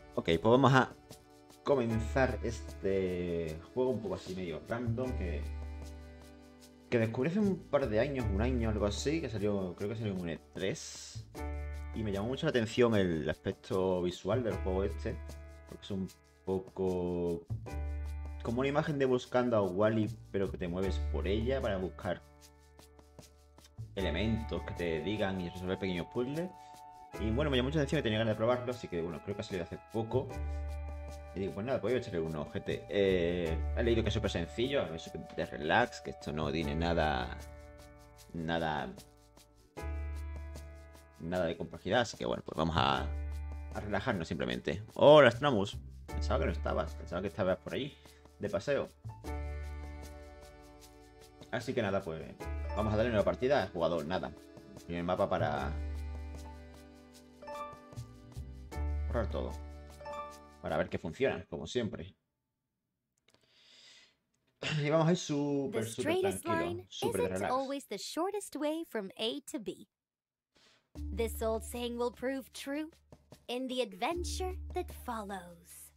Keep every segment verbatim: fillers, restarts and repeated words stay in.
Ok, pues vamos a comenzar este juego un poco así medio random que, que descubrí hace un par de años, un año, algo así, que salió, creo que salió en un E tres. Y me llamó mucho la atención el aspecto visual del juego este, porque es un poco como una imagen de buscando a Wally, pero que te mueves por ella para buscar elementos que te digan y resolver pequeños puzzles. Y bueno, me llamó mucha atención y tenía ganas de probarlo, así que bueno, creo que ha salido hace poco. Y digo, pues nada, pues voy a echarle un ojete. Eh, he leído que es súper sencillo, es súper de relax, que esto no tiene nada. Nada. Nada de complejidad, así que bueno, pues vamos a, a relajarnos simplemente. Hola, Stramus. Pensaba que no estabas, pensaba que estabas por ahí, de paseo. Así que nada, pues vamos a darle una partida al jugador, nada. Primer mapa para borrar todo. Para ver que funciona, como siempre. Y vamos a ir súper, súper tranquilo, súper de relax. Always the shortest way from A to B. This old saying will prove true in the adventure that follows.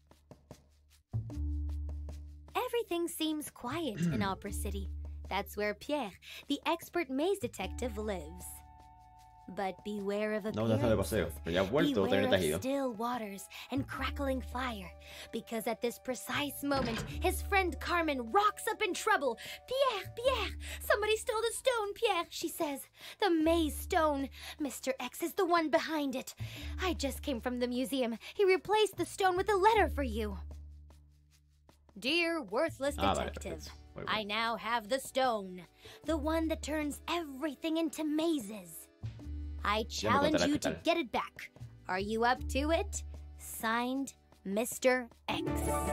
Everything seems quiet in Opera City. That's where Pierre, the expert maze detective, lives. But beware of No, de paseo. Pero ya has vuelto, beware te has of ido. still waters and crackling fire, because at this precise moment, his friend Carmen rocks up in trouble. Pierre, Pierre, somebody stole the stone, Pierre, she says. The maze stone. Mister X is the one behind it. I just came from the museum. He replaced the stone with a letter for you. Dear worthless Ah, vale, detective, perfecto. I now have the stone, the one that turns everything into mazes. I challenge you to get it back. Are you up to it? Signed, Mister X.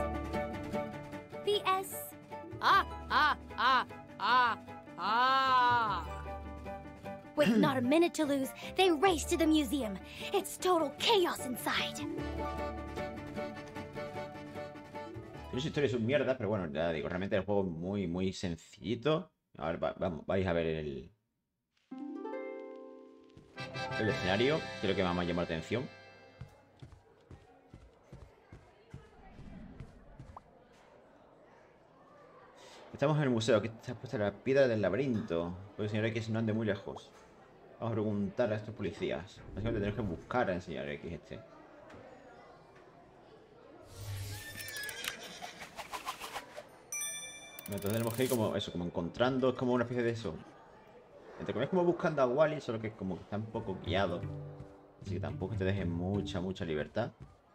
P S. Ah, ah, ah, ah, ah. With not a minute to lose, they race to the museum. It's total chaos inside. Tiene su historia y su mierda, pero bueno, ya digo, realmente el juego es muy, muy sencillito. A ver, va, vamos, vais a ver el... El escenario, que es lo que más me ha llamado la atención. Estamos en el museo, aquí está puesta la piedra del laberinto. Porque el señor X no ande muy lejos. Vamos a preguntar a estos policías. Básicamente tenemos que buscar al señor X este. Entonces tenemos que ir como eso, como encontrando, es como una especie de eso. Entre comillas, como buscando a Wally, solo que como que está un poco guiado. Así que tampoco te dejes mucha, mucha libertad.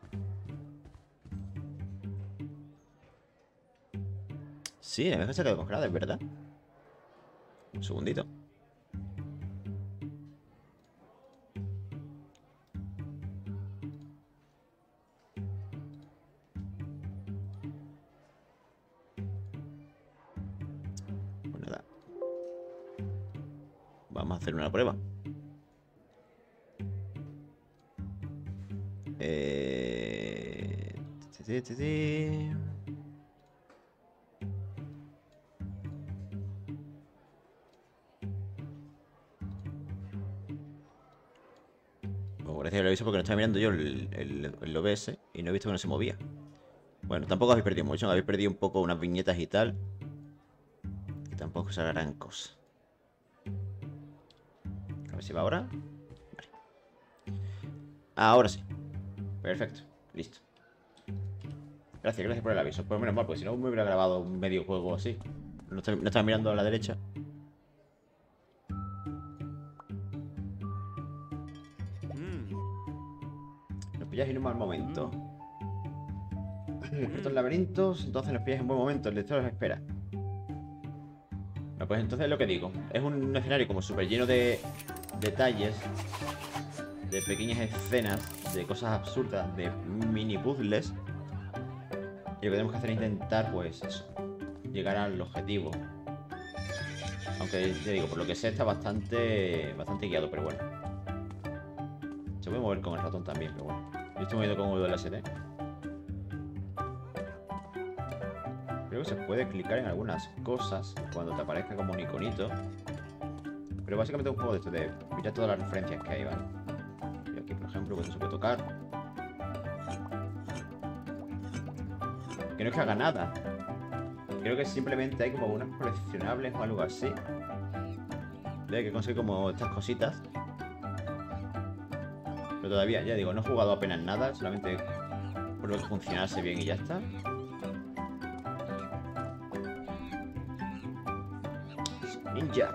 Sí, la vez que se quedó congelada, es verdad. Un segundito. Pues nada. Vamos a hacer una prueba. Eh... ti, ti, ti. Bueno, gracias, lo he visto porque no estaba mirando yo el, el, el O B S y no he visto que no se movía. Bueno, tampoco habéis perdido mucho, habéis perdido un poco unas viñetas y tal. Y tampoco es la gran cosa. A ver si va ahora. Vale. Ahora sí. Perfecto. Listo. Gracias, gracias por el aviso. Pues menos mal, porque si no me hubiera grabado un medio juego así. No estaba, no estaba mirando a la derecha. Nos pilláis en un mal momento. Estos laberintos, entonces nos pilláis en buen momento. El lector os espera. Bueno, pues entonces es lo que digo. Es un escenario como súper lleno de detalles, de pequeñas escenas, de cosas absurdas, de mini puzzles. Y lo que tenemos que hacer es intentar, pues eso, llegar al objetivo. Aunque, ya digo, por lo que sé está bastante bastante guiado, pero bueno. Se puede mover con el ratón también, pero bueno. Yo estoy moviendo con el L S D. Creo que se puede clicar en algunas cosas cuando te aparezca como un iconito. Pero básicamente es un juego de esto, de mirar todas las referencias que hay, ¿vale? Y aquí, por ejemplo, pues se puede tocar. Que no es que haga nada. Creo que simplemente hay como unas coleccionables o algo así. Debe que conseguir como estas cositas. Pero todavía, ya digo, no he jugado apenas nada. Solamente pruebo que funcionase bien y ya está. Ninja.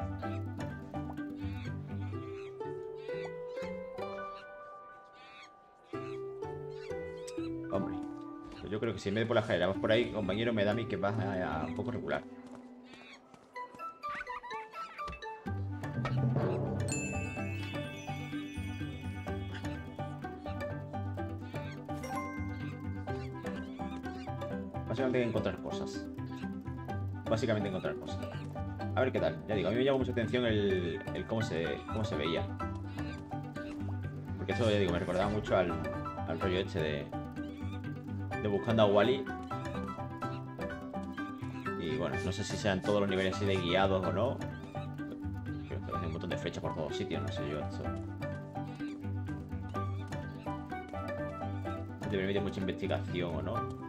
Hombre, pues yo creo que si en vez de por la escalera vas por ahí, compañero, me da a mí que vas a, a un poco regular. Básicamente hay que encontrar cosas. Básicamente encontrar cosas. A ver qué tal. Ya digo, a mí me llamó mucha atención el, el cómo se cómo se veía. Porque eso, ya digo, me recordaba mucho al, al rollo este de, de buscando a Wally. Y bueno, no sé si sean todos los niveles así de guiados o no. Creo que hay un montón de flechas por todos sitios, no sé yo esto. Te permite mucha investigación o no.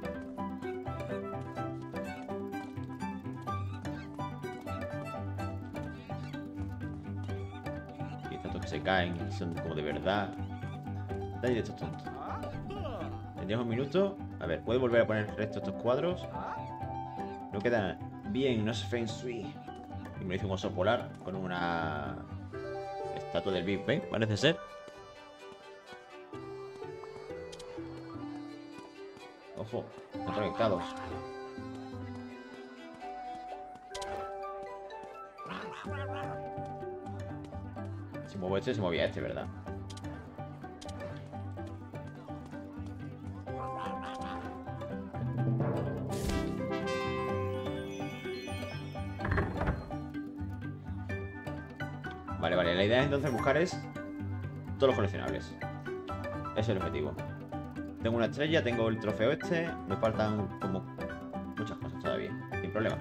Se caen, son como de verdad. Dale de estos tontos. Tendríamos un minuto. A ver, ¿puedo volver a poner el resto de estos cuadros? No queda bien, no es Feng Shui. Y me lo hizo un oso polar con una estatua del Big Bang, parece ser. Ojo, están conectados. Si muevo este, se movía este, ¿verdad? Vale, vale. La idea es entonces buscar es todos los coleccionables. Ese es el objetivo. Tengo una estrella, tengo el trofeo este. Me faltan como muchas cosas todavía. Sin problema.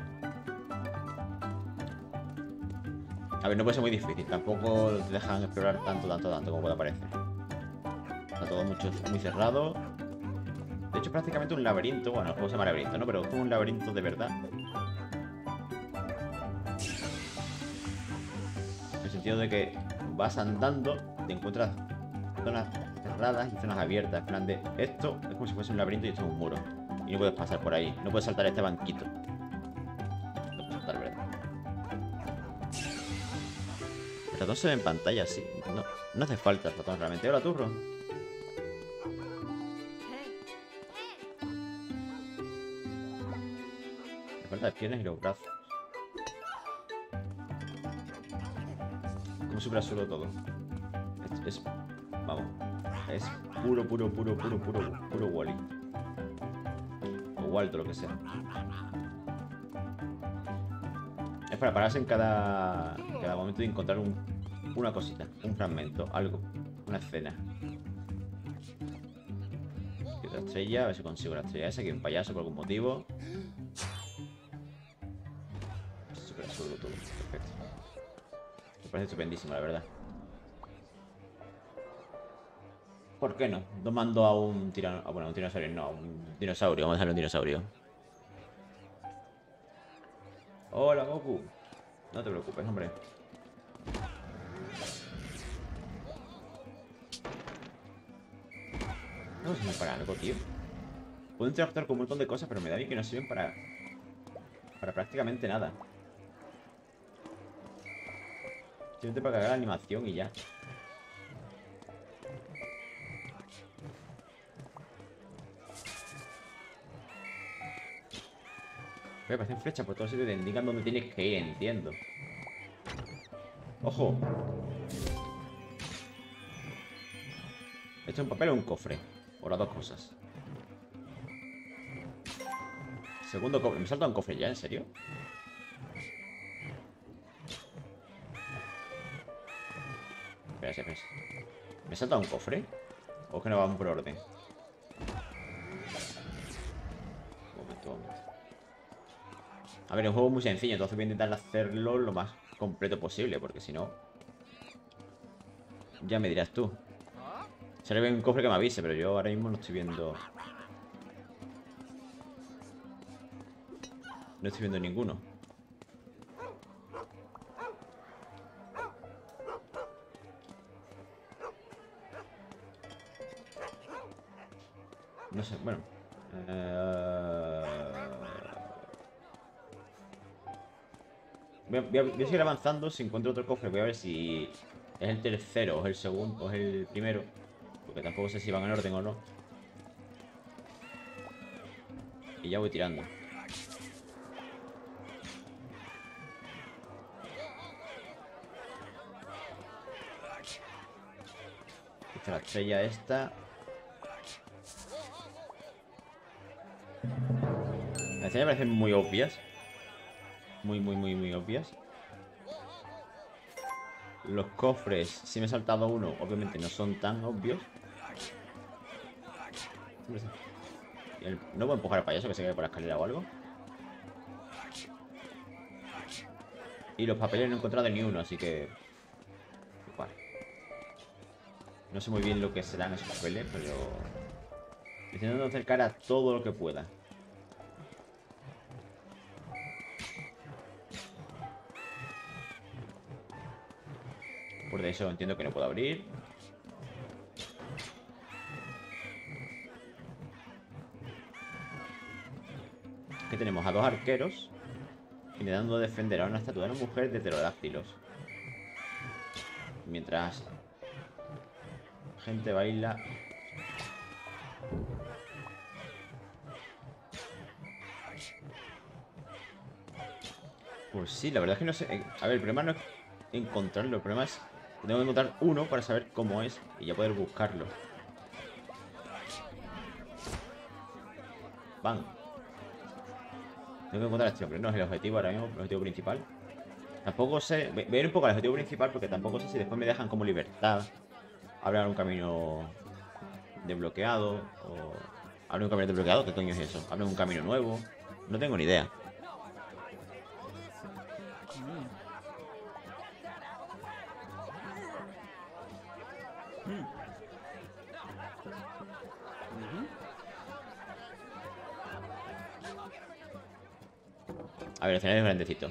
A ver, no puede ser muy difícil. Tampoco te dejan explorar tanto, tanto, tanto como puede parecer. Está todo mucho, muy cerrado. De hecho, es prácticamente un laberinto. Bueno, el juego se llama laberinto, ¿no? Pero es como un laberinto de verdad. En el sentido de que vas andando, te encuentras zonas cerradas y zonas abiertas. En plan de, esto es como si fuese un laberinto y esto es un muro. Y no puedes pasar por ahí. No puedes saltar este banquito. No puedes saltar, ¿verdad? El ratón se ve en pantalla, sí. No, no hace falta el ratón realmente. Hola, turro. Me falta las piernas y los brazos. Como súper absurdo todo. Es, es... Vamos. Es puro, puro, puro, puro, puro, puro Wally. O Waldo, lo que sea. Es para pararse en cada, cada momento y encontrar un, una cosita, un fragmento, algo, una escena. Y otra estrella, a ver si consigo la estrella esa, que es un payaso por algún motivo. Es súper absurdo todo, perfecto. Me parece estupendísimo, la verdad. ¿Por qué no? No mando a un tirano... Ah, bueno, un tiranosaurio, no, a un dinosaurio, vamos a dejarle un dinosaurio. Hola, Goku. No te preocupes, hombre. No sirven para algo, tío. Puedo interactuar con un montón de cosas, pero me da bien que no sirven para... Para prácticamente nada. Simplemente para cargar la animación y ya. Me parecen flechas por todos sitios que te indican dónde tienes que ir, entiendo. ¡Ojo! ¿Esto es un papel o un cofre? O las dos cosas. Segundo cofre. ¿Me salta un cofre ya? ¿En serio? Espera, espera. ¿Me salta un cofre? ¿O es que no vamos por orden? Un momento, un momento. A ver, el juego es muy sencillo, entonces voy a intentar hacerlo lo más completo posible, porque si no... Ya me dirás tú. Se le ve un cofre que me avise, pero yo ahora mismo no estoy viendo... No estoy viendo ninguno. No sé, bueno. Uh... Voy, a, voy, a, voy a seguir avanzando. Si encuentro otro cofre, voy a ver si es el tercero o es el segundo o es el primero. Porque tampoco sé si van en orden o no. Y ya voy tirando. Esta la estrella esta. Las estrellas me parecen muy obvias. Muy, muy, muy, muy obvias. Los cofres, si me he saltado uno, obviamente no son tan obvios. ¿No puedo empujar al payaso que se quede por la escalera o algo? Y los papeles no he encontrado ni uno, así que... Vale. No sé muy bien lo que serán esos papeles, pero... Estoy intentando acercar a todo lo que pueda. Por eso entiendo que no puedo abrir. Aquí tenemos a dos arqueros intentando defender a una estatua de una mujer de pterodáctilos. Mientras gente baila. Pues sí, la verdad es que no sé. A ver, el problema no es encontrarlo, el problema es que tengo que encontrar uno para saber cómo es y ya poder buscarlo. Van. Tengo que encontrar a este hombre, no es el objetivo ahora mismo, el objetivo principal. Tampoco sé, voy a ir un poco al objetivo principal porque tampoco sé si después me dejan como libertad. Habrá un camino desbloqueado o... ¿Habrá un camino desbloqueado? ¿Qué coño es eso? ¿Habrá un camino nuevo? No tengo ni idea. A ver, el escenario es grandecito.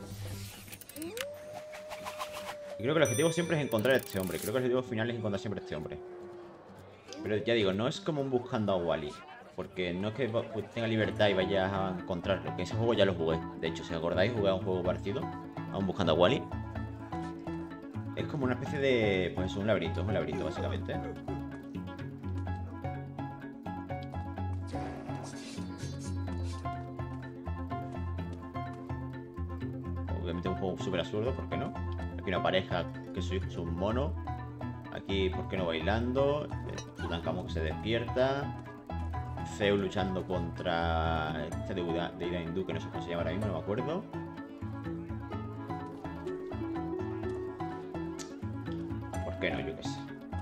Y creo que el objetivo siempre es encontrar a este hombre. Creo que el objetivo final es encontrar siempre a este hombre. Pero ya digo, no es como un buscando a Wally. Porque no es que tenga libertad y vayas a encontrarlo. Que ese juego ya lo jugué. De hecho, si acordáis, jugué a un juego parecido a un buscando a Wally. Es como una especie de... Pues es un laberinto, es un laberinto básicamente. Obviamente un juego súper absurdo, ¿por qué no? Aquí una pareja que su hijo es un mono. Aquí, ¿por qué no bailando? Tutankamón que se despierta. Zeus luchando contra esta deidad hindú que no sé cómo se llama ahora mismo, no me acuerdo. ¿Por qué no? Yo qué sé.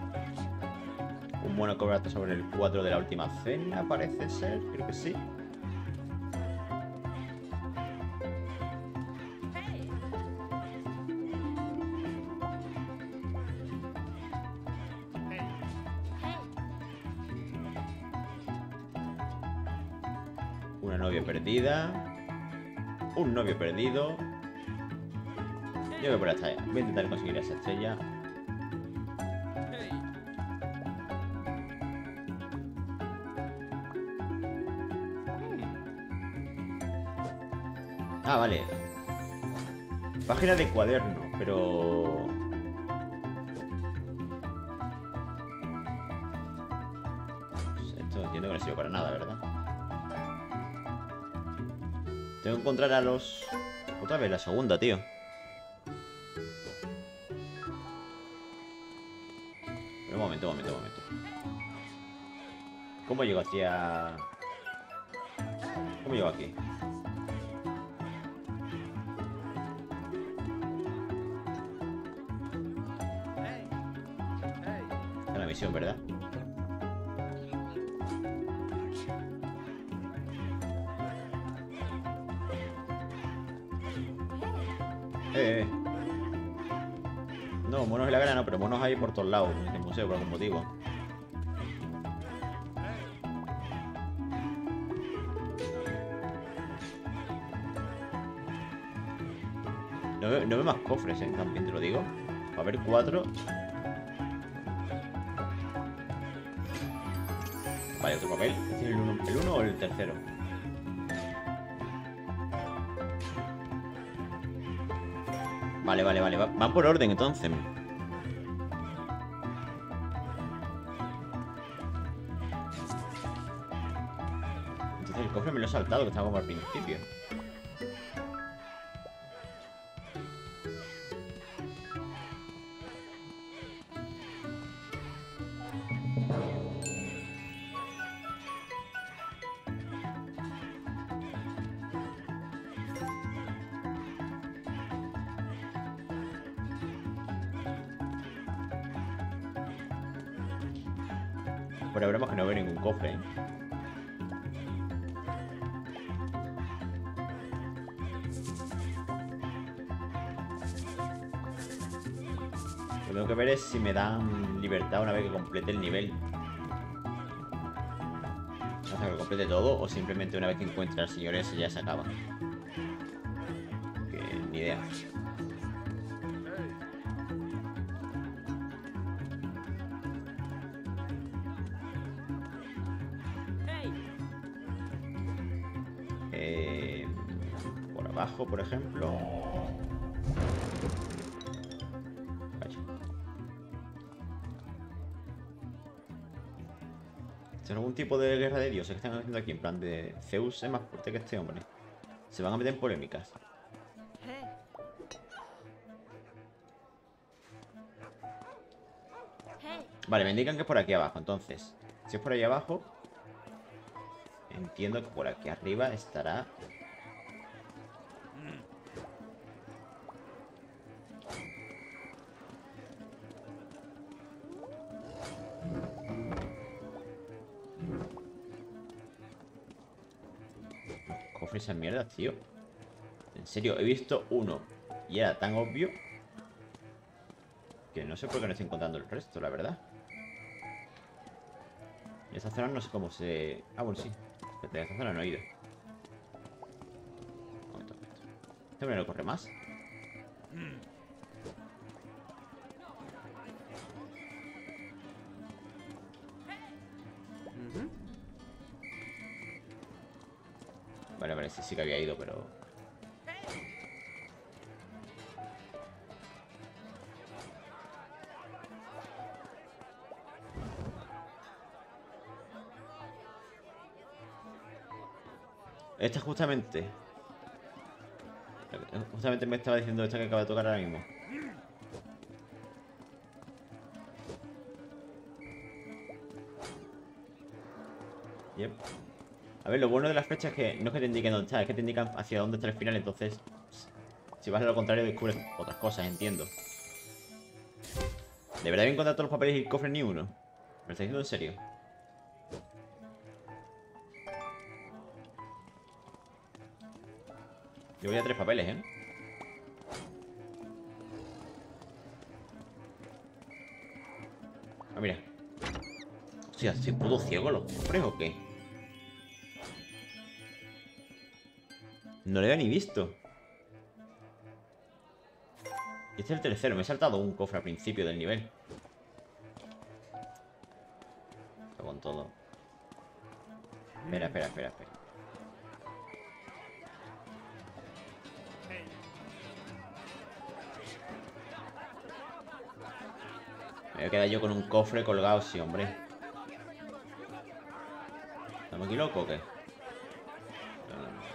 Un mono que obra sobre el cuadro de la última cena, parece ser, creo que sí. Una novia perdida. Un novio perdido. Yo voy por la estrella. Voy a intentar conseguir esa estrella. Ah, vale. Página de cuaderno, pero... Esto entiendo que no sirve para nada, ¿verdad? Tengo que encontrar a los... Otra vez la segunda, tío. Pero un momento, un momento, un momento. ¿Cómo llego hacia...? ¿Cómo llego aquí? Está en la misión, ¿verdad? Eh, eh. No, monos en la grana no, pero monos hay por todos lados en el museo por algún motivo. No veo, no veo más cofres, ¿eh? También te lo digo. Va a haber cuatro. Vale, otro papel. ¿Este es el uno, el uno o el tercero? Vale, vale, vale. Van por orden, entonces. Entonces el cofre me lo he saltado, que estaba como al principio. Por ahora vemos que no veo ningún cofre, ¿eh? Lo que tengo que ver es si me dan libertad una vez que complete el nivel. O sea, que complete todo o simplemente una vez que encuentre al señor ese ya se acaba. Que ni idea. Eh, por abajo, por ejemplo. Vaya. ¿Es algún tipo de guerra de dioses que están haciendo aquí? En plan de Zeus es más fuerte que este hombre. Se van a meter en polémicas. Vale, me indican que es por aquí abajo. Entonces, si es por ahí abajo, entiendo que por aquí arriba estará... Cofres esas mierdas, tío. En serio, he visto uno y era tan obvio que no sé por qué no estoy encontrando el resto, la verdad. Y esta zona no sé cómo se... Ah, bueno, sí. De esta zona no he ido. Un momento, un momento. ¿Este hombre no corre más? Vale, vale, sí, sí que había ido, pero... Esta justamente... Justamente me estaba diciendo esta que acaba de tocar ahora mismo. Yep. A ver, lo bueno de las flechas es que no es que te indiquen dónde está, es que te indican hacia dónde está el final. Entonces, si vas a lo contrario, descubres otras cosas, entiendo. ¿De verdad he encontrado todos los papeles y cofres ni uno? ¿Me lo estás diciendo en serio? Yo voy a tres papeles, ¿eh? Ah, mira. Hostia, ¿estoy puto ciego los cofres o qué? No lo había ni visto. Y este es el tercero. Me he saltado un cofre al principio del nivel. Está con todo. Espera, espera, espera, espera. Me voy a quedar yo con un cofre colgado, sí, hombre. ¿Estamos aquí locos o qué? No, no, no.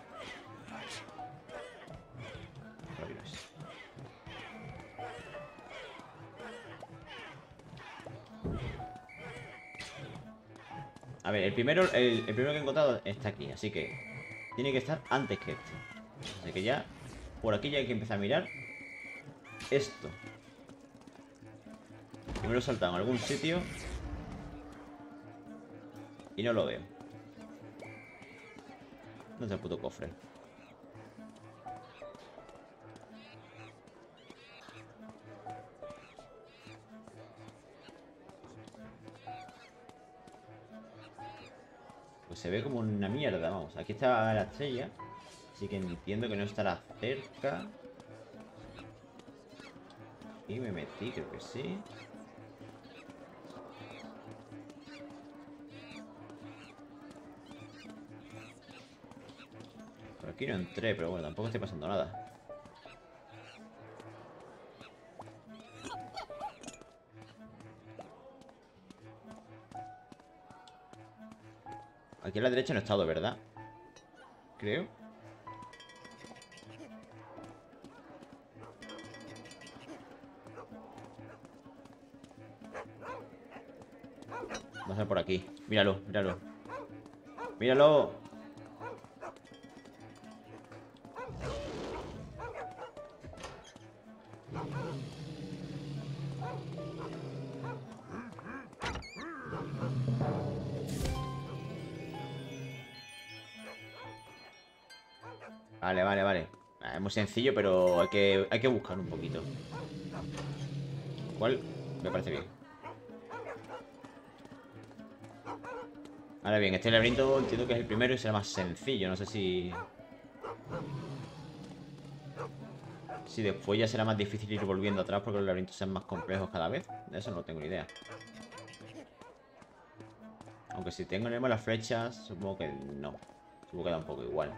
A ver, el primero, el, el primero que he encontrado está aquí, así que tiene que estar antes que este. Así que ya, por aquí ya hay que empezar a mirar esto. Yo me lo he saltado en algún sitio y no lo veo. ¿Dónde está el puto cofre? Pues se ve como una mierda, vamos. Aquí está la estrella, así que entiendo que no estará cerca. aquí me metí, creo que sí. Por aquí no entré, pero bueno, tampoco estoy pasando nada. Aquí a la derecha no he estado, ¿verdad? Creo. Va a ser por aquí. Míralo, míralo. ¡Míralo! Vale, vale, vale. Es muy sencillo, pero hay que, hay que buscar un poquito. ¿Cuál? Me parece bien. Ahora bien, este laberinto entiendo que es el primero y será más sencillo. No sé si... Si después ya será más difícil ir volviendo atrás porque los laberintos sean más complejos cada vez. De eso no tengo ni idea. Aunque si tenemos las flechas, supongo que no. Supongo que da un poco igual.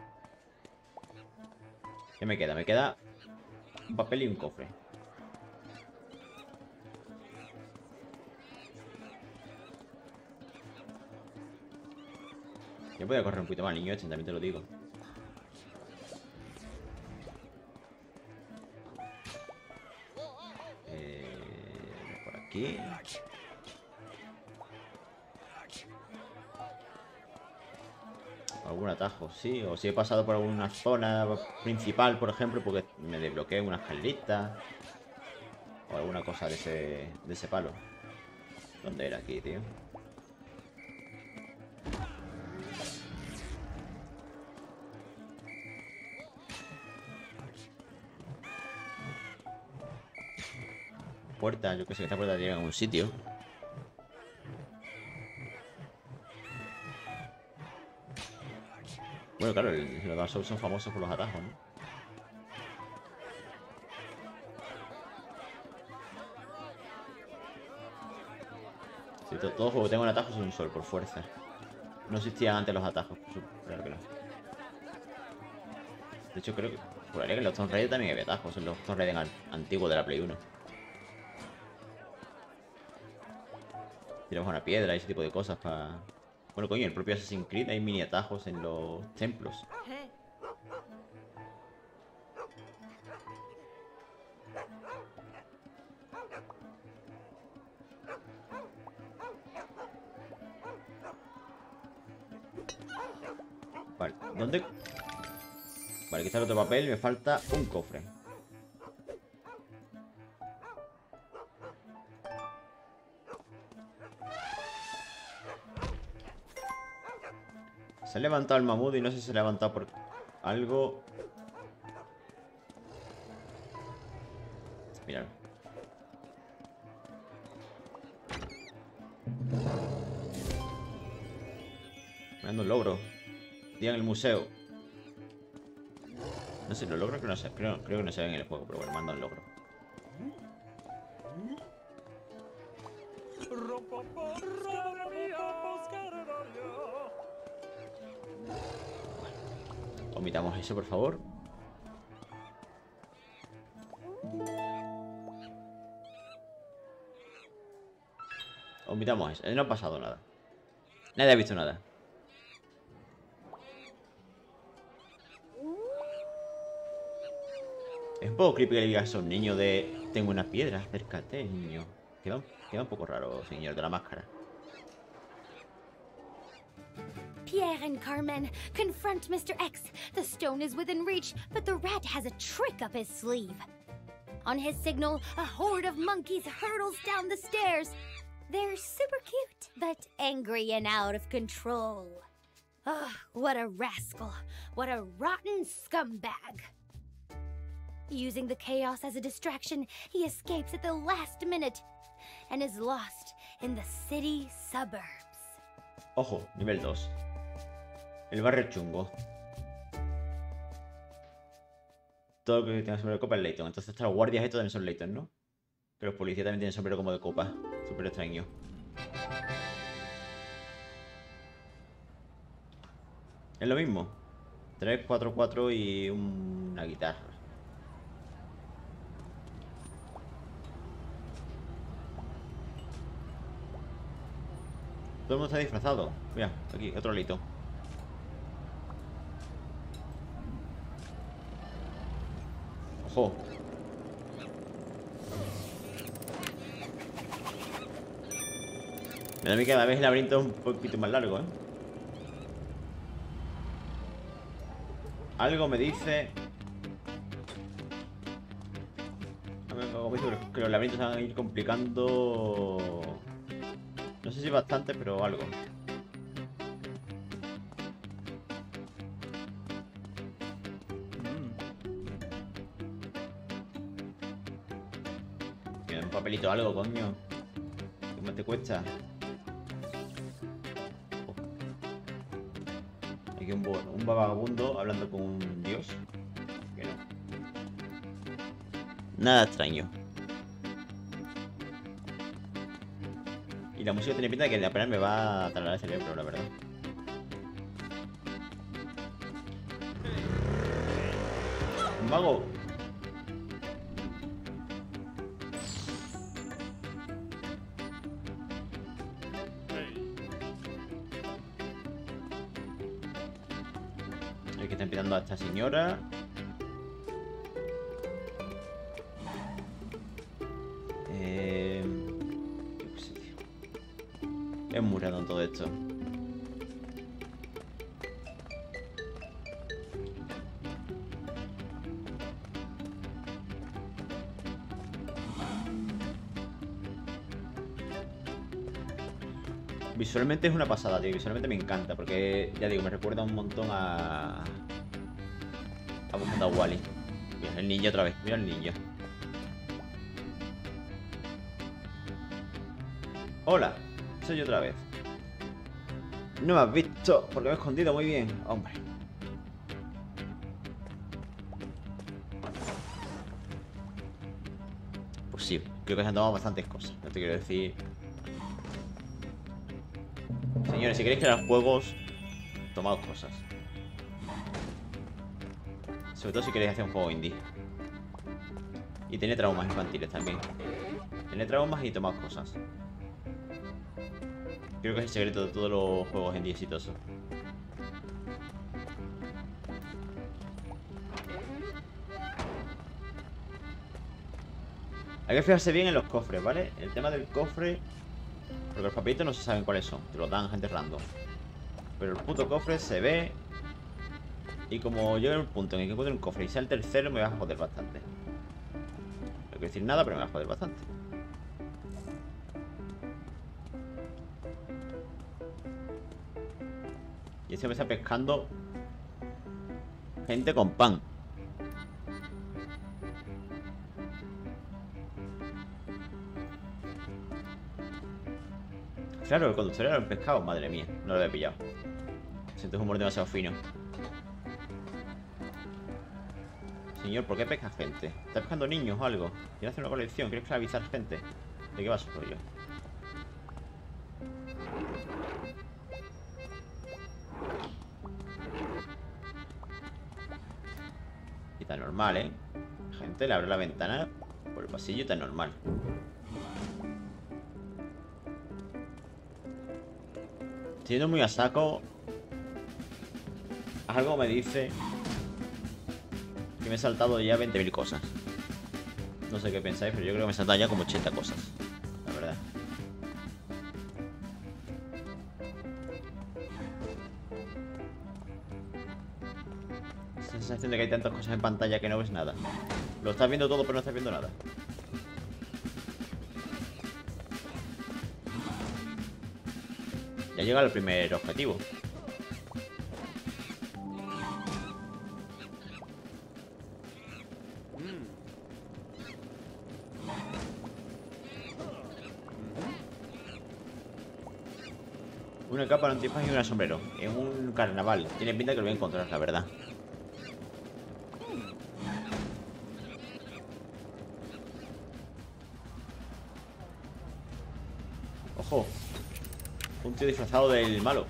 ¿Qué me queda? Me queda un papel y un cofre. Yo podía correr un poquito más, niño, este, también te lo digo. Eh, por aquí. Algún atajo, sí. O si he pasado por alguna zona principal, por ejemplo, porque me desbloqueé una escalerita. O alguna cosa de ese, de ese palo. ¿Dónde era aquí, tío? Puerta, yo que sé, esta puerta llega a un sitio. Bueno, claro, los Dark Souls son famosos por los atajos, ¿no? Sí, todo, todo juego que tenga un atajo es un sol, por fuerza. No existían antes los atajos, claro que no. De hecho, creo que... Juraría que en los Tomb Raider también había atajos, en los Tomb Raider antiguos de la Play uno. Tiramos una piedra y ese tipo de cosas para... Bueno, coño, en el propio Assassin's Creed hay mini atajos en los templos. Vale, ¿dónde? Vale, aquí está el otro papel, me falta un cofre. Se ha levantado el mamut y no sé si se ha levantado por algo. Míralo. Me dando un logro. Día en el museo. No sé, los logros que no sé, creo, creo que no se ven en el juego, pero bueno, manda un logro. Omitamos eso, por favor. Omitamos eso. No ha pasado nada. Nadie ha visto nada. Es un poco creepy que le digas a un niño de... Tengo una piedra, acércate, niño. Queda, queda un poco raro, señor de la máscara. Pierre and Carmen confront Mister X. The stone is within reach, but the rat has a trick up his sleeve. On his signal, a horde of monkeys hurtles down the stairs. They're super cute, but angry and out of control. Ugh, what a rascal. What a rotten scumbag. Using the chaos as a distraction, he escapes at the last minute and is lost in the city suburbs. Ojo, nivel dos. El barrio chungo. Todo lo que tenga sobre el copa es Layton. Entonces, estos guardias estos también son Layton, ¿no? Que los policías también tienen sombrero como de copa. Súper extraño. Es lo mismo. tres, cuatro, cuatro y una guitarra. Todo el mundo está disfrazado. Mira, aquí, otro alito. Ojo. Me da a mí que cada vez el laberinto es un poquito más largo, ¿eh? Algo me dice... Algo me dice que los laberintos se van a ir complicando... No sé si bastante, pero algo. Mira, un papelito, algo, coño. ¿Qué más te cuesta? Aquí un, un vagabundo hablando con un dios. Que no. Nada extraño. Y la música tiene pinta de que apenas me va a talar el cerebro, la verdad. ¡Un mago! El que está empezando a esta señora. Eh... Es muy raro todo esto. Visualmente es una pasada, tío. Visualmente me encanta. Porque, ya digo, me recuerda un montón a... A Buscando a Wally. Mira, el ninja otra vez. Mira el ninja. Hola. Soy yo otra vez. No me has visto porque me he escondido muy bien, hombre. Pues sí, creo que se han tomado bastantes cosas. No te quiero decir. Señores, si queréis crear juegos, tomad cosas. Sobre todo si queréis hacer un juego indie. Y tener traumas infantiles también. Tener traumas y tomad cosas. Creo que es el secreto de todos los juegos indie exitosos. Hay que fijarse bien en los cofres, ¿vale? El tema del cofre... Porque los papelitos no se saben cuáles son. Te los dan gente random. Pero el puto cofre se ve... Y como llegue el punto en el que encuentre un cofre y sea el tercero, me vas a joder bastante. No quiero decir nada, pero me vas a joder bastante. Y este me está pescando gente con pan. Claro, el conductor era el pescado. Madre mía, no lo había pillado. Siento un humor demasiado fino. Señor, ¿por qué pesca gente? ¿Está pescando niños o algo? ¿Quiere hacer una colección? ¿Quiere esclavizar gente? ¿De qué va su rollo? Y tan normal, ¿eh? Gente le abre la ventana por el pasillo, tan normal. Estoy yendo muy a saco. Algo me dice que me he saltado ya veinte mil cosas. No sé qué pensáis, pero yo creo que me he saltado ya como ochenta cosas. La verdad. Esa sensación de que hay tantas cosas en pantalla que no ves nada. Lo estás viendo todo, pero no estás viendo nada. Ya llega el primer objetivo. Una capa, un antifaz y un sombrero. Es un carnaval. Tiene pinta que lo voy a encontrar, la verdad. Ojo. Un tío disfrazado del malo.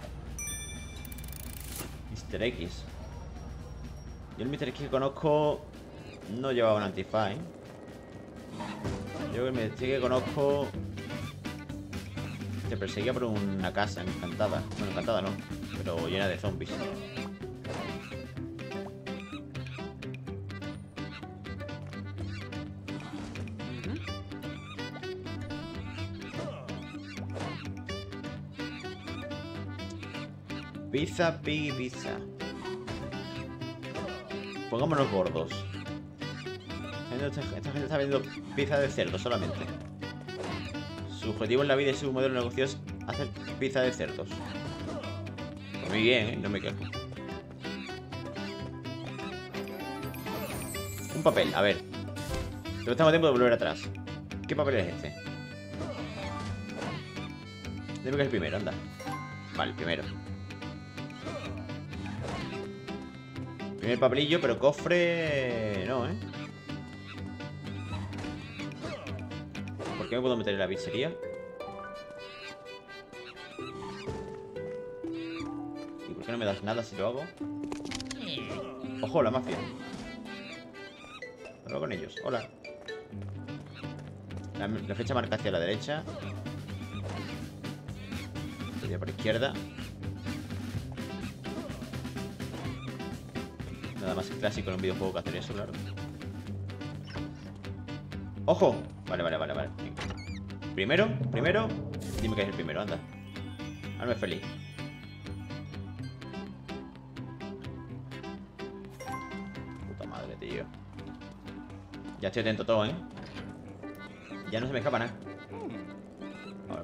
mister X. Yo el mister X que conozco no llevaba un antifaz, ¿eh? Yo el mister X que conozco te perseguía por una casa encantada. Bueno, encantada no, pero llena de zombies. Pizza, piggy, pizza. Pongámonos gordos. Esta gente está vendiendo pizza de cerdo solamente. Su objetivo en la vida y su modelo de negocio es hacer pizza de cerdos. Pues muy bien, ¿eh? No me quejo. Un papel, a ver. Pero estamos a tiempo de volver atrás. ¿Qué papel es este? Debe que es el primero, anda. Vale, el primero. Primer papelillo, pero cofre... No, ¿eh? ¿Por qué me puedo meter en la pizzería? ¿Y por qué no me das nada si lo hago? ¡Ojo, la mafia! Hablo con ellos. Hola. La, la flecha marca hacia la derecha. Sería por izquierda. Nada más clásico en un videojuego que hacer eso, claro. ¡Ojo! Vale, vale, vale, vale. Primero, primero. Dime que es el primero, anda. Hazme feliz. Puta madre, tío. Ya estoy atento a todo, ¿eh? Ya no se me escapa nada. Ahora.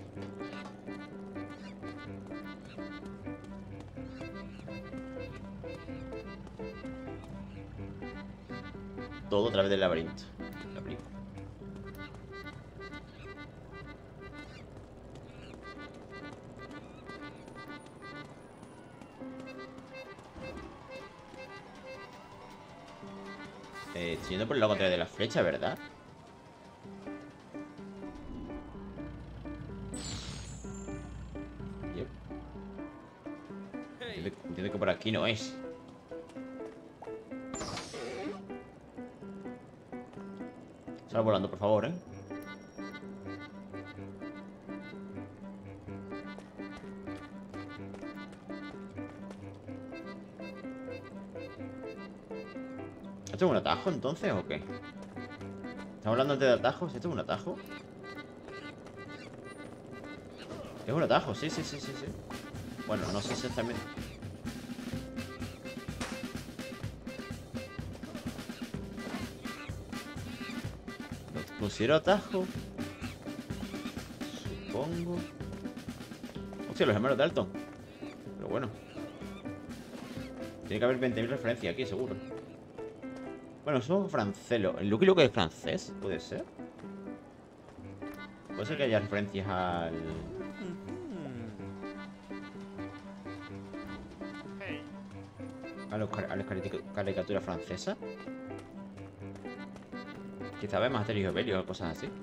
Todo a través del laberinto. La película. Eh, estoy yendo por el lado contrario de la flecha, ¿verdad? Yep. Entiendo, entiendo que por aquí no es. Sal volando, por favor, ¿eh? ¿Esto es un atajo entonces o qué? ¿Estamos hablando antes de atajos? ¿Esto es un atajo? Es un atajo, sí, sí, sí, sí, sí. Bueno, no sé exactamente. ¿Lo considero atajo? Supongo. Hostia, los hermanos Dalton. Pero bueno. Tiene que haber veinte mil referencias aquí, seguro. Bueno, somos francelo. ¿El Lucky Luke es francés? ¿Puede ser? Puede ser que haya referencias al... A, los, a las caricaturas francesas. Quizá ve más Asterix y Obelix o cosas así.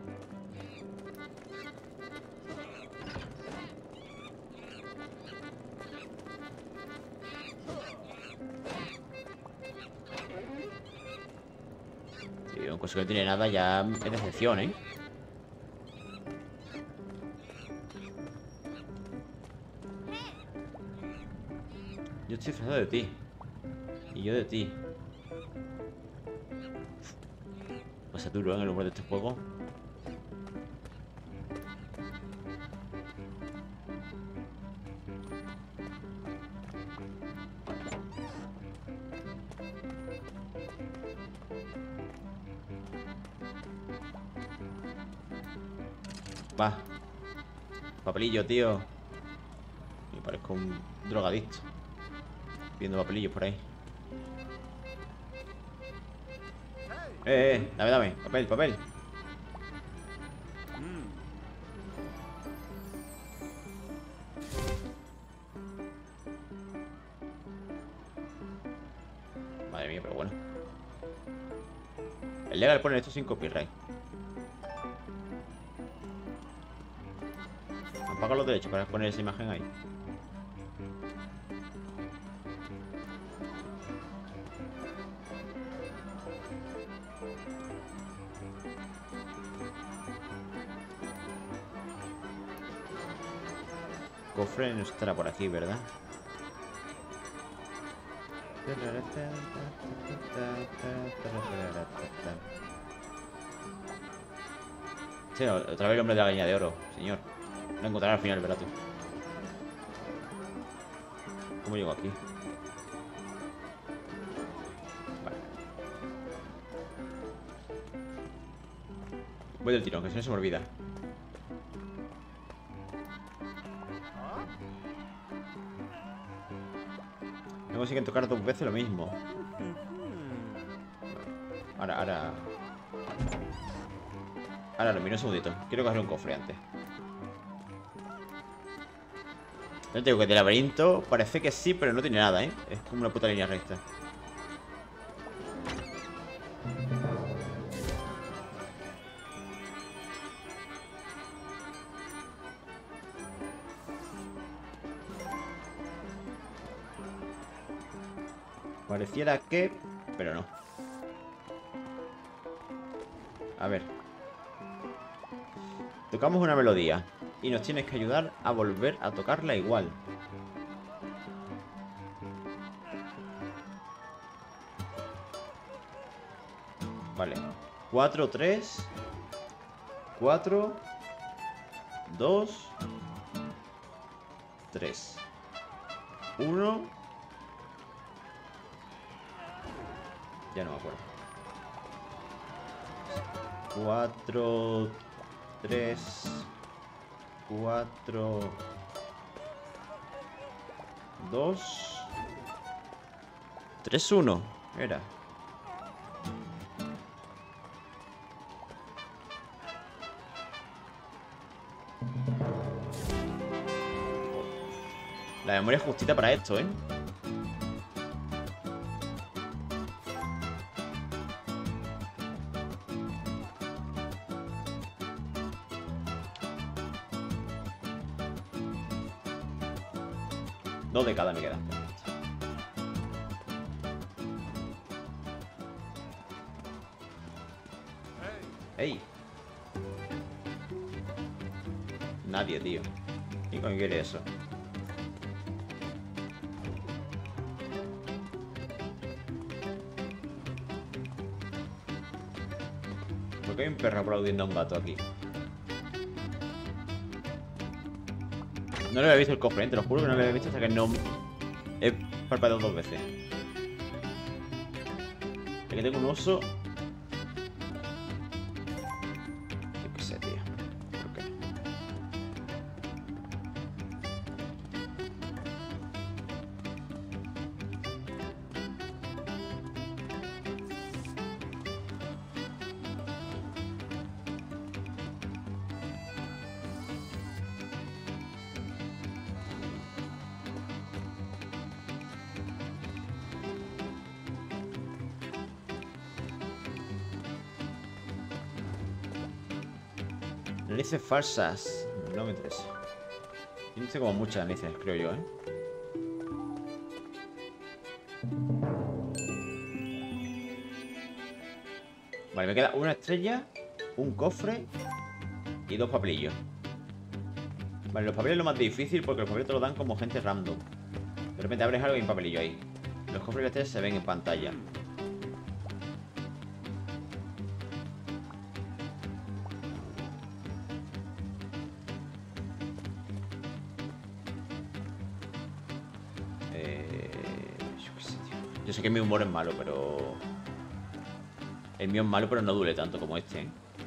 Si un coso que no tiene nada ya es decepción, ¿eh? Yo estoy disfrazado de ti. Y yo de ti. Pasa duro en el humor de este juego. Va. Papelillo, tío. Me parezco un drogadicto viendo papelillos por ahí. Eh, eh, dame, dame, papel, papel. Madre mía, pero bueno. El legal pone esto sin copyright. tocarlo derecho para poner esa imagen ahí. Cofre no estará por aquí, ¿verdad? Sí, otra vez el hombre de la gallina de oro, señor. Lo encontrará al final, ¿verdad tú? ¿Cómo llego aquí? Vale. Voy del tirón, que si no se me olvida. No consiguen tocar dos veces lo mismo. Ahora, ahora... Ahora lo miro un segundito. Quiero coger un cofre antes. No tengo que de laberinto parece que sí, pero no tiene nada, ¿eh? Es como una puta línea recta. Pareciera que... pero no. A ver. Tocamos una melodía y nos tienes que ayudar a volver a tocarla igual. Vale. cuatro, tres. cuatro. dos. tres. uno. Ya no me acuerdo. cuatro, tres, cuatro, dos, tres, uno. Era. La memoria es justita para esto, ¿eh? Dos de cada me quedan. ¡Ey! Nadie, tío. ¿Quién coño quiere eso? ¿Por qué hay un perro aplaudiendo a un gato aquí? No lo había visto el cofre, ¿eh? Te lo juro que no lo había visto hasta que no he parpadeado dos veces. Aquí tengo un oso. Yo qué sé, tío. ¿Por qué? Narices falsas. No me interesa. Tiene como muchas narices, creo yo, ¿eh? Vale, me queda una estrella, un cofre y dos papelillos. Vale, los papeles es lo más difícil porque los papeles te lo dan como gente random. De repente abres algo y hay un papelillo ahí. Los cofres y las estrellas se ven en pantalla. Yo sé que mi humor es malo, pero... El mío es malo, pero no duele tanto como este, ¿eh?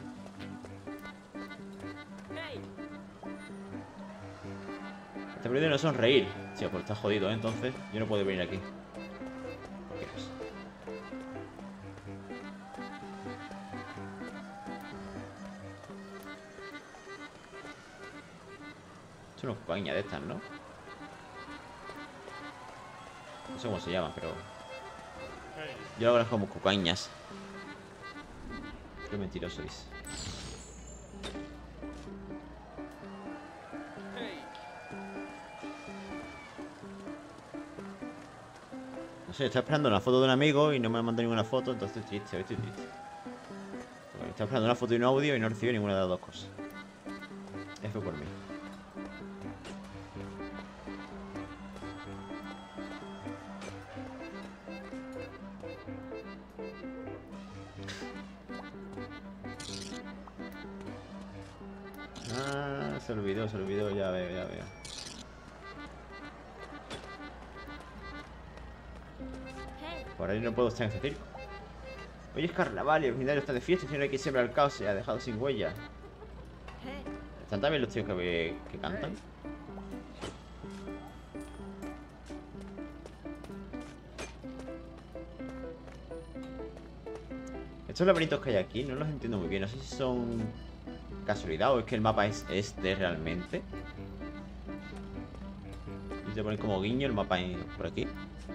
Este periodo no sonreír. Sí, pues está jodido, ¿eh? Entonces yo no puedo venir aquí. ¿Qué pasa? Son unas cocaínas de estas, ¿no? No sé cómo se llaman, pero... Yo lo hago como cocaínas. Qué mentiroso es. No sé, estoy esperando una foto de un amigo y no me ha mandado ninguna foto, entonces estoy triste, hoy estoy triste. Bueno, estoy esperando una foto y un audio y no recibo ninguna de las dos cosas. F por mí. Ah, se olvidó, se olvidó, ya veo, ya veo. Por ahí no puedo estar en este circo. Hoy es carnaval y el vecindario está de fiesta y si no hay que siembra el caos se ha dejado sin huella. ¿Están también los tíos que, que cantan? Estos laberintos que hay aquí no los entiendo muy bien. No sé si son casualidad o es que el mapa es este realmente. Y te ponen como guiño el mapa en, por aquí.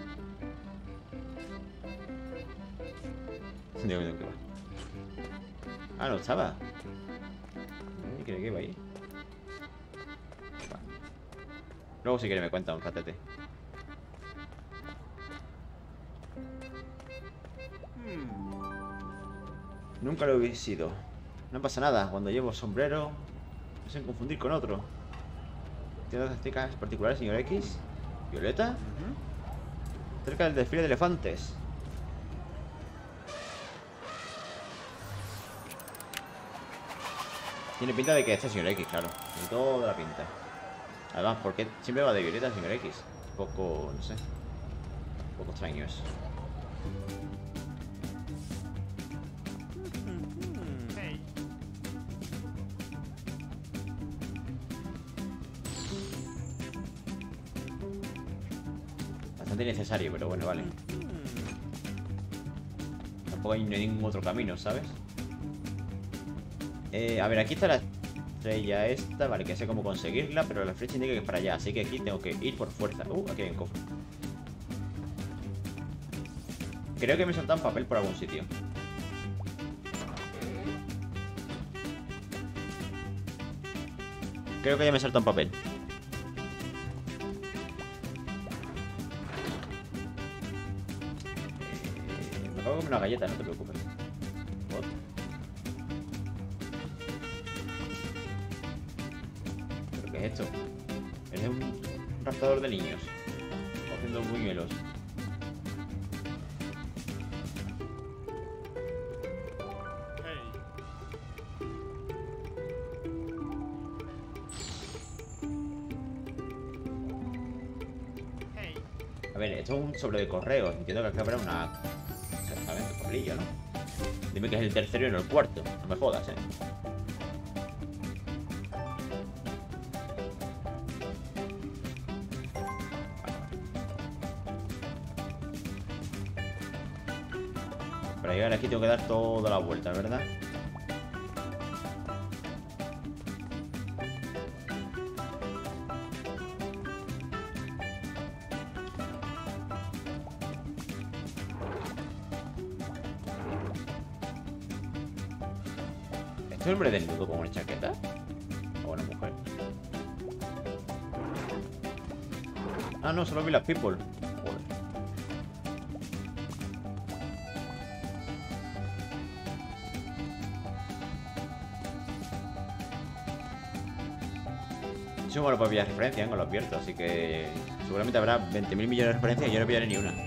Digo, digo, ¿qué va? Ah, no estaba. Creo que iba ahí. Vale. Luego si quiere me cuenta un ratete. Nunca lo he sido. No pasa nada. Cuando llevo sombrero no sé confundir con otro. ¿Tiene tácticas particulares, señor X? ¿Violeta? Cerca del desfile de elefantes. Tiene pinta de que este es señor X, claro. Tiene toda la pinta. Además, ¿por qué siempre va de violeta señor X? Un poco, no sé. Un poco extraño eso. Bastante innecesario, pero bueno, vale. Tampoco hay ningún otro camino, ¿sabes? Eh, a ver, aquí está la estrella esta. Vale, que sé cómo conseguirla, pero la flecha indica que es para allá. Así que aquí tengo que ir por fuerza. Uh, aquí hay un cofre. Creo que me saltan papel por algún sitio. Creo que ya me salta un papel. Eh, me acabo de comer una galleta, no te preocupes. What? ¿Pero qué es esto? Es un raptador de niños haciendo buñuelos. A ver, esto es un sobre de correos. Entiendo que aquí habrá una... Exactamente, tablilla, ¿no? Dime que es el tercero y no el cuarto. No me jodas, ¿eh? Para llegar aquí tengo que dar toda la vuelta, ¿verdad? ¿Este es un hombre desnudo con una chaqueta? ¿O una mujer? Ah, no, solo vi las people. Joder. Soy malo para pillar referencias, no lo advierto. Así que seguramente habrá veinte mil millones de referencias y yo no pillaré ni una.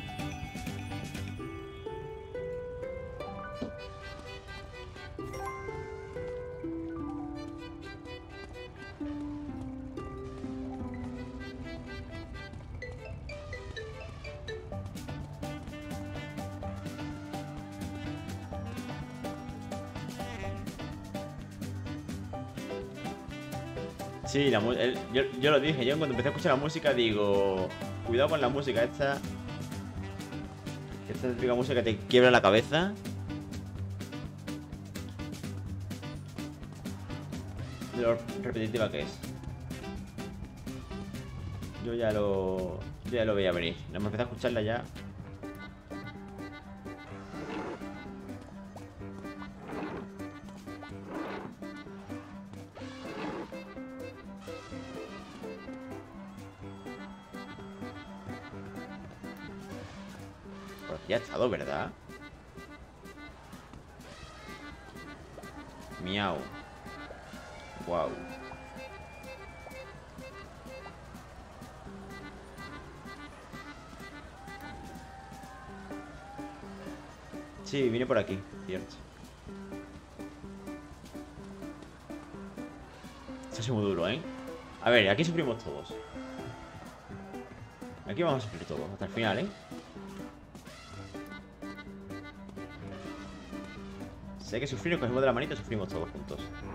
Sí, la mu- el- yo, yo lo dije, yo cuando empecé a escuchar la música digo, cuidado con la música esta. Esta típica música que te quiebra la cabeza. De lo repetitiva que es. Yo ya lo, yo ya lo veía venir. Nada más empecé a escucharla ya. Por aquí ha estado, ¿verdad? Miau. Wow. Sí, vine por aquí, cierto. Esto es muy duro, ¿eh? A ver, aquí sufrimos todos. Aquí vamos a sufrir todos, hasta el final, ¿eh? Si hay que sufrir, nos cogemos de la manita y sufrimos todos juntos.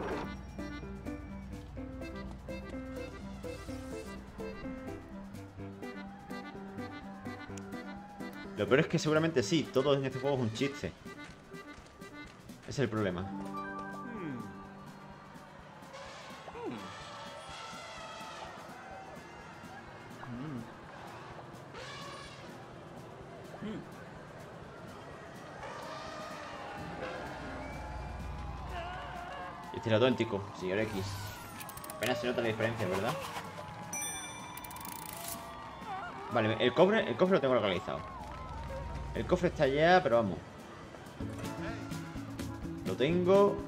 Lo peor es que seguramente sí, todo en este juego es un chiste. Ese es el problema. Este es auténtico, señor X. Apenas se nota la diferencia, ¿verdad? Vale, el cofre, el cofre lo tengo localizado. El cofre está allá, pero vamos. Lo tengo.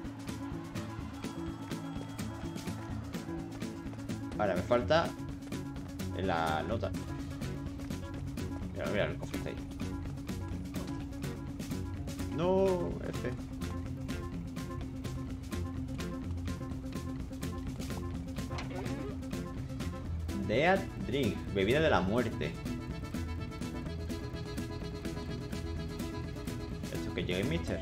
Ahora me falta la nota. Mira, mira, el cofre está ahí. No, F. Death Drink, bebida de la muerte. ¿Esto que llega el Mister?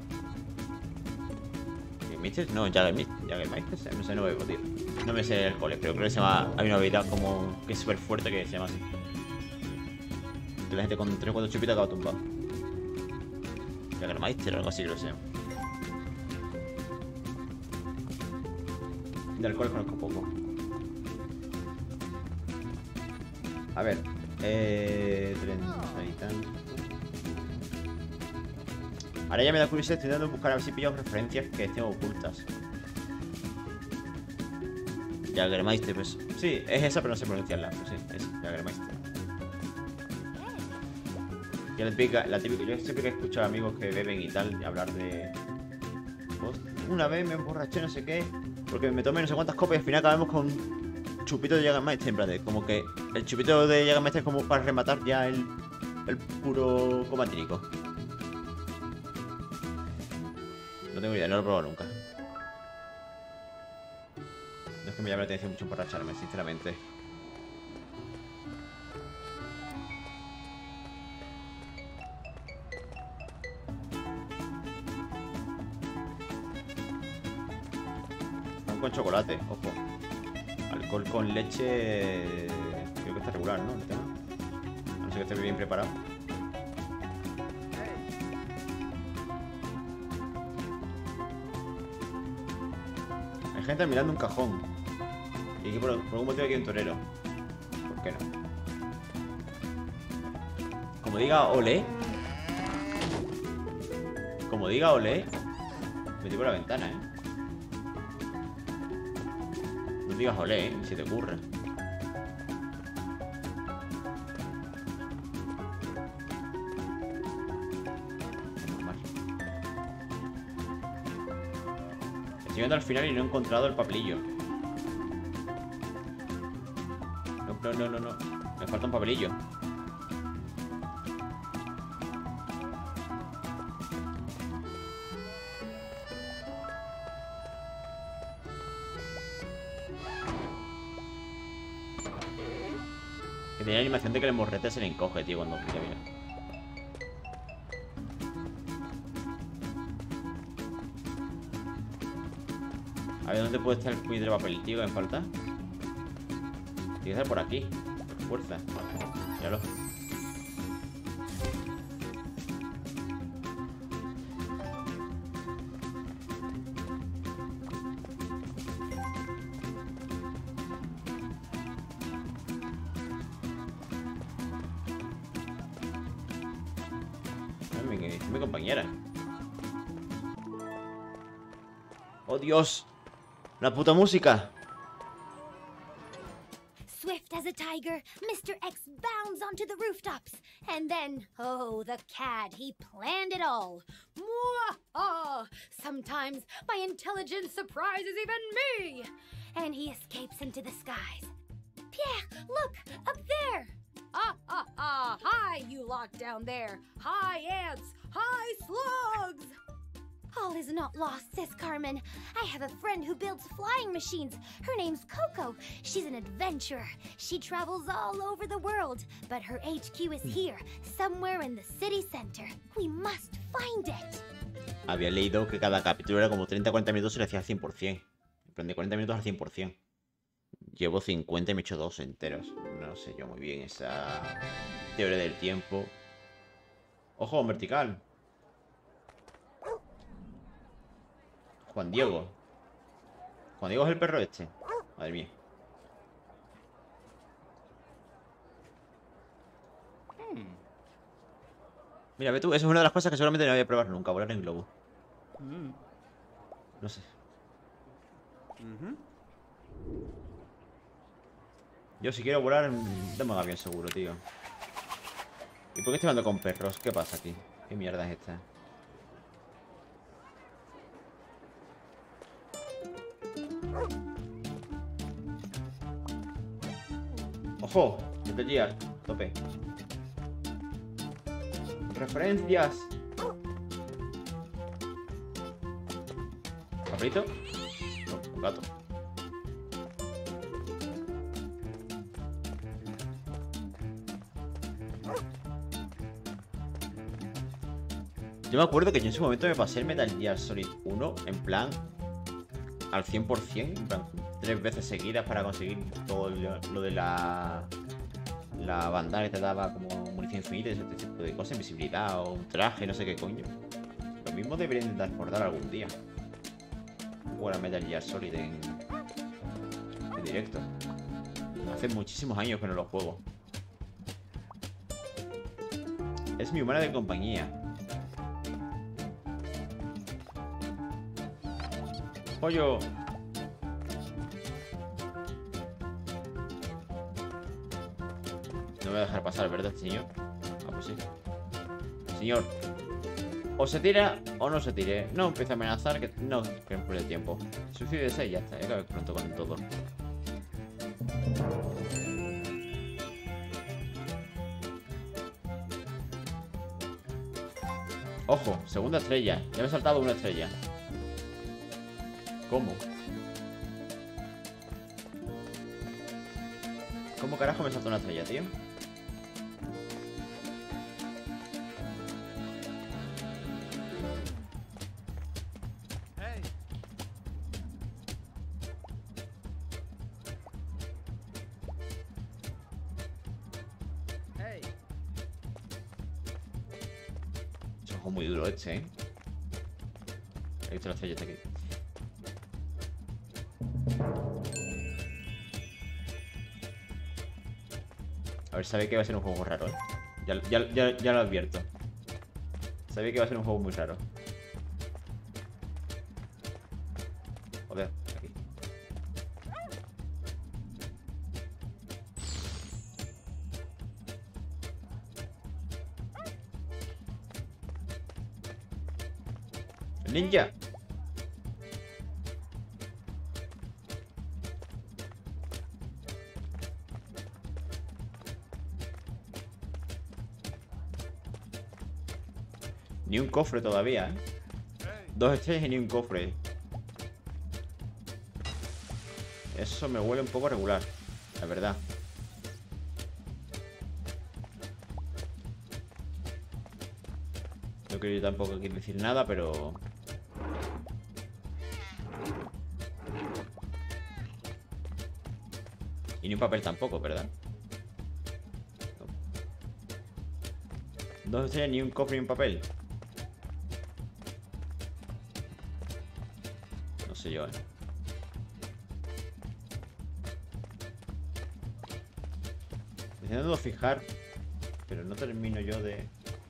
¿El Mister? No, Jagermeister. Jagermeister, no sé, no bebo, tío. No me sé el alcohol, pero creo que se llama. Hay una bebida como que es súper fuerte que se llama así. Que la gente con tres o cuatro chupitas acaba tumbado. Jagermeister o algo así, creo que se llama. De alcohol conozco poco. A ver, eh, treinta y tanto. Ahora ya me da curiosidad, estoy intentando buscar a ver si pillo referencias que estén ocultas. Jagermeister, pues. Sí, es esa, pero no sé pronunciarla. Pues sí, es Jagermeister. Y la típica, la típica, yo siempre que escucho a amigos que beben y tal, y hablar de. Pues, una vez me emborraché, no sé qué, porque me tomé no sé cuántas copas y al final acabamos con chupito de Jagermeister, en plan de, como que el chupito de Jagermeister es como para rematar ya el, el puro comatínico. No tengo idea, no lo he probado nunca. No es que me llame la atención mucho emborracharme, sinceramente. Con chocolate, ojo. Alcohol con leche. Creo que está regular, ¿no? El tema. A no ser que esté bien preparado. Hay gente mirando un cajón. Y aquí por, por algún motivo aquí hay un torero. ¿Por qué no? Como diga olé. Como diga olé. Me tiro por la ventana, eh. No digas olé, ¿eh? Si te ocurre. Estoy viendo al final y no he encontrado el papelillo. No, no, no, no, no. Me falta un papelillo. Que tenía la animación de que el morrete se le encoge, tío, cuando mira, mira. A ver, ¿dónde puede estar el puñetero papel, tío, que me falta? Tiene que estar por aquí. Por fuerza. Míralo. Es mi compañera. ¡Oh, Dios! ¡La puta música! Swift as a tiger, Mister X bounds songs onto the rooftops. And then, oh, the cad, he planned it all. Mwah! Sometimes my intelligence surprises even me. And he escapes into the skies. Pierre, look, up there. Ah, ah, ah, hi, you lot down there. Hi, ants. Hi, slugs. All is not lost, Sis Carmen. I have a friend who builds flying machines. Her name's Coco. She's an adventurer. She travels all over the world, but her H Q is here, somewhere in the city center. We must find it. Había leído que cada capítulo era como treinta a cuarenta minutos y lo hacía al cien por cien. En plan de cuarenta minutos al cien por cien. Llevo cincuenta y me he hecho dos enteros. No sé yo muy bien esa teoría del tiempo. Ojo, vertical. Juan Diego. Juan Diego es el perro este. Madre mía. Mira, ve tú, eso es una de las cosas que seguramente no voy a probar nunca. Volar en globo. No sé. Yo si quiero volar, dame un avión seguro, tío. ¿Y por qué estoy hablando con perros? ¿Qué pasa aquí? ¿Qué mierda es esta? ¡Ojo! Metal Gear, tope. Referencias. ¿Cabrito? No, un gato. Yo me acuerdo que yo en su momento me pasé el Metal Gear Solid uno en plan al cien por cien, en plan tres veces seguidas para conseguir todo lo, lo de la la bandana que te daba como munición infinita, ese tipo de cosas, invisibilidad o un traje, no sé qué coño. Lo mismo debería intentar recordar algún día. Jugar a Metal Gear Solid en, en directo. Hace muchísimos años que no lo juego. Es mi humana de compañía. ¡Pollo! No me voy a dejar pasar, ¿verdad, señor? Ah, pues sí. Señor, o se tira o no se tire. No empieza a amenazar, que no que por el tiempo. Suicídese y ya está. Ya acabé pronto con todo. Ojo, segunda estrella. Ya me he saltado una estrella. ¿Cómo? ¿Cómo carajo me saltó una estrella, tío? Es un juego muy duro este, ¿eh? He visto la estrella aquí. A ver, sabe que va a ser un juego raro, ¿eh? Ya, ya, ya, ya lo advierto. Sabía que va a ser un juego muy raro. Joder, aquí. ¡Ninja! Ni un cofre todavía, ¿eh? Dos estrellas y ni un cofre. Eso me huele un poco regular, la verdad. No quiero yo tampoco aquí decir nada, pero... Y ni un papel tampoco, ¿verdad? No. Dos estrellas, ni un cofre ni un papel. No sé yo, ¿eh? Intentando fijar, pero no termino yo de...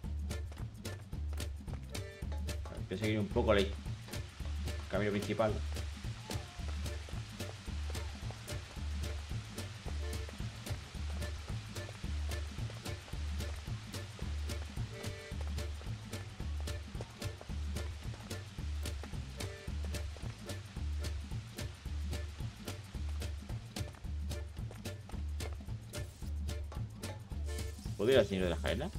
Voy a seguir un poco el camino principal. ¿Puedo ir al señor de la escalera?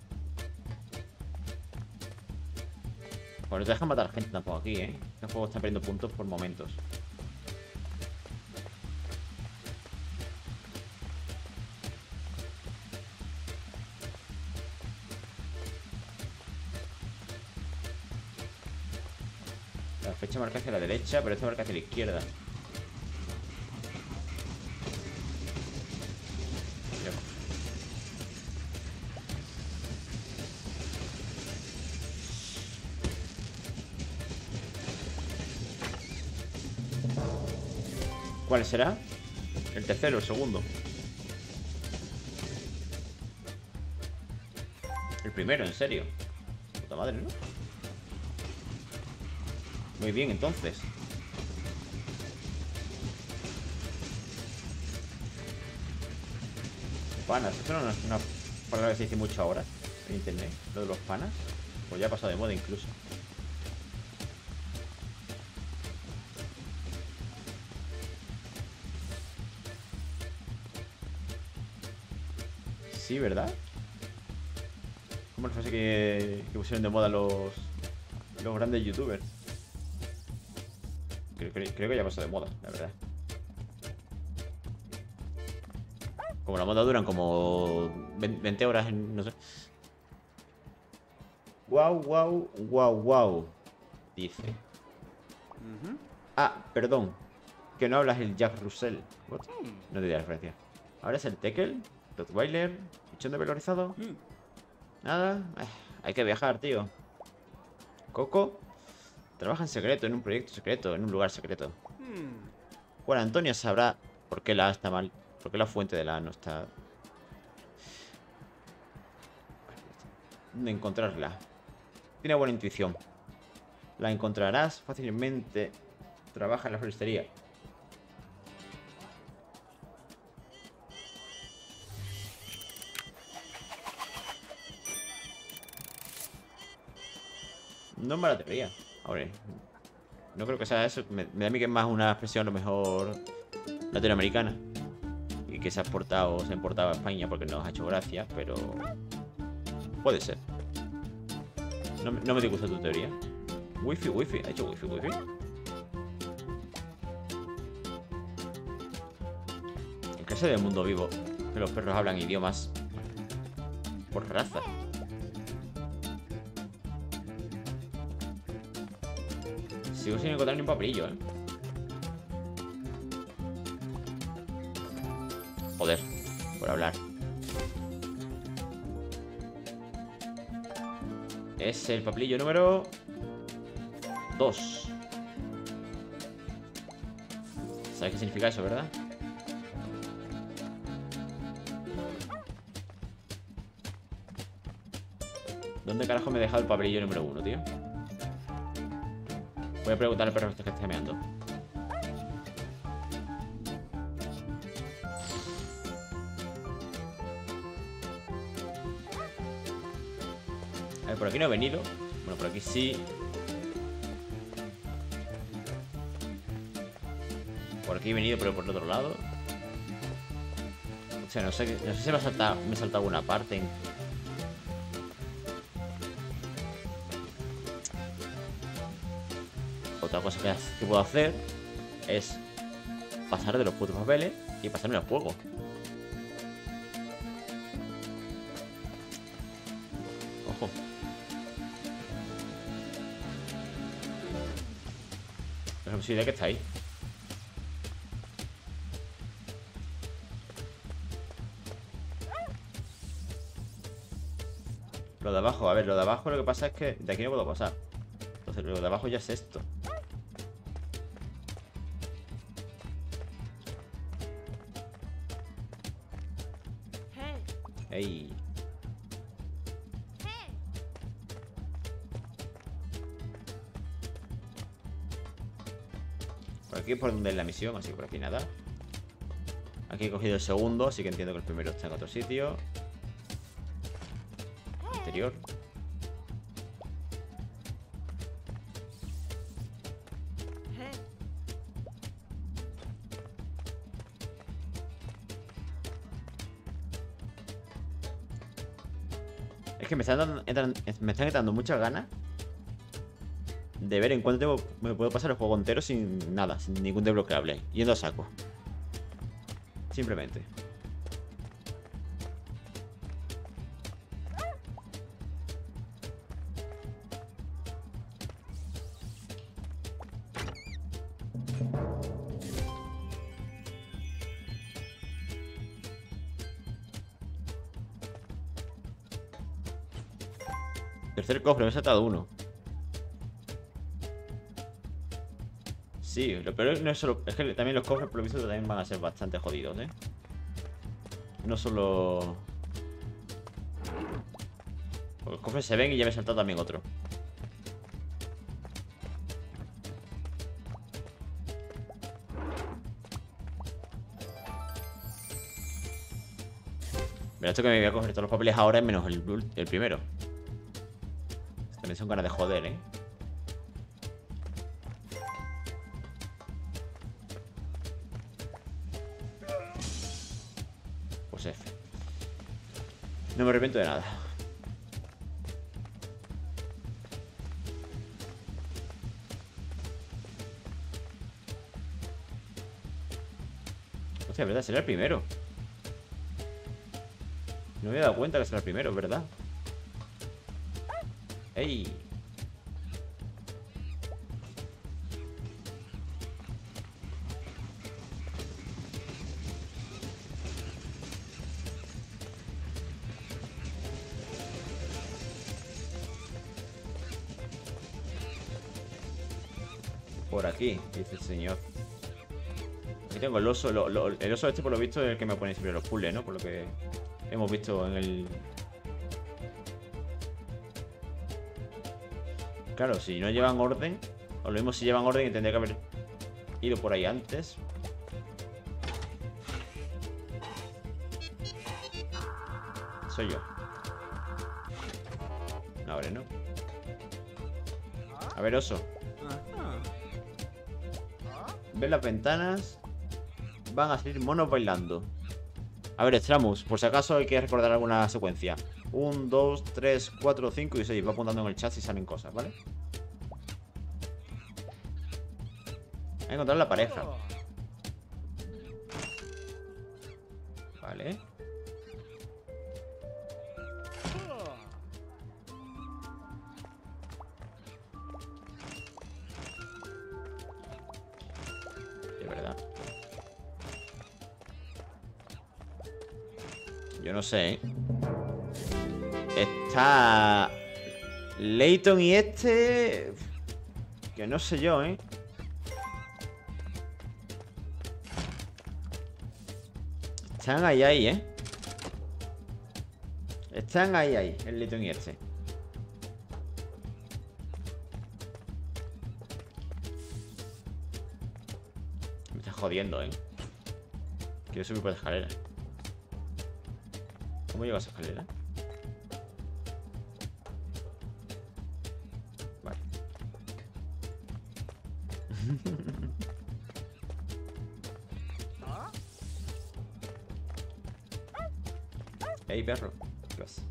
Pues no te dejan matar gente tampoco aquí, ¿eh? Este juego está perdiendo puntos por momentos. La flecha marca hacia la derecha, pero esta marca hacia la izquierda. ¿Cuál será? El tercero, el segundo. El primero, en serio. Puta madre, ¿no? Muy bien, entonces. Panas, eso no es una palabra que se dice mucho ahora en internet, lo de los panas. Pues ya ha pasado de moda incluso. Sí, ¿verdad? ¿Cómo les parece que, que pusieron de moda los, los grandes youtubers? Creo, creo, creo que ya pasó de moda, la verdad. Como la moda duran como veinte horas, en, no sé. Wow, wow, wow, wow. Dice. Mhm. Ah, perdón. Que no hablas el Jack Russell. What? No te di la referencia. Ahora es el Tekel, Rottweiler, bichón de pelo rizado. Mm. Nada. Eh, hay que viajar, tío. Coco trabaja en secreto, en un proyecto secreto, en un lugar secreto. Mm. Juan Antonio sabrá por qué la A está mal. Por qué la fuente de la A no está. ¿Dónde encontrarla? Tiene buena intuición. La encontrarás fácilmente. Trabaja en la floristería. No es mala teoría. Ahora, no creo que sea eso. Me, me da a mí que es más una expresión a lo mejor latinoamericana. Y que se ha exportado, se ha importado a España porque nos ha hecho gracia, pero puede ser. No, no me disgusta tu teoría. Wifi, wifi, ha hecho wifi, wifi. ¿En qué sé del mundo vivo que los perros hablan idiomas por raza? Sigo sin encontrar ni un papelillo, ¿eh? Joder, por hablar. Es el papelillo número dos. ¿Sabes qué significa eso, verdad? ¿Dónde carajo me he dejado el papelillo número uno, tío? Voy a preguntar al perro este que está meando. A ver, por aquí no he venido. Bueno, por aquí sí. Por aquí he venido, pero por el otro lado. O sea, no sé, no sé si me ha saltado, me ha saltado alguna parte. En... Otra cosa que, que puedo hacer es pasar de los putos papeles y pasarme al juego. Ojo. Es una posibilidad que está ahí. Lo de abajo, a ver, lo de abajo lo que pasa es que de aquí no puedo pasar. Entonces lo de abajo ya es esto. Ey. Por aquí es por donde es la misión, así que por aquí nada. Aquí he cogido el segundo, así que entiendo que el primero está en otro sitio. Interior. Es que me están dando, entran- me están dando muchas ganas de ver en cuánto tiempo me puedo pasar el juego entero sin nada, sin ningún desbloqueable. Yendo a saco. Simplemente. Tercer cofre, me he saltado uno. Sí, lo peor no es solo... Es que también los cofres por lo visto también van a ser bastante jodidos, ¿eh? No solo... Porque los cofres se ven y ya me he saltado también otro. Verás esto que me voy a coger todos los papeles ahora menos el, el primero. También son ganas de joder, ¿eh? Pues F. No me arrepiento de nada. Hostia, ¿verdad? Será el primero. No me había dado cuenta que será el primero, ¿verdad? ¡Ey! Por aquí, dice el señor. Aquí tengo el oso. Lo, lo, el oso este, por lo visto, es el que me pone siempre los puzzles, ¿no? Por lo que hemos visto en el... Claro, si no llevan orden, o lo mismo si llevan orden y tendría que haber ido por ahí antes. Soy yo. No abre, ¿no? A ver, oso. ¿Ves las ventanas? Van a salir monos bailando. A ver, Stramus, por si acaso hay que recordar alguna secuencia. uno, dos, tres, cuatro, cinco y seis. Va apuntando en el chat si salen cosas, ¿vale? Hay que encontrar la pareja. Vale. De verdad. Yo no sé, ¿eh? Está Layton y este... Que no sé yo, ¿eh? Están ahí, ahí, ¿eh? Están ahí, ahí, el Layton y este. Me estás jodiendo, ¿eh? Quiero subir por la escalera. ¿Cómo llego a esa escalera? Vale. Ey, perro. ¿Qué vas?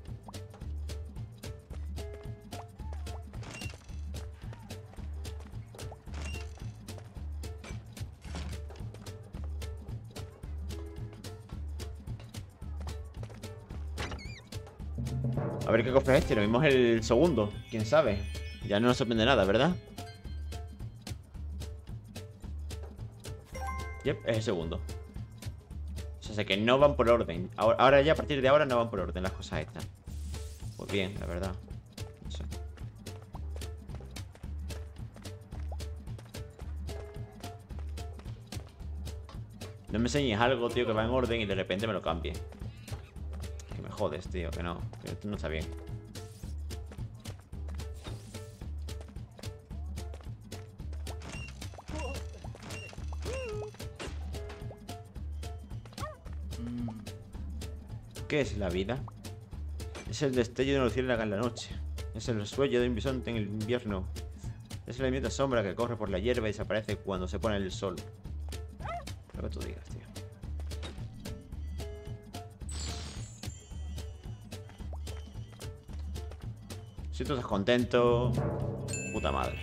A ver qué cofre es este. Lo mismo es el segundo. ¿Quién sabe? Ya no nos sorprende nada, ¿verdad? Yep, es el segundo. O sea, que no van por orden. Ahora, ahora ya, a partir de ahora, no van por orden las cosas estas. Pues bien, la verdad. No sé. No me enseñes algo, tío, que va en orden y de repente me lo cambie. Que me jodes, tío, que no. Que esto no está bien. ¿Qué es la vida? Es el destello de una luciérnaga en la noche. Es el sueño de un bisonte en el invierno. Es la inmensa sombra que corre por la hierba y desaparece cuando se pone el sol. Lo que tú digas, tío. Si tú estás contento, puta madre.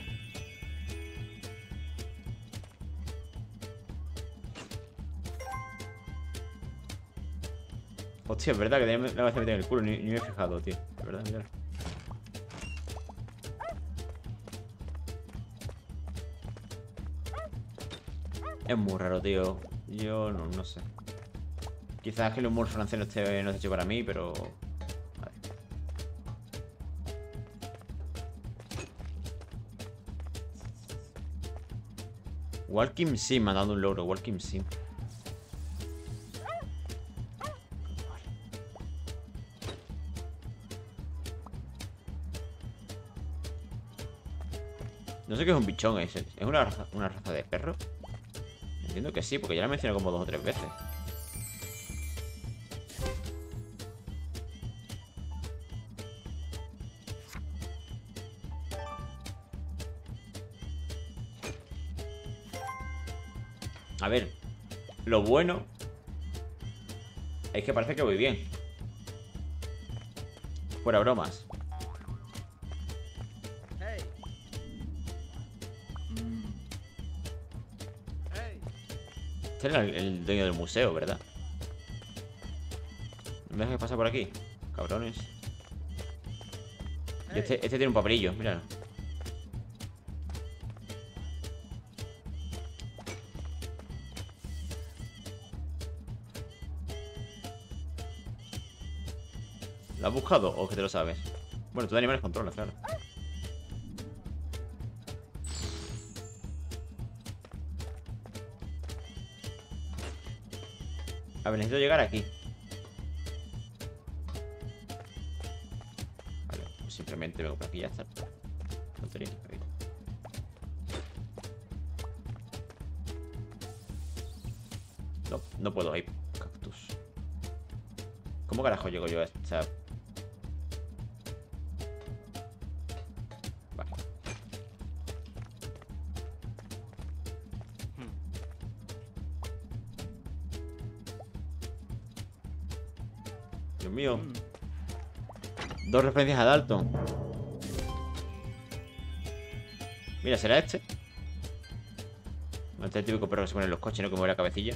Hostia, es verdad que tenía la cabeza metida en el culo. Ni, ni me he fijado, tío. Es verdad, mira. Es muy raro, tío. Yo no, no sé. Quizás que el humor francés no esté, no esté hecho para mí, pero... Vale. Walking Sim, me ha dado un logro. Walking Sim. No sé qué es un bichón ese. ¿Es una raza, una raza de perro? Entiendo que sí, porque ya la he mencionado como dos o tres veces. A ver, lo bueno es que parece que voy bien. Fuera bromas. Hey. Hey. Este era el, el dueño del museo, ¿verdad? ¿No me dejas pasar por aquí? Cabrones. Y este, este tiene un papelillo, míralo. ¿Lo has buscado o que te lo sabes? Bueno, tú de animales controlas, claro. A ver, necesito llegar aquí. Vale, pues simplemente vengo por aquí y ya está. Tontería. Ahí. No, no puedo, hay cactus. ¿Cómo carajo llego yo a esta...? Vale. Dios mío. Dos referencias a Dalton. Mira, ¿será este? Este es el típico perro que se pone en los coches, ¿no? Que mueve la cabecilla.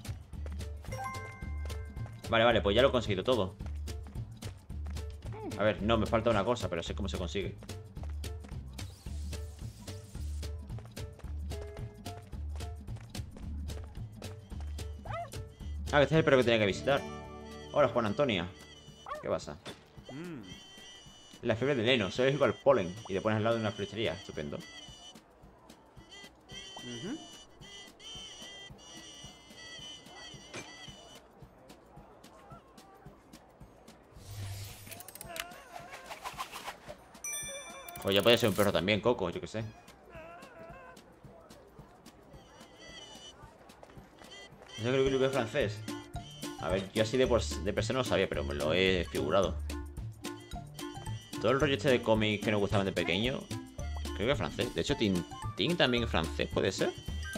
Vale, vale, pues ya lo he conseguido todo. A ver, no, me falta una cosa, pero sé cómo se consigue. Ah, que este es el perro que tenía que visitar. Hola, Juan Antonia. ¿Qué pasa? Mm. La fiebre de heno, soy alérgico al polen. Y te pones al lado de una flechería, estupendo. Ujú. O ya puede ser un perro también, Coco, yo qué sé. ¿No creo que lo que es francés? A ver, yo así de, por, de persona no sabía, pero me lo he figurado. Todo el rollo este de cómics que nos gustaban de pequeño, creo que es francés. De hecho, Tintín también es francés, ¿puede ser?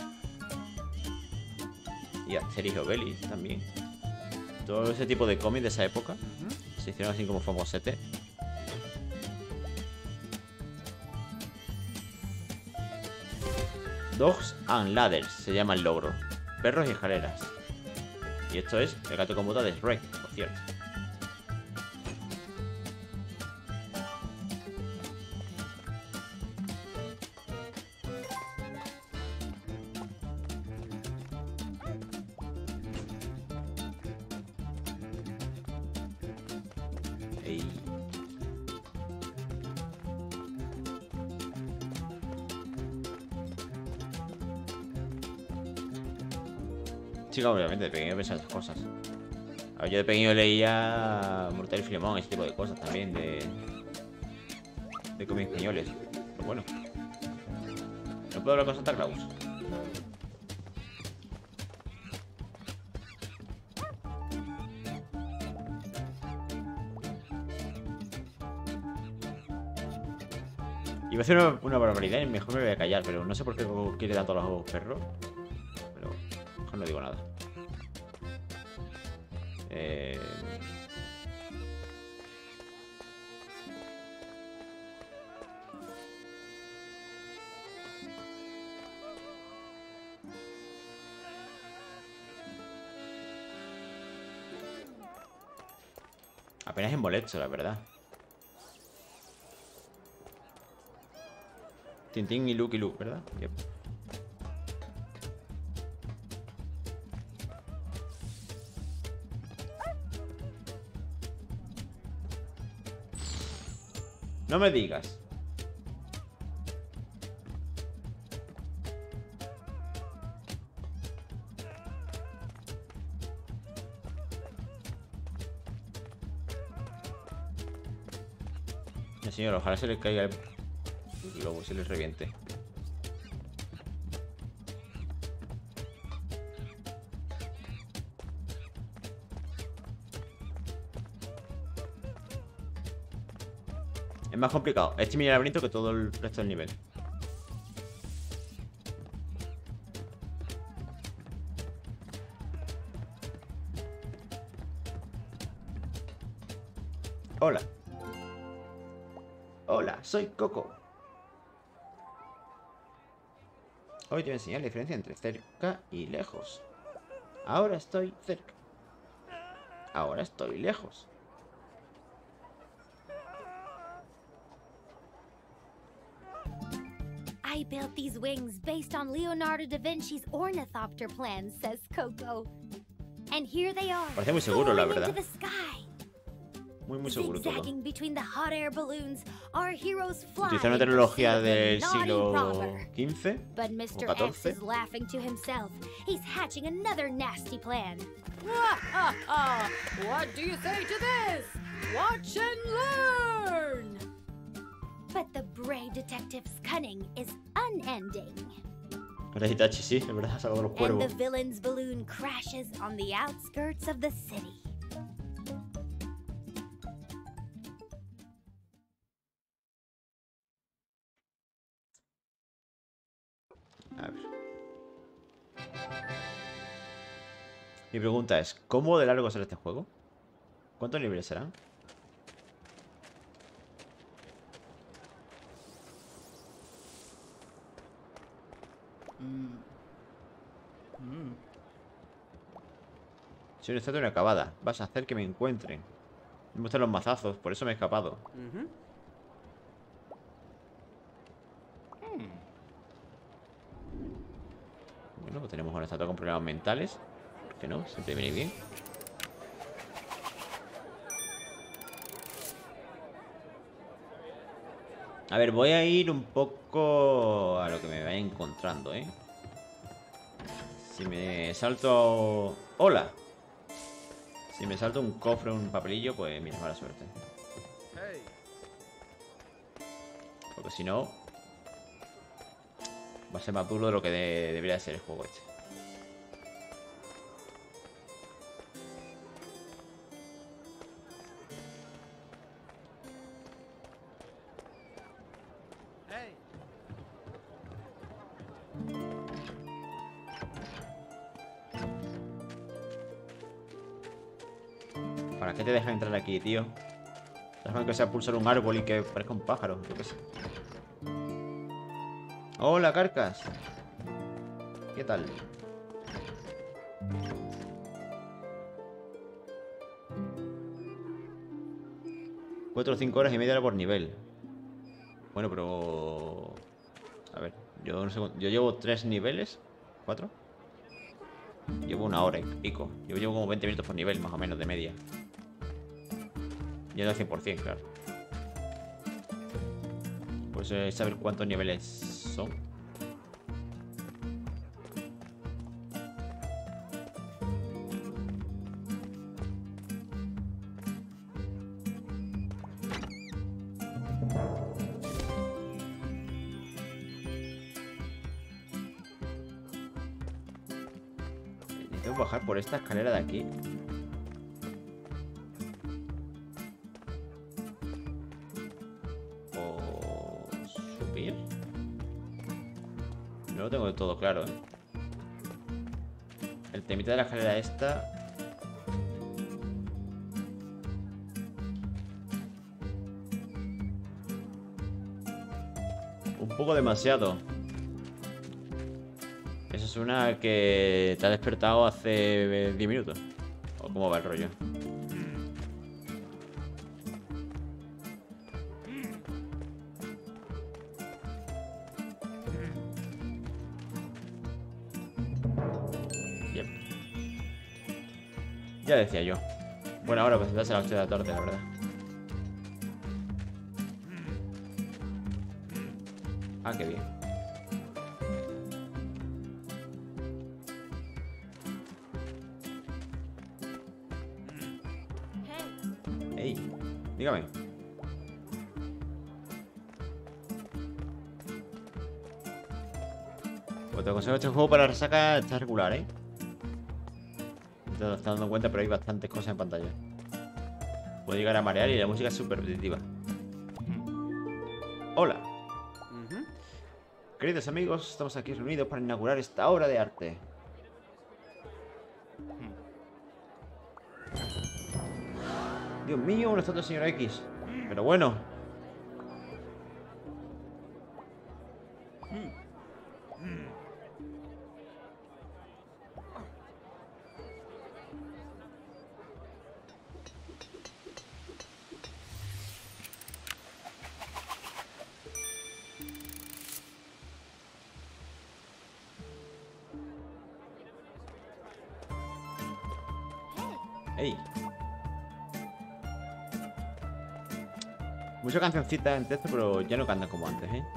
Y Asterix y Obelix también. Todo ese tipo de cómics de esa época Ujú. se hicieron así como famosete. Dogs and Ladders se llama el logro. Perros y escaleras. Y esto es el gato con botas de Shrek, por cierto. Ey. Chica, obviamente, de pequeño pensaba esas cosas. A ver, yo de pequeño leía Mortadelo y Filemón, ese tipo de cosas también, de... de cómics españoles. Pero bueno. ¿No puedo hablar con Santa Claus? Iba a hacer una, una barbaridad y mejor me voy a callar, pero no sé por qué quiere tanto a los perros. Pero mejor no digo nada. Eh... Apenas es molesto, la verdad. Tintín y Lucky Luke, ¿verdad? Yep. No me digas. No, señor, ojalá se le caiga el globo, se le reviente. Es más complicado este mini laberinto que todo el resto del nivel. Hola. Hola, soy Coco. Hoy te voy a enseñar la diferencia entre cerca y lejos. Ahora estoy cerca. Ahora estoy lejos. I built these wings based on Leonardo da Vinci's ornithopter plans, says Coco. And here they are, Parece muy seguro, la soaring verdad. into the sky. Muy, muy seguro todo. Zigzagging between the hot air balloons, our heroes fly Utilizar una in tecnología pursuit of the del naughty siglo robber. quince But o Mister X catorce. is laughing to himself. He's hatching another nasty plan. What do you say to this? Watch and learn! But the brave detective's cunning is unending. Ahora Hitachi, sí, es verdad, ha sacado los And cuervos. the villain's balloon crashes on the outskirts of the city. A ver. Mi pregunta es, ¿cómo de largo será este juego? ¿Cuántos niveles serán? Mm. Mm. Soy una estatua inacabada. Vas a hacer que me encuentren. Me gustan los mazazos, por eso me he escapado. Mhm. Bueno, pues tenemos una estatua con problemas mentales. ¿Por qué no? Siempre viene bien. A ver, voy a ir un poco a lo que me vaya encontrando, ¿eh? Si me salto... ¡Hola! Si me salto un cofre o un papelillo, pues mira, mala suerte. Hey. Porque si no... va a ser más duro de lo que de- debería de ser el juego este. Hey. ¿Para qué te dejan entrar aquí, tío? Déjame que sea pulsar un árbol y que parezca un pájaro, yo qué sé. Hola, Carcas. ¿Qué tal? Cuatro o cinco horas y media por nivel. Bueno, pero... A ver, yo no sé... cu- Yo llevo tres niveles. ¿Cuatro? Llevo una hora y pico. Yo llevo como veinte minutos por nivel, más o menos, de media. Ya no al cien por cien, claro. Pues eh, saber cuántos niveles son. Necesito bajar por esta escalera de aquí. O subir. No lo tengo del todo claro, ¿eh? El temita de la escalera esta. Un poco demasiado. Eso suena que te ha despertado hace diez minutos. ¿O cómo va el rollo? Ya decía yo. Bueno, ahora pues va a ser las ocho de la tarde, la verdad. Ah, qué bien. Ey, dígame. Pues te aconsejo este juego para la resaca está regular, ¿eh? No te estás dando cuenta, pero hay bastantes cosas en pantalla. Puede llegar a marear y la música es súper repetitiva. Hola. Ujú. Queridos amigos, estamos aquí reunidos para inaugurar esta obra de arte. Dios mío, una estatua del señor X. Pero bueno. Ey. Mucha cancioncita en texto, pero ya no cantan como antes, ¿eh?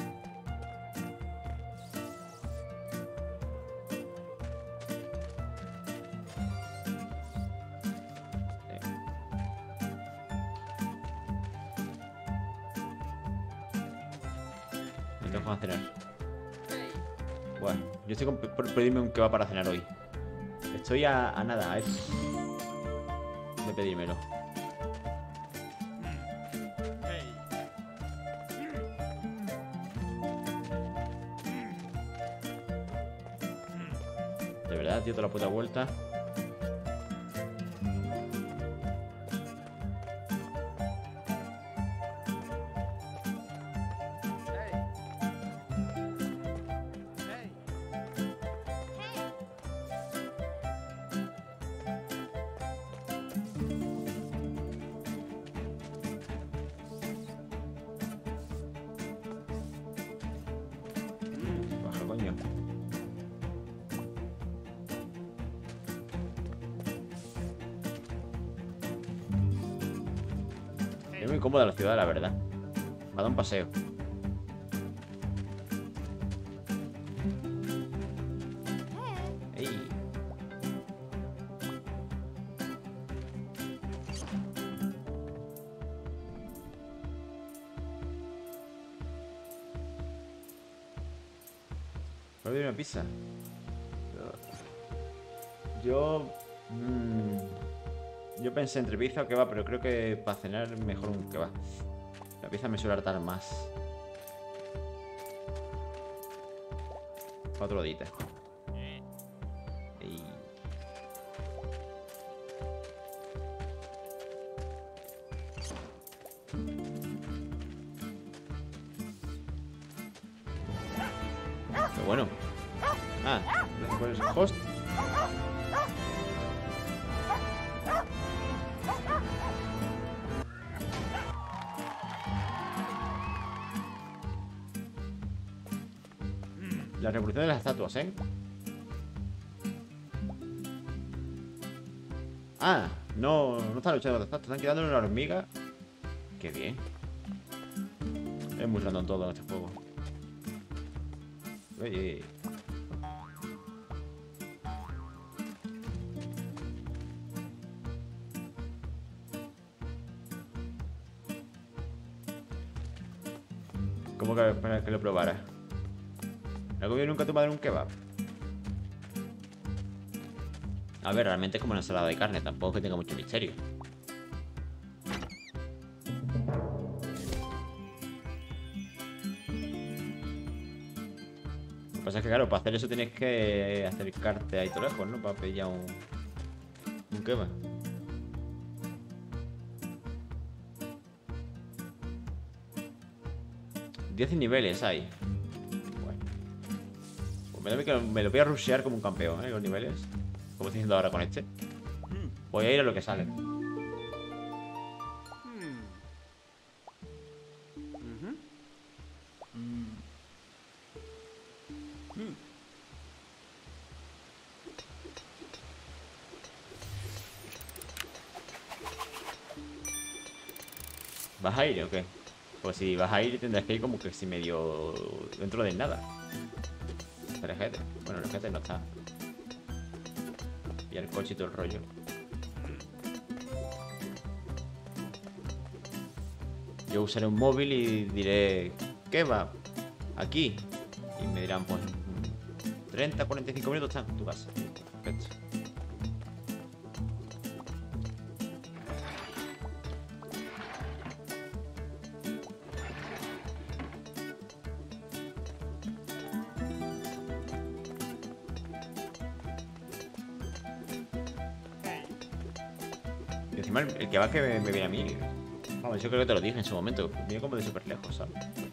Eh. Me tengo que cenar. Bueno, yo estoy con- por pedirme un kebab para cenar hoy. Estoy a, a nada, a ver. De pedírmelo. Hey. De verdad, tío, toda la puta vuelta. Hey. Hey. Baja, coño. Es muy cómoda la ciudad, la verdad. Me ha dado un paseo. Ey. Voy a pedir una pizza. Yo... mm, yo pensé entre pizza o kebab, pero creo que para cenar mejor un kebab. La pizza me suele hartar más. Otro dita. Y... Qué bueno. Ah, ¿cuál es el host? La revolución de las estatuas, ¿eh? Ah, no, no están luchando con las estatuas, están quedando en una hormiga. Qué bien. Es muy random todo en este juego. Oye. ¿Cómo que para que lo probara? ¿No he comido nunca tu madre un kebab? A ver, realmente es como una ensalada de carne, tampoco es que tenga mucho misterio. Lo que pasa es que, claro, para hacer eso tienes que acercarte ahí todo lejos, ¿no? Para pillar un, un kebab. diez niveles hay. Bueno. Pues me, lo, voy a- me lo voy a rushear como un campeón, ¿eh? Los niveles. Como estoy haciendo ahora con este. Voy a ir a lo que sale. Hmm. Mhm. Mm. Hmm. ¿Vas a ir o qué? Pues si vas a ir tendrás que ir como que si medio dentro de nada. El ejete. Bueno, el ejete no está. Y el coche y todo el rollo. Yo usaré un móvil y diré, ¿qué va? Aquí. Y me dirán, pues, treinta, cuarenta y cinco minutos están en tu casa. Perfecto. Y encima el, el que va que me, me viene a mí. Vamos, yo creo que te lo dije en su momento. Viene como de súper lejos, ¿sabes?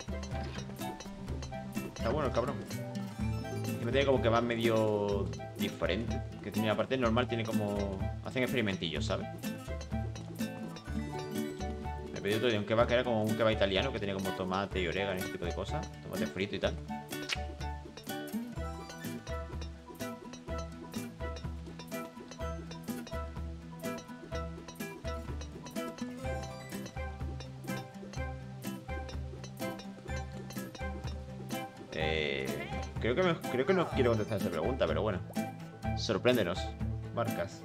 Está bueno el cabrón. Y me tiene como que va medio diferente. Que tiene, aparte normal, tiene como... Hacen experimentillos, ¿sabes? Me pedí otro día un kebab que era como un kebab italiano. Que tenía como tomate y orégano y ese tipo de cosas. Tomate frito y tal. Eh, creo, que me, creo que no quiero contestar esa pregunta, pero bueno. Sorpréndenos, Barcas.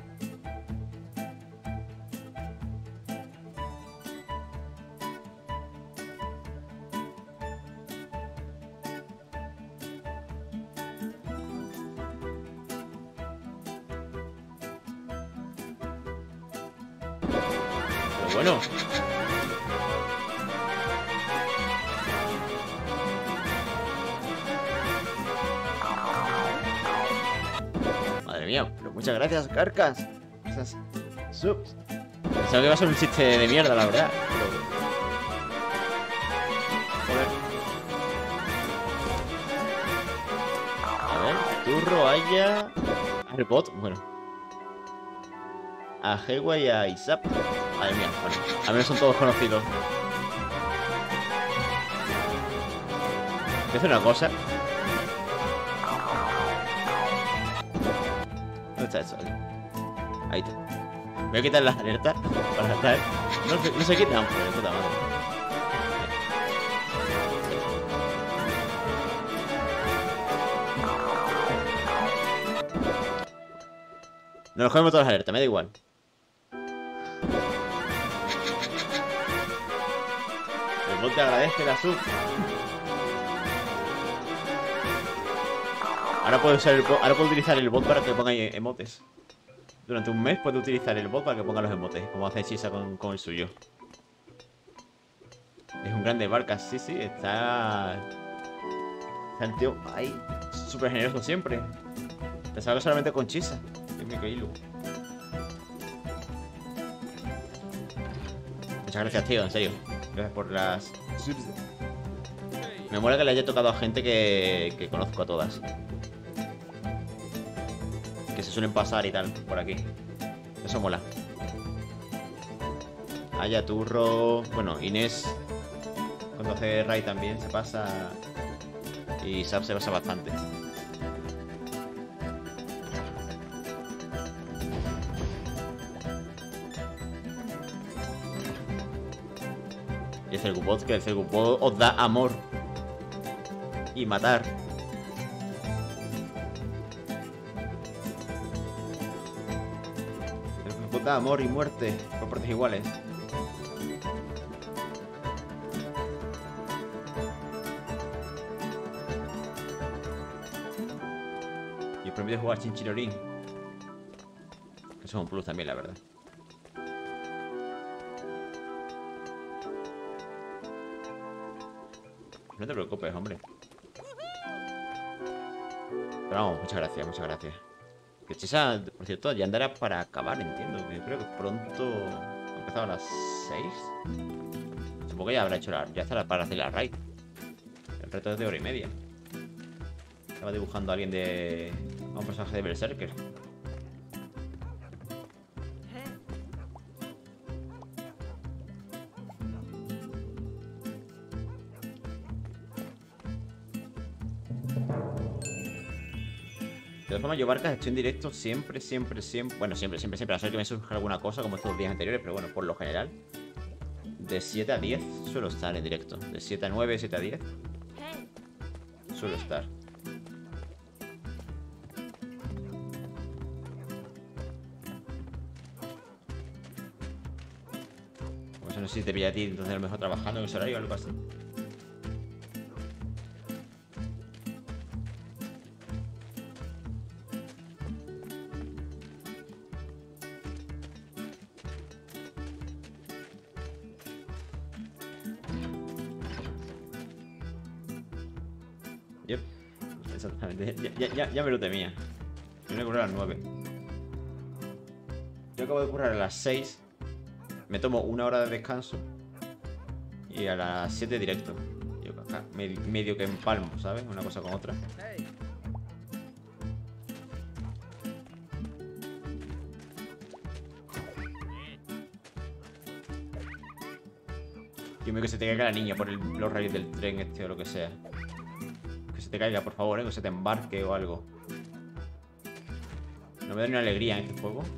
Pero bueno. Madre mía, pero muchas gracias, Carcas. Esas subs. Pensaba que iba a ser un chiste de mierda, la verdad. Pero... Joder. A ver, Turro, Aya... Arbot, bueno. A Hewa y a Isap. Madre mía, bueno. Al menos son todos conocidos. Voy a hacer una cosa. ¿Dónde está eso? Ahí está. Voy a quitar las alertas para estar. No, se- no se quitan, por de puta madre. Nos los cogemos todas las alertas, me da igual. El bot te agradece la sub. Ahora puedo, usar el bot- ahora puedo utilizar el bot para que ponga e- emotes. Durante un mes puedo utilizar el bot para que ponga los emotes, como hace Chisa con, con el suyo. Es un grande Barcas, sí, sí, está... Está el tío ahí, súper generoso siempre. Pensaba que solamente con Chisa. Dios mío, qué hilo. Muchas gracias, tío, en serio. Gracias por las subs. Me mola que le haya tocado a gente que, que conozco a todas. Que se suelen pasar y tal, por aquí. Eso mola. Aya, Turro... Bueno, Inés... Cuando hace raid también se pasa... Y Sab se pasa bastante. Y el Cergubot, que el Cergubot os da amor. Y matar. El Cergubot da amor y muerte por partes iguales. Y os permite jugar Chinchirorín. Eso es un plus también, la verdad. No te preocupes, hombre. Pero vamos, muchas gracias, muchas gracias. Que Chisa, por cierto, ya andará para acabar, entiendo. Yo creo que pronto... Ha empezado a las seis. Supongo que ya habrá hecho la... Ya estará para hacer la raid. El reto es de hora y media. Estaba dibujando a alguien de... A un personaje de Berserker. De todas formas, yo, Barcas, estoy en directo siempre, siempre, siempre... Bueno, siempre, siempre, siempre. A no ser que me surja alguna cosa, como estos días anteriores, pero bueno, por lo general. De siete a diez suelo estar en directo. De siete a nueve, siete a diez Hey. suelo estar. Pues no sé si te pilla a ti, entonces a lo mejor trabajando en ese horario o algo así. Yep. Exactamente. Ya, ya, ya, ya me lo temía. Yo me currar a las nueve. Yo acabo de currar a las seis. Me tomo una hora de descanso. Y a las siete directo. Yo acá medio, medio que empalmo, ¿sabes? Una cosa con otra. Hey. Yo me que se te caiga la niña por el- los rayos del tren este o lo que sea. Que se te caiga, por favor, ¿eh? Que se te embarque o algo. No me da ni una alegría en este juego.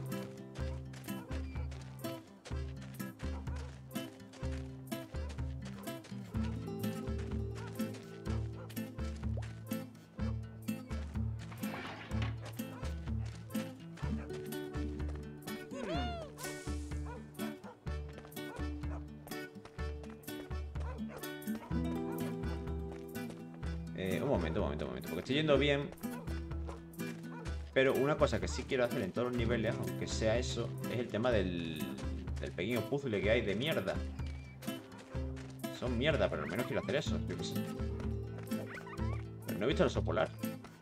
Eh, un momento, un momento, un momento. Porque estoy yendo bien. Pero una cosa que sí quiero hacer en todos los niveles, aunque sea eso, es el tema del, del pequeño puzzle que hay de mierda. Son mierda, pero al menos quiero hacer eso. Yo qué sé. Pero no he visto el oso polar.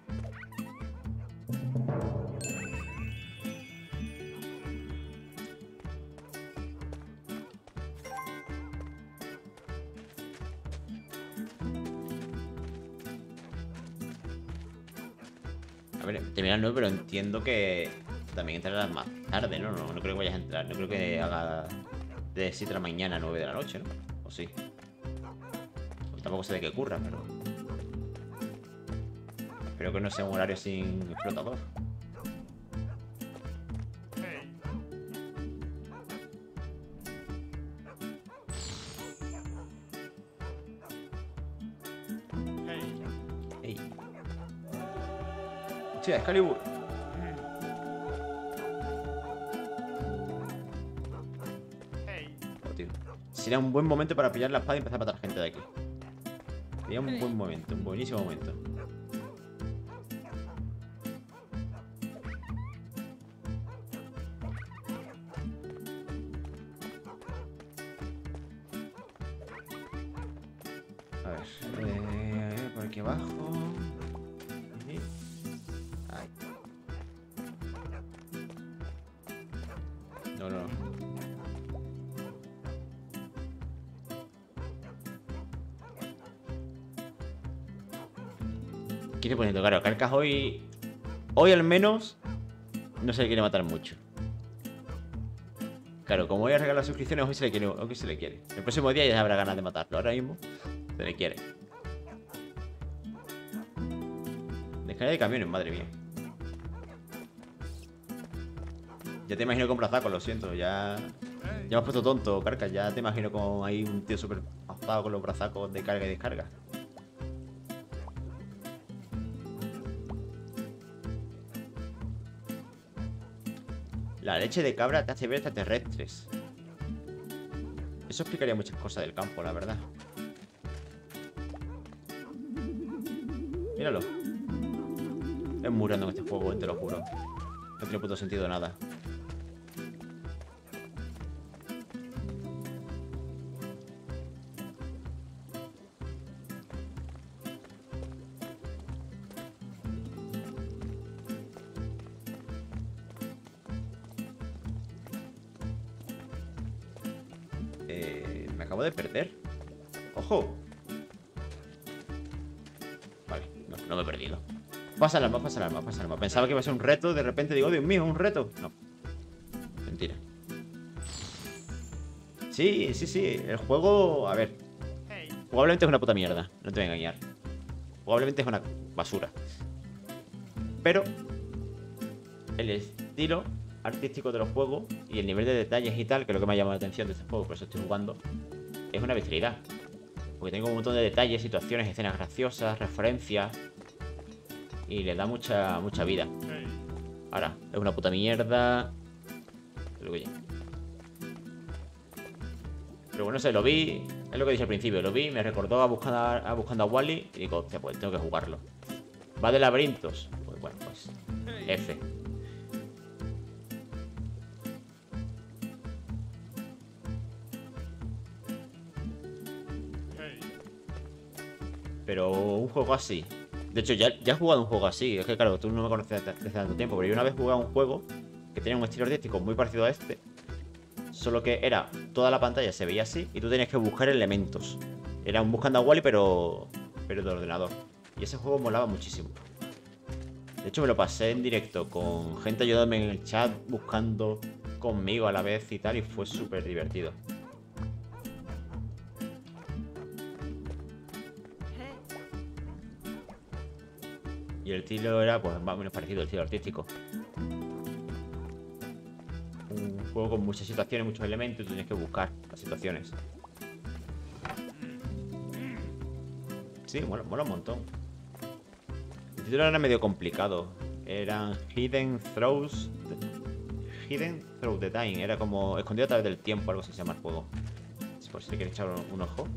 A ver, termina el nueve, pero entiendo que también entrarás más tarde, ¿no? ¿no? No creo que vayas a entrar. No creo que haga de siete de la mañana a nueve de la noche, ¿no? ¿O sí? Pues tampoco sé de qué ocurra, pero... Espero que no sea un horario sin explotador. Hey. Hey. Ey. Hostia, Excalibur. Hey. Oh, tío. Sería un buen momento para pillar la espada y empezar a matar gente de aquí. Sería un buen momento, un buenísimo momento. A ver, eh, por aquí abajo. Y... Ahí. No, no, no. Quiere poniendo, claro, Carcas hoy. Hoy al menos no se le quiere matar mucho. Claro, como voy a regalar suscripciones, hoy se le quiere. Hoy se le quiere. El próximo día ya habrá ganas de matarlo. Ahora mismo se le quiere. Descarga de camiones, madre mía. Ya te imagino con brazacos, lo siento. Ya. Ya me has puesto tonto, Carcas. Ya te imagino con ahí un tío súper azado con los brazacos de carga y descarga. La leche de cabra te hace ver extraterrestres. Eso explicaría muchas cosas del campo, la verdad. Míralo. Es muy random este juego, te lo juro. No tiene puto sentido nada. Eh, me acabo de perder. ¡Ojo! Vale, no, no me he perdido. Pasa el arma, pasa el arma, pasa el arma. Pensaba que iba a ser un reto, de repente digo, Dios mío, ¿un reto? No. Mentira. Sí, sí, sí. El juego, a ver. Hey. Probablemente es una puta mierda. No te voy a engañar. Probablemente es una basura. Pero el estilo artístico de los juegos y el nivel de detalles y tal, que es lo que me ha llamado la atención de este juego, por eso estoy jugando, es una bestialidad. Porque tengo un montón de detalles, situaciones, escenas graciosas, referencias. Y le da mucha, mucha vida. Hey. Ahora, es una puta mierda. Pero oye. Pero bueno, se lo vi. Es lo que dije al principio. Lo vi, me recordó a Buscando a, a, buscando a Wally. Y digo, hostia, pues tengo que jugarlo. Va de laberintos. Pues bueno, pues. F. Hey. Pero un juego así. De hecho, ya, ya he jugado un juego así. Es que claro, tú no me conoces desde tanto tiempo. Pero yo una vez jugué a un juego que tenía un estilo artístico muy parecido a este. Solo que era, toda la pantalla se veía así y tú tenías que buscar elementos. Era un Buscando a Wally, pero, pero de ordenador. Y ese juego molaba muchísimo. De hecho, me lo pasé en directo con gente ayudándome en el chat, buscando conmigo a la vez y tal. Y fue súper divertido. Y el estilo era, pues, más o menos parecido, el estilo artístico. Un juego con muchas situaciones, muchos elementos, y tú tienes que buscar las situaciones. Sí, mola, mola un montón. El título era medio complicado. Eran Hidden Throws. Hidden Through the Time. Era como escondido a través del tiempo, algo así se llama el juego. Por si le quieres echar un, un ojo.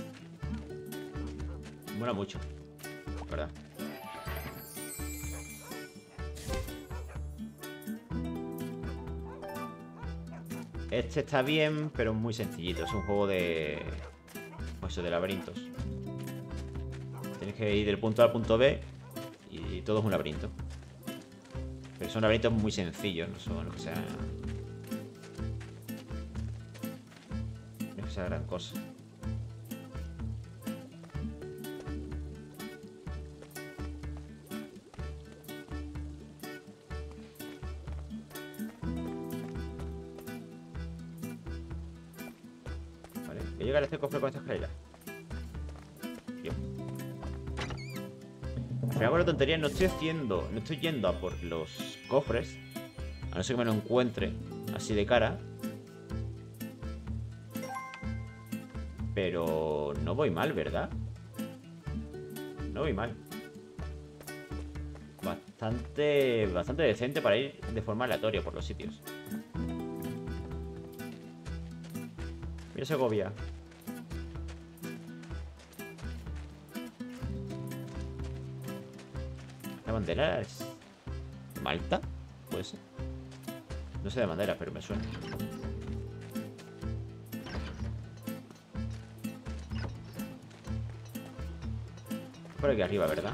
Mola mucho, ¿verdad? Este está bien, pero es muy sencillito. Es un juego de... pues eso, de laberintos. Tienes que ir del punto A al punto B y todo es un laberinto. Pero son laberintos muy sencillos, no son lo que sea... no es que sea gran cosa. Vale, ¿voy a llegar a este cofre con esta escalera? Yo. Me hago la tontería, no estoy haciendo, no estoy yendo a por los cofres, a no ser que me lo encuentre así de cara. Pero no voy mal, ¿verdad? No voy mal. Bastante, bastante decente para ir de forma aleatoria por los sitios. Mira Segovia. La bandera es... ¿Malta? Puede ser. No sé de bandera, pero me suena. Por aquí arriba, ¿verdad?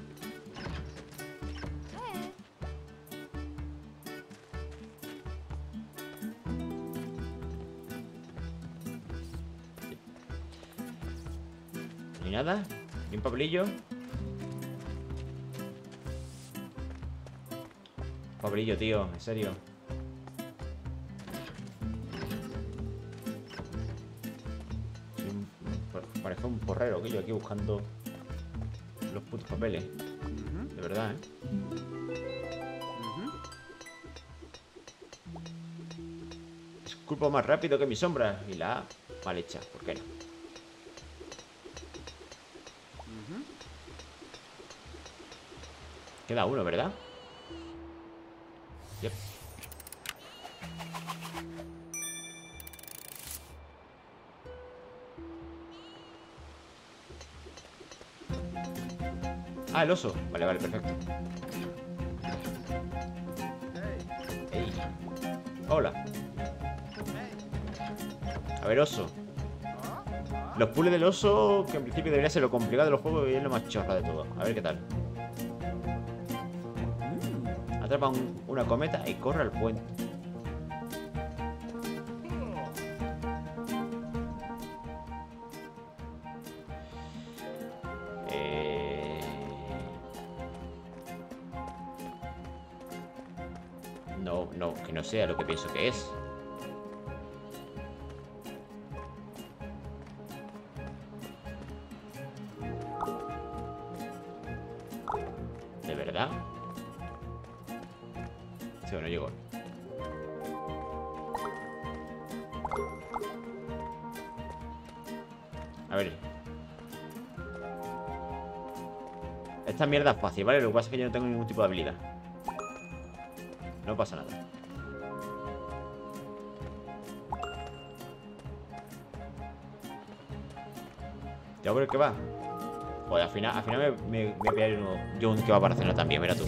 Ni nada. Ni un papelillo. Papelillo, tío, en serio. Soy un, parece un porrero que yo aquí buscando los putos papeles. Uh-huh. De verdad, ¿eh? Uh-huh. Esculpo más rápido que mi sombra. Y la A mal hecha, ¿por qué no? Uh-huh. Queda uno, ¿verdad? Yep. Ah, el oso. Vale, vale, perfecto. Hey. Ey. Hola. A ver, oso. Los puzzles del oso, que en principio debería ser lo complicado de los juegos, y es lo más chorra de todo. A ver qué tal. Mm. Atrapa un- una cometa y corre al puente. Eh... No, no, que no sea lo que pienso que es. ¿De verdad? Sí, no llegó. A ver. Esta mierda es fácil, ¿vale? Lo que pasa es que yo no tengo ningún tipo de habilidad. No pasa nada. ¿Ya por el que va? Joder, al final, al final me, me, me voy a pillar uno, yo un que va para cenar también, mira tú.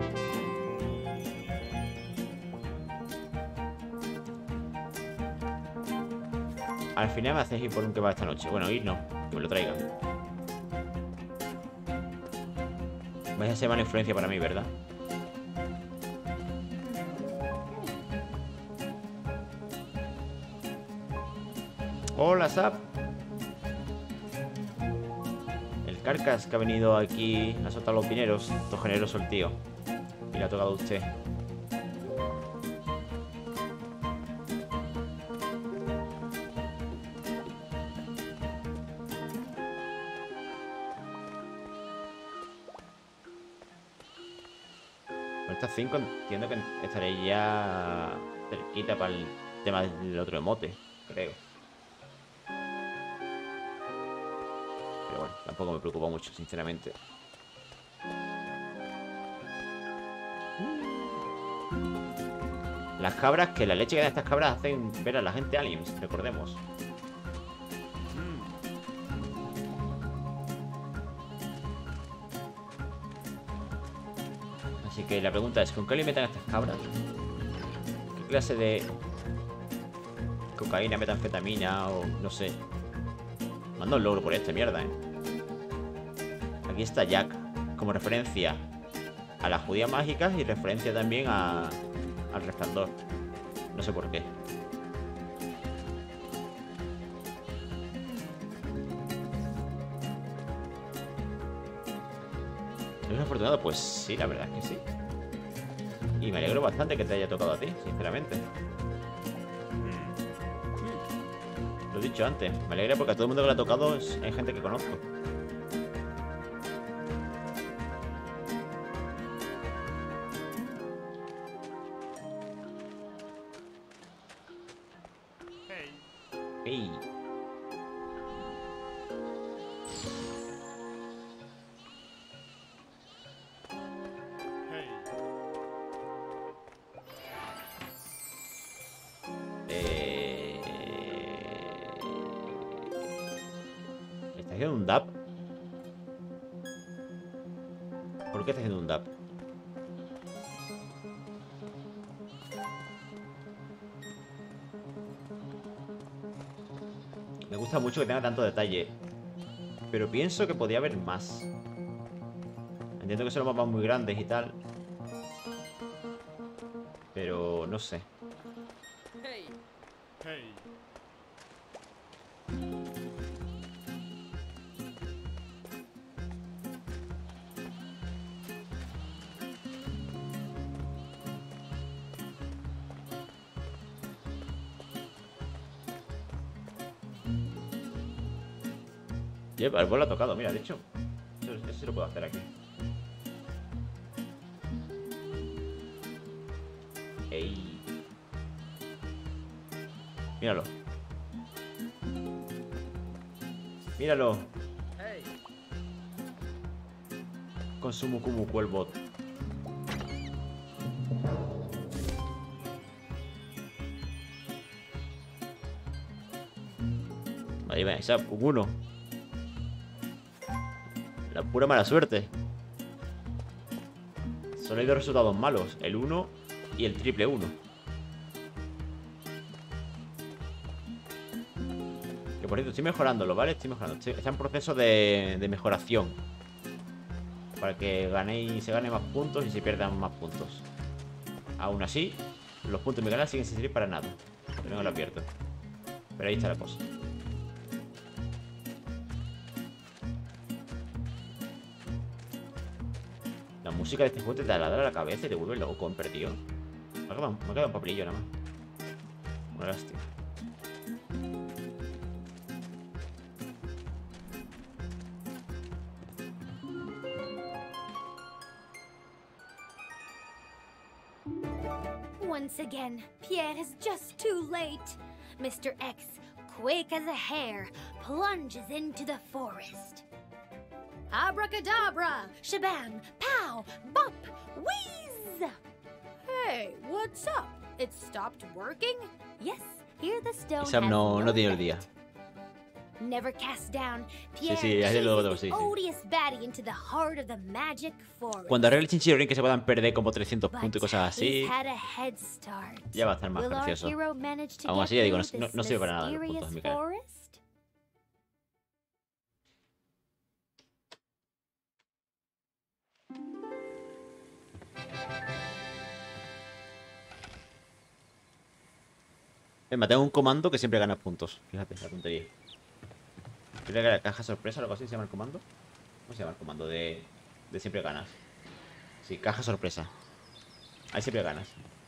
Al final me haces ir por un que va esta noche. Bueno, ir no, que me lo traigan. Vais a ser mala influencia para mí, ¿verdad? Hola, Zap. El Carcas que ha venido aquí a soltar los pineros. Todo generoso el tío. Y le ha tocado a usted. Con estas cinco entiendo que estaré ya cerquita para el tema del otro emote, creo. Pero bueno, tampoco me preocupa mucho, sinceramente. Las cabras, que la leche que dan estas cabras hacen ver a la gente aliens, recordemos. Así que la pregunta es, ¿con qué alimentan a estas cabras? ¿Qué clase de cocaína, metanfetamina o no sé? Mando un logro por esta mierda, eh. Aquí está Jack, como referencia a las judías mágicas y referencia también a, al resplandor. No sé por qué. ¿Eres afortunado? Pues sí, la verdad es que sí. Y me alegro bastante que te haya tocado a ti, sinceramente. Lo he dicho antes, me alegra porque a todo el mundo que le ha tocado es, es gente que conozco. Hey. Eh... ¿Está haciendo un dab? ¿Por qué está haciendo un dab? Me gusta mucho que tenga tanto detalle, pero pienso que podría haber más. Entiendo que son mapas muy grandes y tal, pero no sé. Hey. Hey. Yep, el bol lo ha tocado, mira, de hecho. Eso, eso sí lo puedo hacer aquí. Ey. Míralo. Míralo. Hey. Con su Muku Muku el bot. Ahí va, esa uno. La pura mala suerte. Solo hay dos resultados malos, el uno y el triple uno. Que por cierto, estoy mejorándolo, ¿vale? Estoy mejorando. Estoy, está en proceso de, de mejoración. Para que ganéis, se gane más puntos y se pierdan más puntos. Aún así, los puntos de mi canal siguen sin servir para nada. Pero no lo advierto. Pero ahí está la cosa. La música de este juego te taladra la cabeza y te vuelve loco, hombre, tío. Me ha quedado, me ha quedado un papelillo nada más. Una lástima. Once again, Pierre is just too late. Mister X quick as a hare, plunges into the forest. Abracadabra! Shabam, pow, bump, wheeze! Hey, what's up? It stopped working? Yes, here the stone Sam has no, no tiene el effect. día. Never cast down, Pierre sí, así lo otro, chases sí, the sí. odious baddie into the heart of the magic forest. Cuando arregle el chinchillo que se puedan perder como trescientos But puntos y cosas así, he's had a head start. ya va a estar más Will our gracioso. hero manage to Aún get así, ya digo, no, through no, this no sirve para nada los puntos mysterious de mi canal. forest? Venga, tengo un comando que siempre gana puntos. Fíjate, la tontería. Creo que la caja sorpresa o algo así se llama el comando. ¿Cómo se llama el comando de, de siempre ganas? Sí, caja sorpresa. Ahí siempre ganas.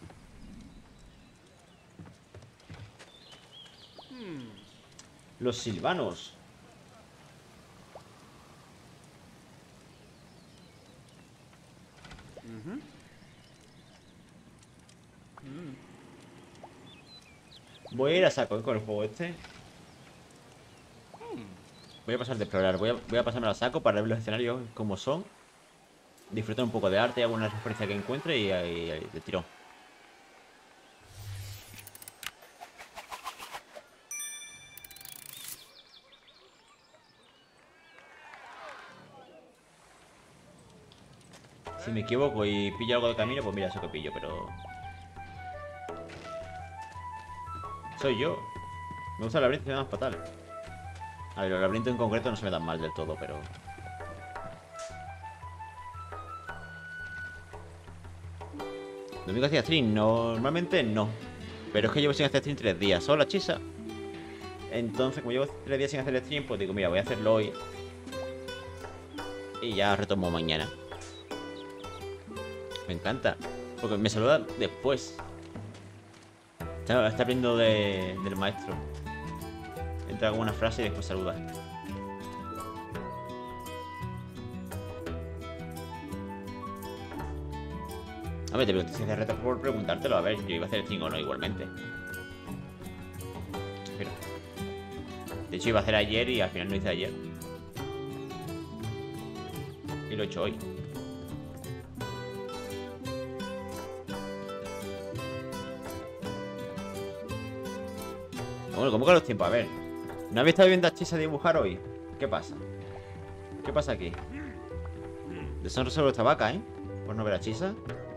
Los silvanos. Voy a ir a saco ¿eh? Con el juego este. Voy a pasar de explorar. Voy a, voy a pasarme a saco para ver los escenarios como son. Disfrutar un poco de arte, alguna referencia que encuentre y ahí de tirón. Si me equivoco y pillo algo de camino, pues mira, eso que pillo, pero... Soy yo. Me gusta el laberinto, se me da más fatal. A ver, los laberintos en concreto no se me dan mal del todo, pero... ¿Domingo hacía stream? Normalmente no. Pero es que llevo sin hacer stream tres días. Hola, Chisa. Entonces, como llevo tres días sin hacer stream, pues digo, mira, voy a hacerlo hoy. Y ya retomo mañana. Me encanta. Porque me saluda después. Está, está aprendiendo de, del maestro. Entra con una frase y después saluda. A ver, te pregunto si haces reto por preguntártelo. A ver, yo iba a hacer el cinco o no igualmente. Pero... De hecho iba a hacer ayer y al final no hice ayer. Y lo he hecho hoy. Bueno, ¿cómo que los tiempos? A ver. ¿No habéis estado viendo a Chisa dibujar hoy? ¿Qué pasa? ¿Qué pasa aquí? Deshonra sobre esta vaca, ¿eh? Por no ver a Chisa.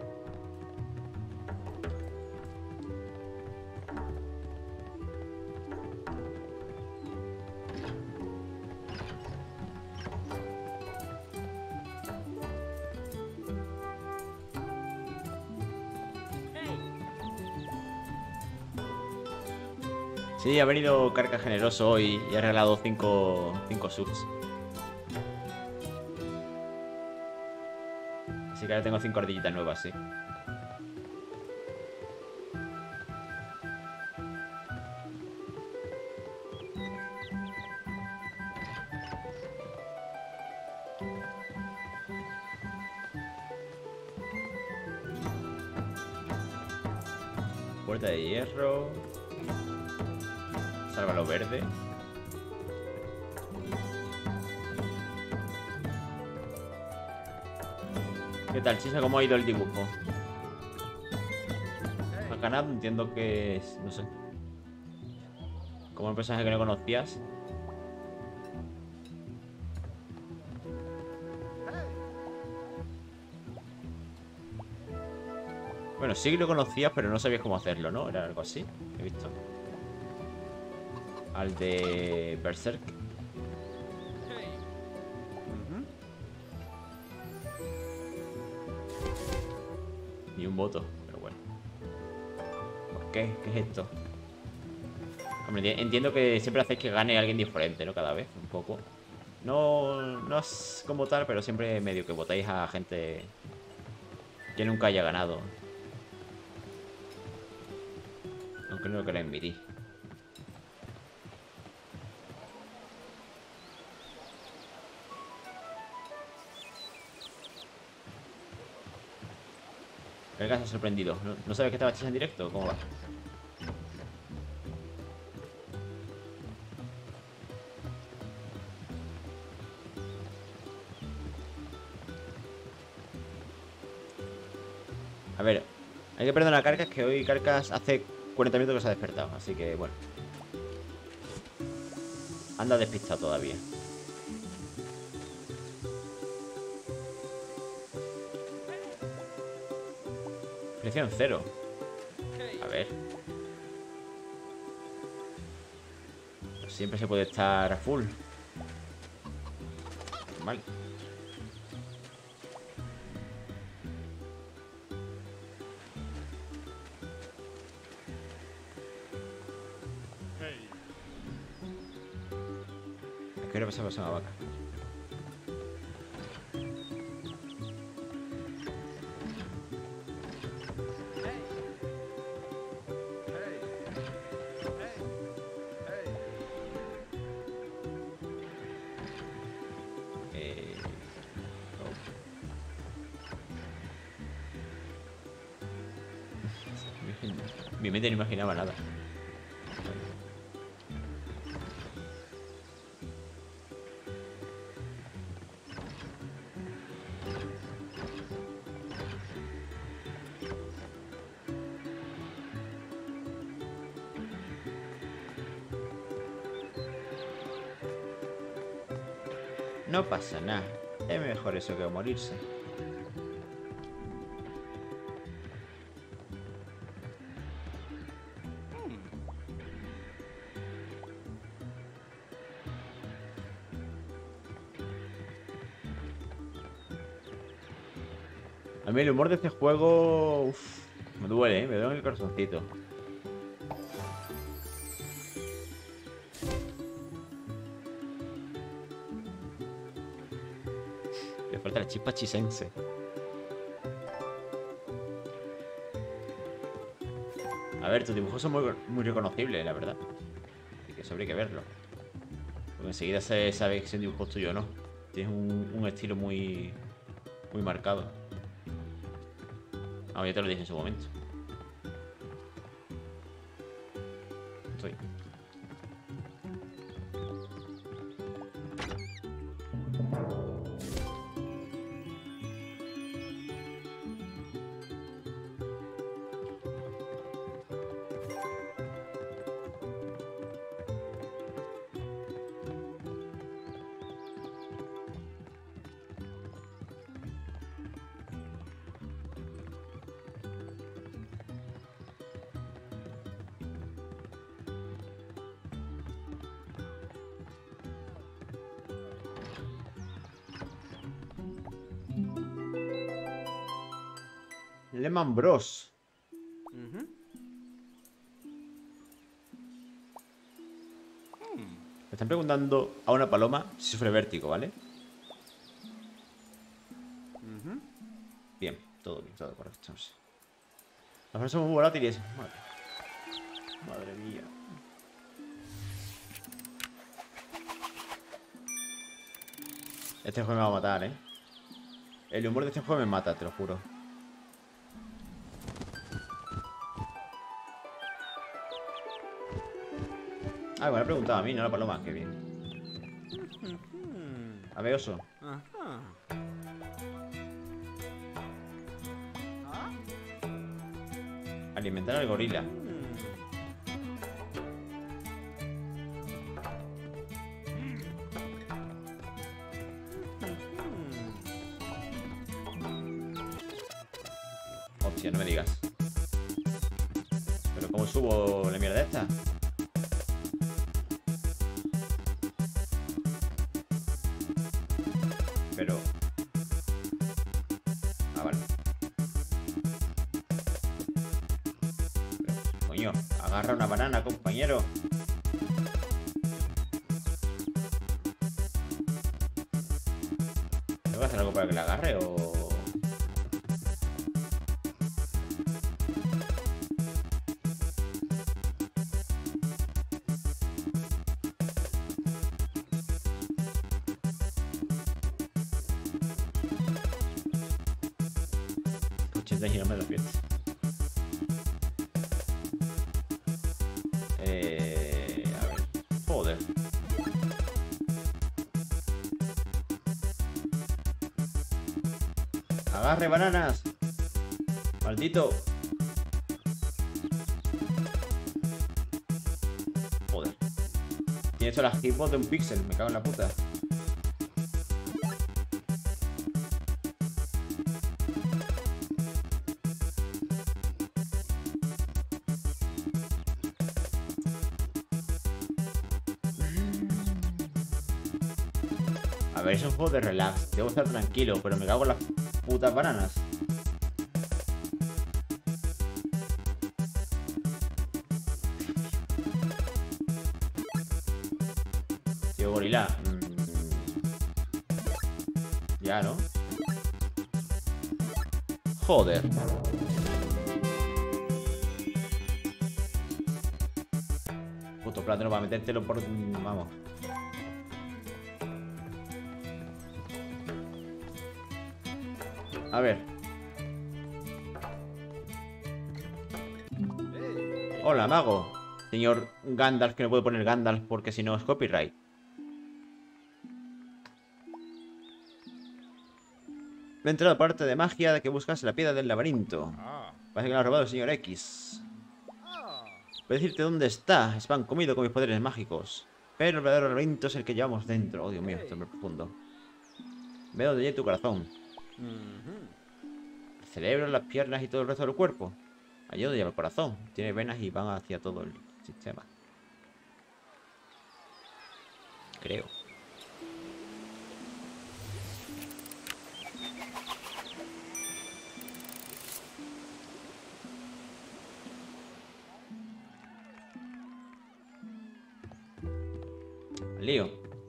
Sí, ha venido Carca generoso hoy y ha regalado cinco subs. Así que ahora tengo cinco ardillitas nuevas, sí. Puerta de hierro. Sálvalo verde. ¿Qué tal, Chisa? ¿Cómo ha ido el dibujo? ¿Has ganado? Entiendo que es... no sé. Como un personaje que no conocías. Bueno, sí que lo conocías, pero no sabías cómo hacerlo, ¿no? Era algo así, he visto. Al de Berserk. Ni un voto, pero bueno. ¿Por qué? ¿Qué es esto? Hombre, entiendo que siempre hacéis que gane alguien diferente, ¿no? Cada vez, un poco. No, no es como tal, pero siempre medio que votáis a gente que nunca haya ganado. Aunque no lo queráis admitir. El gas ha sorprendido. ¿No, ¿No sabes que estaba Chisa en directo? ¿Cómo va? A ver, hay que perdonar a Carcas, que hoy Carcas hace cuarenta minutos que se ha despertado. Así que, bueno. Anda despistado todavía. Presión cero. A ver. No siempre se puede estar a full. Vale. Hey. ¿A qué hora pasa pasar la vaca? Hey. Hey. Hey. Eh... oh. Mi mente no imaginaba nada. No pasa nada. Es mejor eso que morirse. A mí el humor de este juego... Uf, me duele, ¿eh? Me duele en el corazoncito. Le falta la chispa chisense. A ver, tus dibujos son muy, muy reconocibles, la verdad. Así que eso habría que verlo. Porque enseguida se sabe que es un dibujo tuyo o no. Tienes un, un estilo muy... muy marcado. Ah, ya te lo dije en su momento. Estoy. Lehman Bros. Mhm. Me están preguntando a una paloma si sufre vértigo, ¿vale? Mhm. Bien, todo bien, todo correcto. No sé. Las personas son muy volátiles. Madre. Madre mía. Este juego me va a matar, ¿eh? El humor de este juego me mata, te lo juro. Ah, me lo ha preguntado a mí, no a la paloma. Qué bien. A ver, oso. Ajá. Alimentar al gorila. Hostia, no me digas. Pero ¿cómo subo la mierda esta? Pero... Ah, vale. Pero, coño, agarra una banana, compañero. ¿Tengo que hacer algo para que la agarre o...? ochenta kilómetros de fiesta. Eh, a ver. Joder. Agarre bananas. ¡Maldito! Joder. Tiene hecho las hitbox de un píxel. Me cago en la puta. A ver, es un juego de relax. Debo estar tranquilo, pero me cago en las putas bananas. Tío gorila. Mm. Ya, ¿no? Joder. Puto plátano para metértelo por... Vamos. A ver. Hola, mago. Señor Gandalf, que no puedo poner Gandalf porque si no es copyright. Me he enterado parte de magia de que buscas la piedra del laberinto. Parece que la ha robado el señor X. Voy a decirte dónde está. Es pan comido con mis poderes mágicos. Pero el verdadero laberinto es el que llevamos dentro. Oh, Dios mío, esto es muy profundo. Veo donde hay tu corazón. El cerebro, las piernas y todo el resto del cuerpo. Allí donde lleva el corazón. Tiene venas y van hacia todo el sistema. Creo. Lío.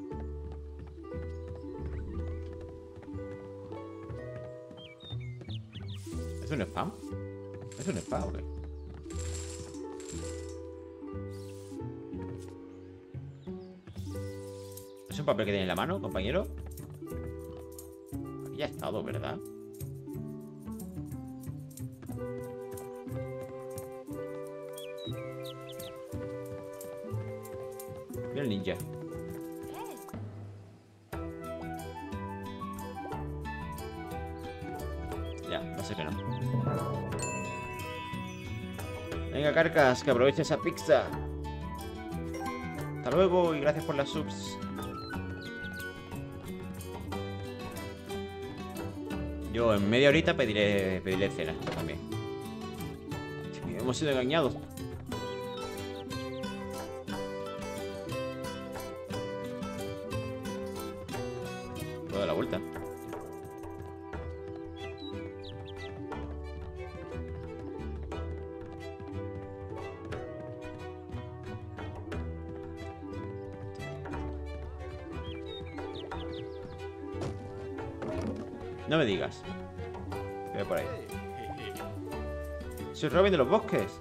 ¿Es un spam? ¿Es un spam o qué? ¿Es un papel que tiene en la mano, compañero? Aquí ya ha estado, ¿verdad? Mira el ninja. Ya, no sé que no. Venga, Carcas, que aproveche esa pizza. Hasta luego y gracias por las subs. Yo en media horita pediré, pediré cena también. Hemos sido engañados. Puedo dar la vuelta. No me digas. Voy por ahí. Soy Robin de los bosques.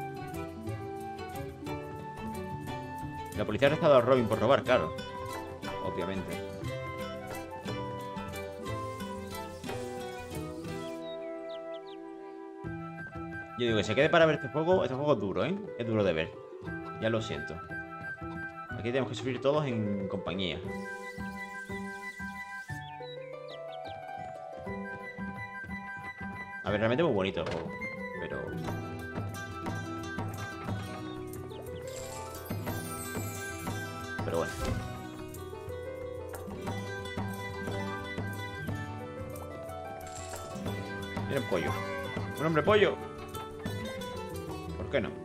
La policía ha arrestado a Robin por robar, claro. Obviamente. Yo digo que se quede para ver este juego. Este juego es duro, ¿eh? Es duro de ver. Ya lo siento. Aquí tenemos que sufrir todos en compañía. A ver, realmente muy bonito el juego, pero... Pero bueno. Mira un pollo. ¡Un hombre pollo! ¿Por qué no?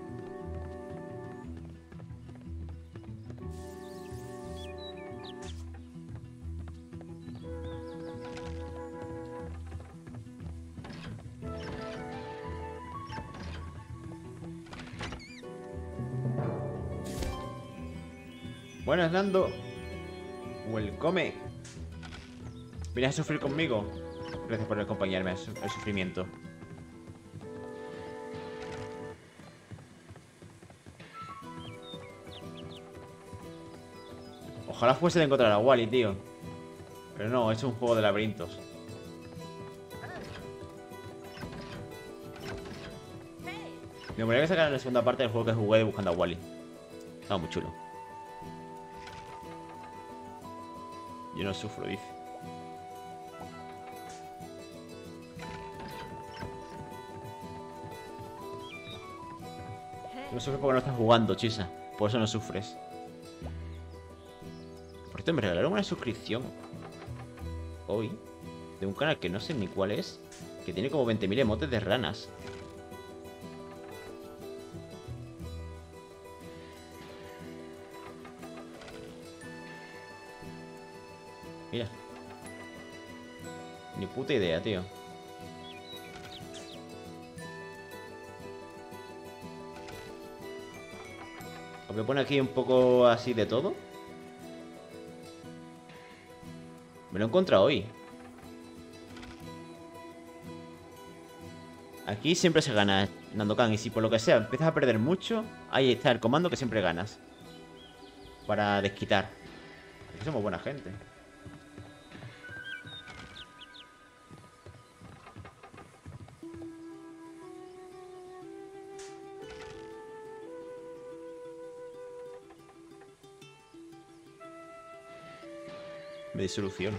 Buenas, Nando. Welcome. ¿Vienes a sufrir conmigo? Gracias por acompañarme al sufrimiento. Ojalá fuese de encontrar a Wally, tío. Pero no, es un juego de laberintos. Me gustaría que sacaran la segunda parte del juego que jugué de buscando a Wally. Estaba muy chulo. Yo no sufro, dice. No sufres porque no estás jugando, Chisa. Por eso no sufres. Por cierto, me regalaron una suscripción hoy de un canal que no sé ni cuál es, que tiene como veinte mil emotes de ranas. Mira. Ni puta idea, tío. Os voy a poner aquí un poco así de todo. Me lo he encontrado hoy. Aquí siempre se gana, Nandokan. Y si por lo que sea empiezas a perder mucho, ahí está el comando que siempre ganas. Para desquitar. Aquí somos buena gente. Me disoluciono.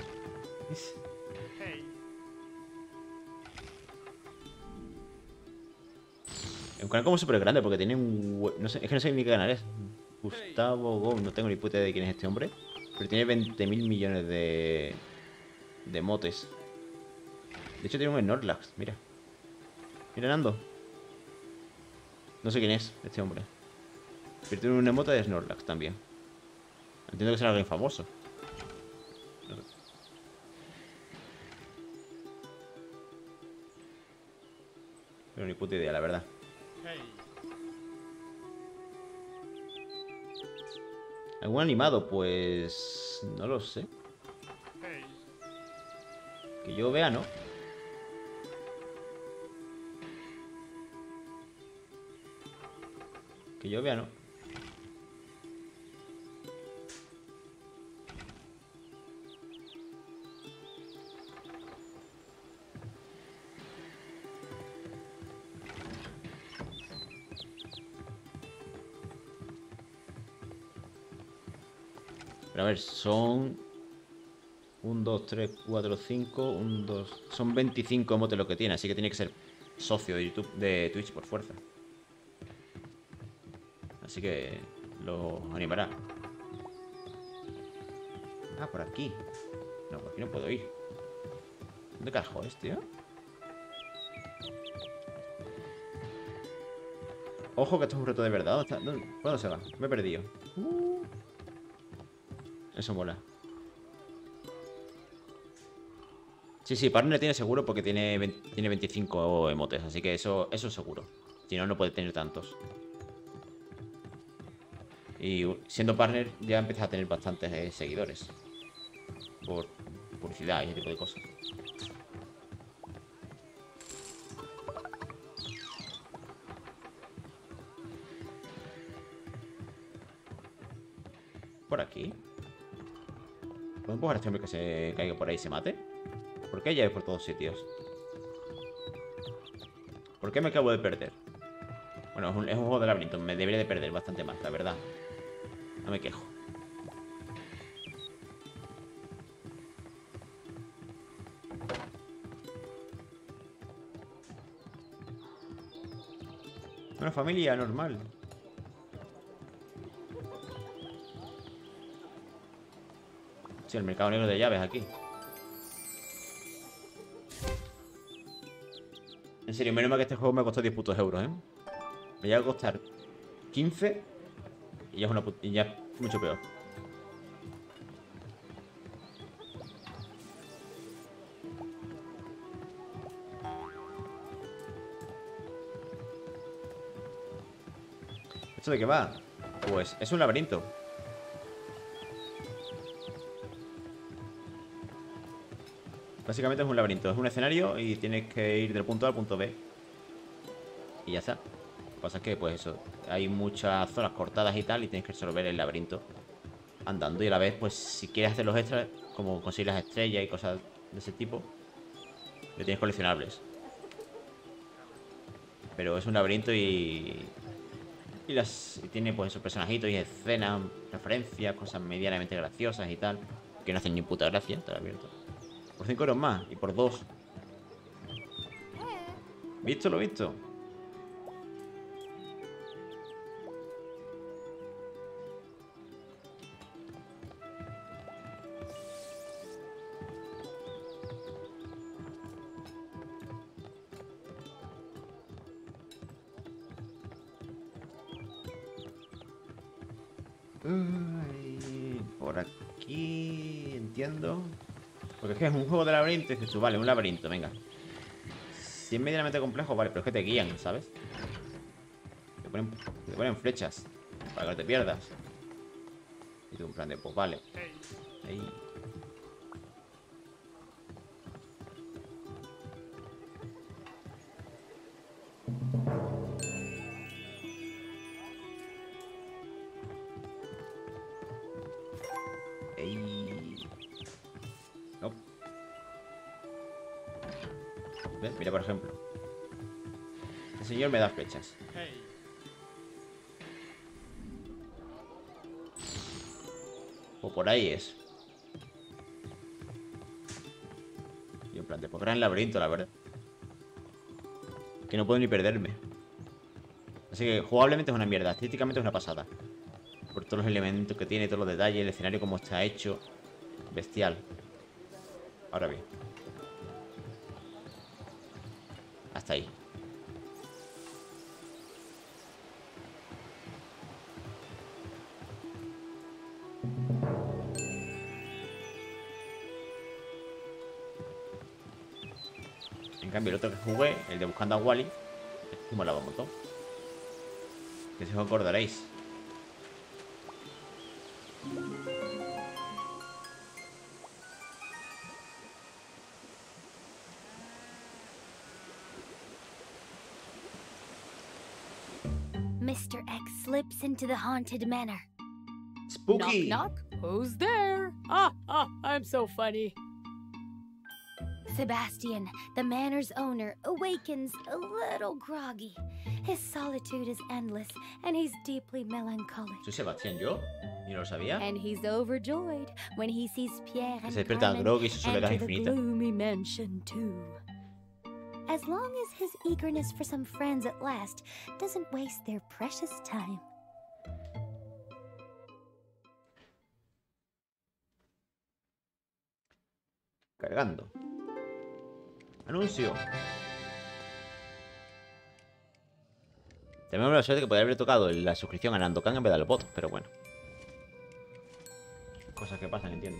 Es un canal como súper grande porque tiene un... No sé, es que no sé ni qué canal es. Gustavo Go, no tengo ni puta idea de quién es este hombre. Pero tiene veinte mil millones de... De motes. De hecho tiene un Snorlax, mira. Mira, Nando. No sé quién es este hombre. Pero tiene un emote de Snorlax también. Entiendo que será alguien famoso. No sé. Pero ni puta idea, la verdad. ¿Algún animado? Pues... no lo sé. Que yo vea, ¿no? Que yo vea, ¿no? Pero a ver, son... uno, dos, tres, cuatro, cinco, uno, dos... Son veinticinco emotes lo que tiene, así que tiene que ser socio de YouTube, de Twitch por fuerza. Así que lo animará. Ah, por aquí. No, por aquí no puedo ir. ¿Dónde carajo es, tío? Ojo que esto es un reto de verdad. ¿Dónde está? ¿Dónde? ¿Por dónde se va? Me he perdido. Uh. Eso mola. Sí, sí, partner tiene seguro porque tiene, veinte, tiene veinticinco emotes. Así que eso, eso es seguro. Si no, no puede tener tantos. Y siendo partner ya empiezas a tener bastantes eh, seguidores. Por publicidad y ese tipo de cosas. Por aquí. ¿Puedo empujar a este hombre que se caiga por ahí y se mate? ¿Por qué hay llaves por todos sitios? ¿Por qué me acabo de perder? Bueno, es un, es un juego de laberinto. Me debería de perder bastante más, la verdad. No me quejo. Una familia normal. Sí, el mercado negro de llaves aquí. En serio, menos mal que este juego me ha costado diez putos euros, ¿eh? Me llega a costar quince y ya es, una y ya es mucho peor. ¿Esto de qué va? Pues es un laberinto. Básicamente es un laberinto, es un escenario y tienes que ir del punto A al punto B. Y ya está. Lo que pasa es que, pues eso, hay muchas zonas cortadas y tal y tienes que resolver el laberinto andando. Y a la vez, pues si quieres hacer los extras, como conseguir las estrellas y cosas de ese tipo, le tienes coleccionables. Pero es un laberinto y... Y, las, y tiene pues esos personajitos y escenas, referencias, cosas medianamente graciosas y tal, que no hacen ni puta gracia, te lo advierto. Por cinco euros más y por dos. ¿Visto lo visto? Uy, por aquí... Entiendo. Porque es que es un juego de laberinto y dices tú, vale, un laberinto, venga. Si es medianamente complejo, vale, pero es que te guían, ¿sabes? Te ponen, te ponen flechas para que no te pierdas. Y tú en plan de, pues vale. Ahí. Ahí. No. ¿Ves? Mira, por ejemplo. El señor me da flechas. Hey. O por ahí es. Y en plan, de pues gran laberinto, la verdad. Que no puedo ni perderme. Así que jugablemente es una mierda. Estéticamente es una pasada. Por todos los elementos que tiene, todos los detalles, el escenario como está hecho. Bestial. Ahora bien. Hasta ahí. En cambio, el otro que jugué, el de Buscando a Wally, me molaba un montón. Que si os acordaréis. Mister X slips into the haunted manor. Spooky. Knock, knock. Who's there? Ah, ah, I'm so funny. Sebastian, the manor's owner, awakens a little groggy. His solitude is endless, and he's deeply melancholic. Soy Sebastián, yo. Ni lo sabía. And he's overjoyed when he sees Pierre Que and se despierta Carmen groggy y su soledad enter the infinita. gloomy mansion too. As long as his eagerness for some friends at last doesn't waste their precious time. Cargando. Anuncio. Tenemos la suerte que podría haber tocado la suscripción a Nandokan en vez de los bots, pero bueno. Cosas que pasan, entiendo.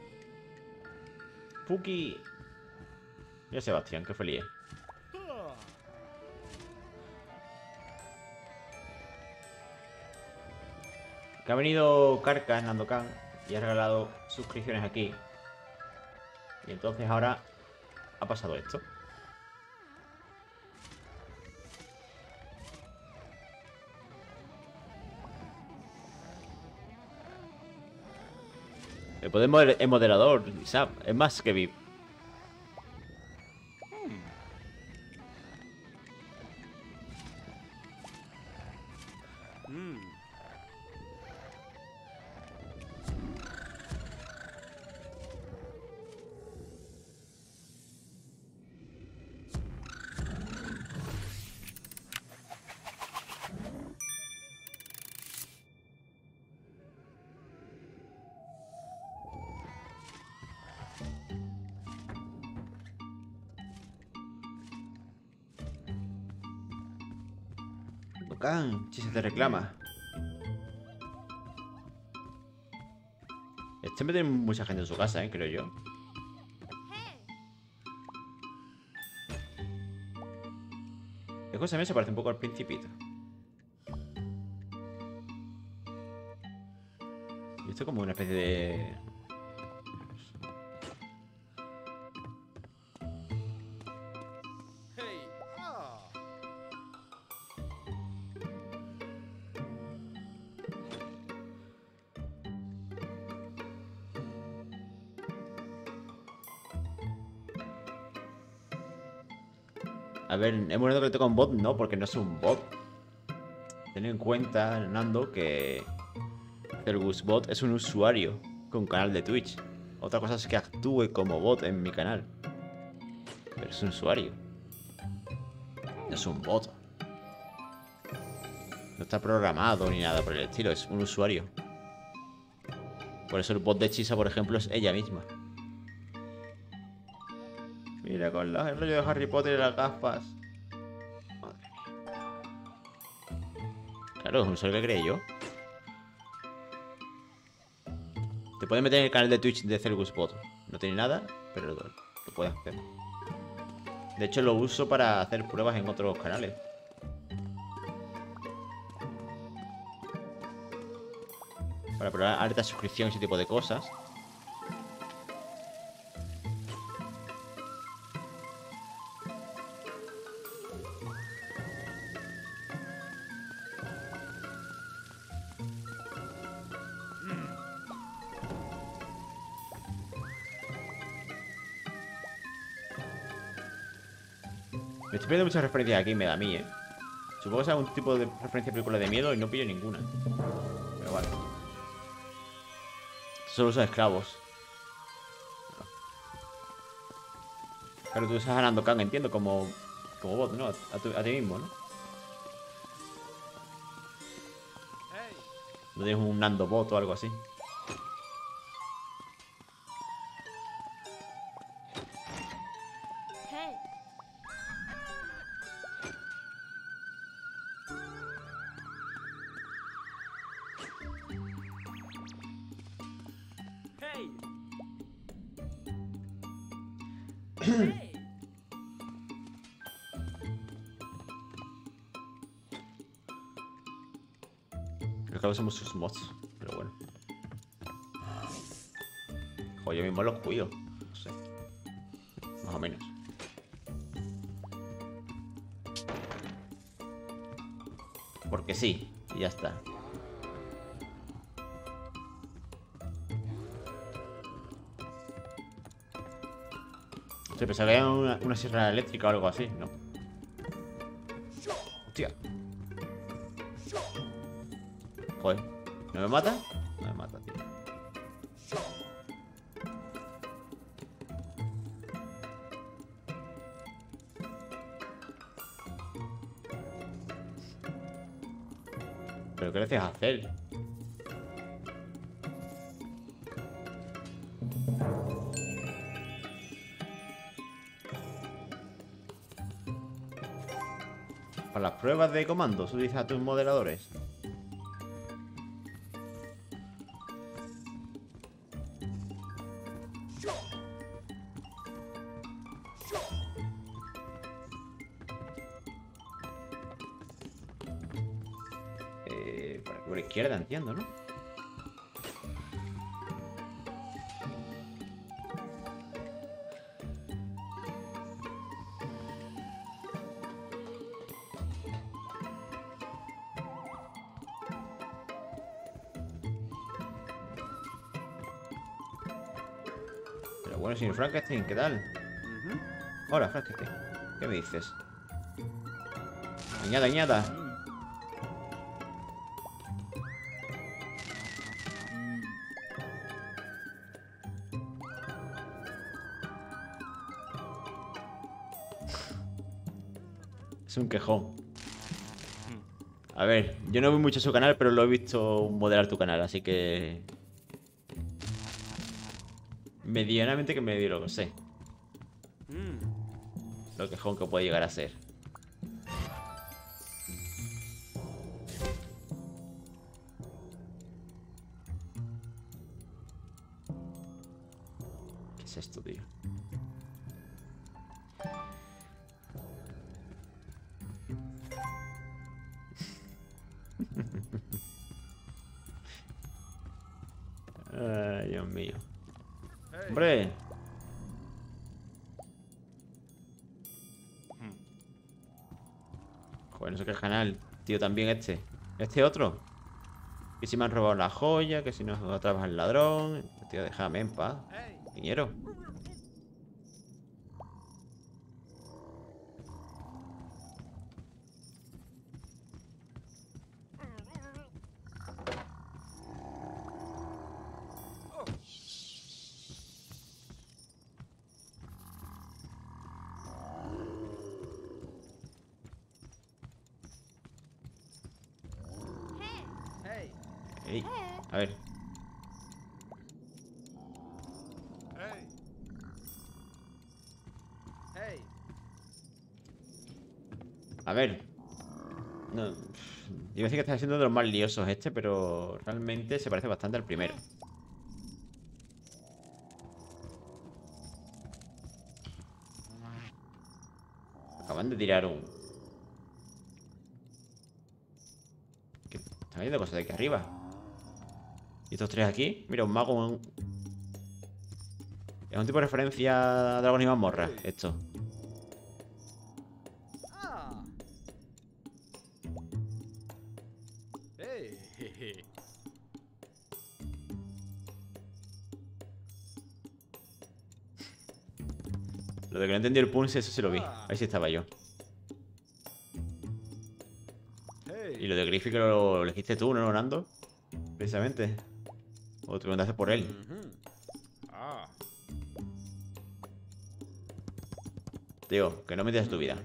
Fuki. Mira Sebastián, qué feliz. Que ha venido Carcas, Nandokan, y ha regalado suscripciones aquí. Y entonces ahora ha pasado esto. El poder moder- es moderador, Sam, es más que V I P. Hmm. Nandokan, si se te reclama. Este me tiene mucha gente en su casa, eh, creo yo. La cosa mía se parece un poco al Principito. Y esto es como una especie de... Hey. Ah. A ver, hemos visto que le toca un bot, no, porque no es un bot. Ten en cuenta, Nando, que Bot es un usuario con canal de Twitch. Otra cosa es que actúe como bot en mi canal. Pero es un usuario. No es un bot. No está programado ni nada por el estilo, es un usuario. Por eso el bot de Chisa, por ejemplo, es ella misma. Mira, con los- el rollo de Harry Potter y las gafas. Madre mía. Claro, es un usuario que creé yo. Te puedes meter en el canal de Twitch de Celgusbot. No tiene nada, pero lo, lo puedes hacer. De hecho, lo uso para hacer pruebas en otros canales. Para probar alta suscripción y ese tipo de cosas. Me estoy perdiendo muchas referencias aquí, me da a mí, ¿eh? Supongo que es algún tipo de referencia a película de miedo y no pillo ninguna. Pero vale. Solo usan esclavos. Claro, tú estás ganando Kang, entiendo, como, como bot, ¿no? A, a, tu, a ti mismo, ¿no? No tienes un Nando bot o algo así. Hey. Hey. Hey. Creo que usamos sus mods, pero bueno. Joder, yo mismo los cuido. No sé. Más o menos. Porque sí, y ya está. Se pensaba que era una, una sierra eléctrica o algo así, ¿no? Hostia. Joder. ¿No me mata? No me mata, tío. ¿Pero qué le haces hacer? Para las pruebas de comandos, utiliza tus moderadores. Eh, por aquí por la izquierda, entiendo, ¿no? Pero bueno, señor Frankenstein, ¿qué tal? Mhm. Hola, Frankenstein. ¿Qué me dices? Añada, añada. Es un quejón. A ver, yo no veo mucho su canal, pero lo he visto modelar tu canal, así que... medianamente que medio lo sé. Mm. Lo quejón que puede llegar a ser. ¿Qué es esto, tío? Ay, Dios mío. Hey. ¡Hombre! Joder, no sé qué canal. Tío, también este. ¿Este otro? Que si me han robado la joya, que si nos atrapas al ladrón. Tío, déjame en paz. Hey. Niñero. Hey. Ey, a ver. Hey. Hey. A ver. No, pff, iba a decir que está siendo de los más liosos este, pero realmente se parece bastante al primero. Acaban de tirar un... ¿Qué? Están viendo cosas de aquí arriba. ¿Y estos tres aquí? Mira, un mago. Un... Es un tipo de referencia a Dragon y Mazmorra, esto. Ah. Hey. Lo de que no entendí el pulse, eso sí lo vi. Ahí sí estaba yo. Y lo de Griffy que lo, lo elegiste tú, ¿no, Nando? Precisamente. O te preguntaste por él. Ah. Tío, que no me digas tu vida.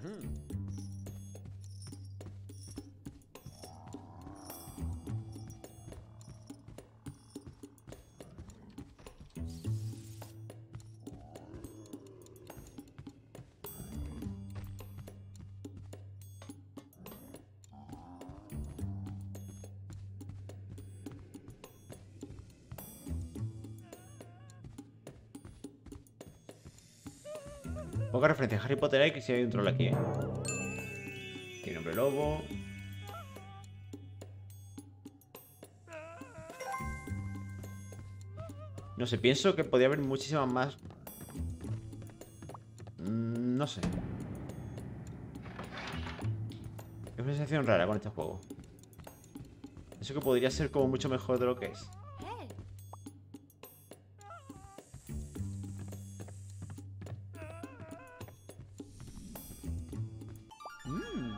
Poca referencia a Harry Potter hay que si hay un troll aquí, ¿eh? Aquí hay un hombre lobo. No sé, pienso que podría haber muchísimas más. Mm, no sé. Es una sensación rara con este juego. Eso que podría ser como mucho mejor de lo que es. Hey. Mm.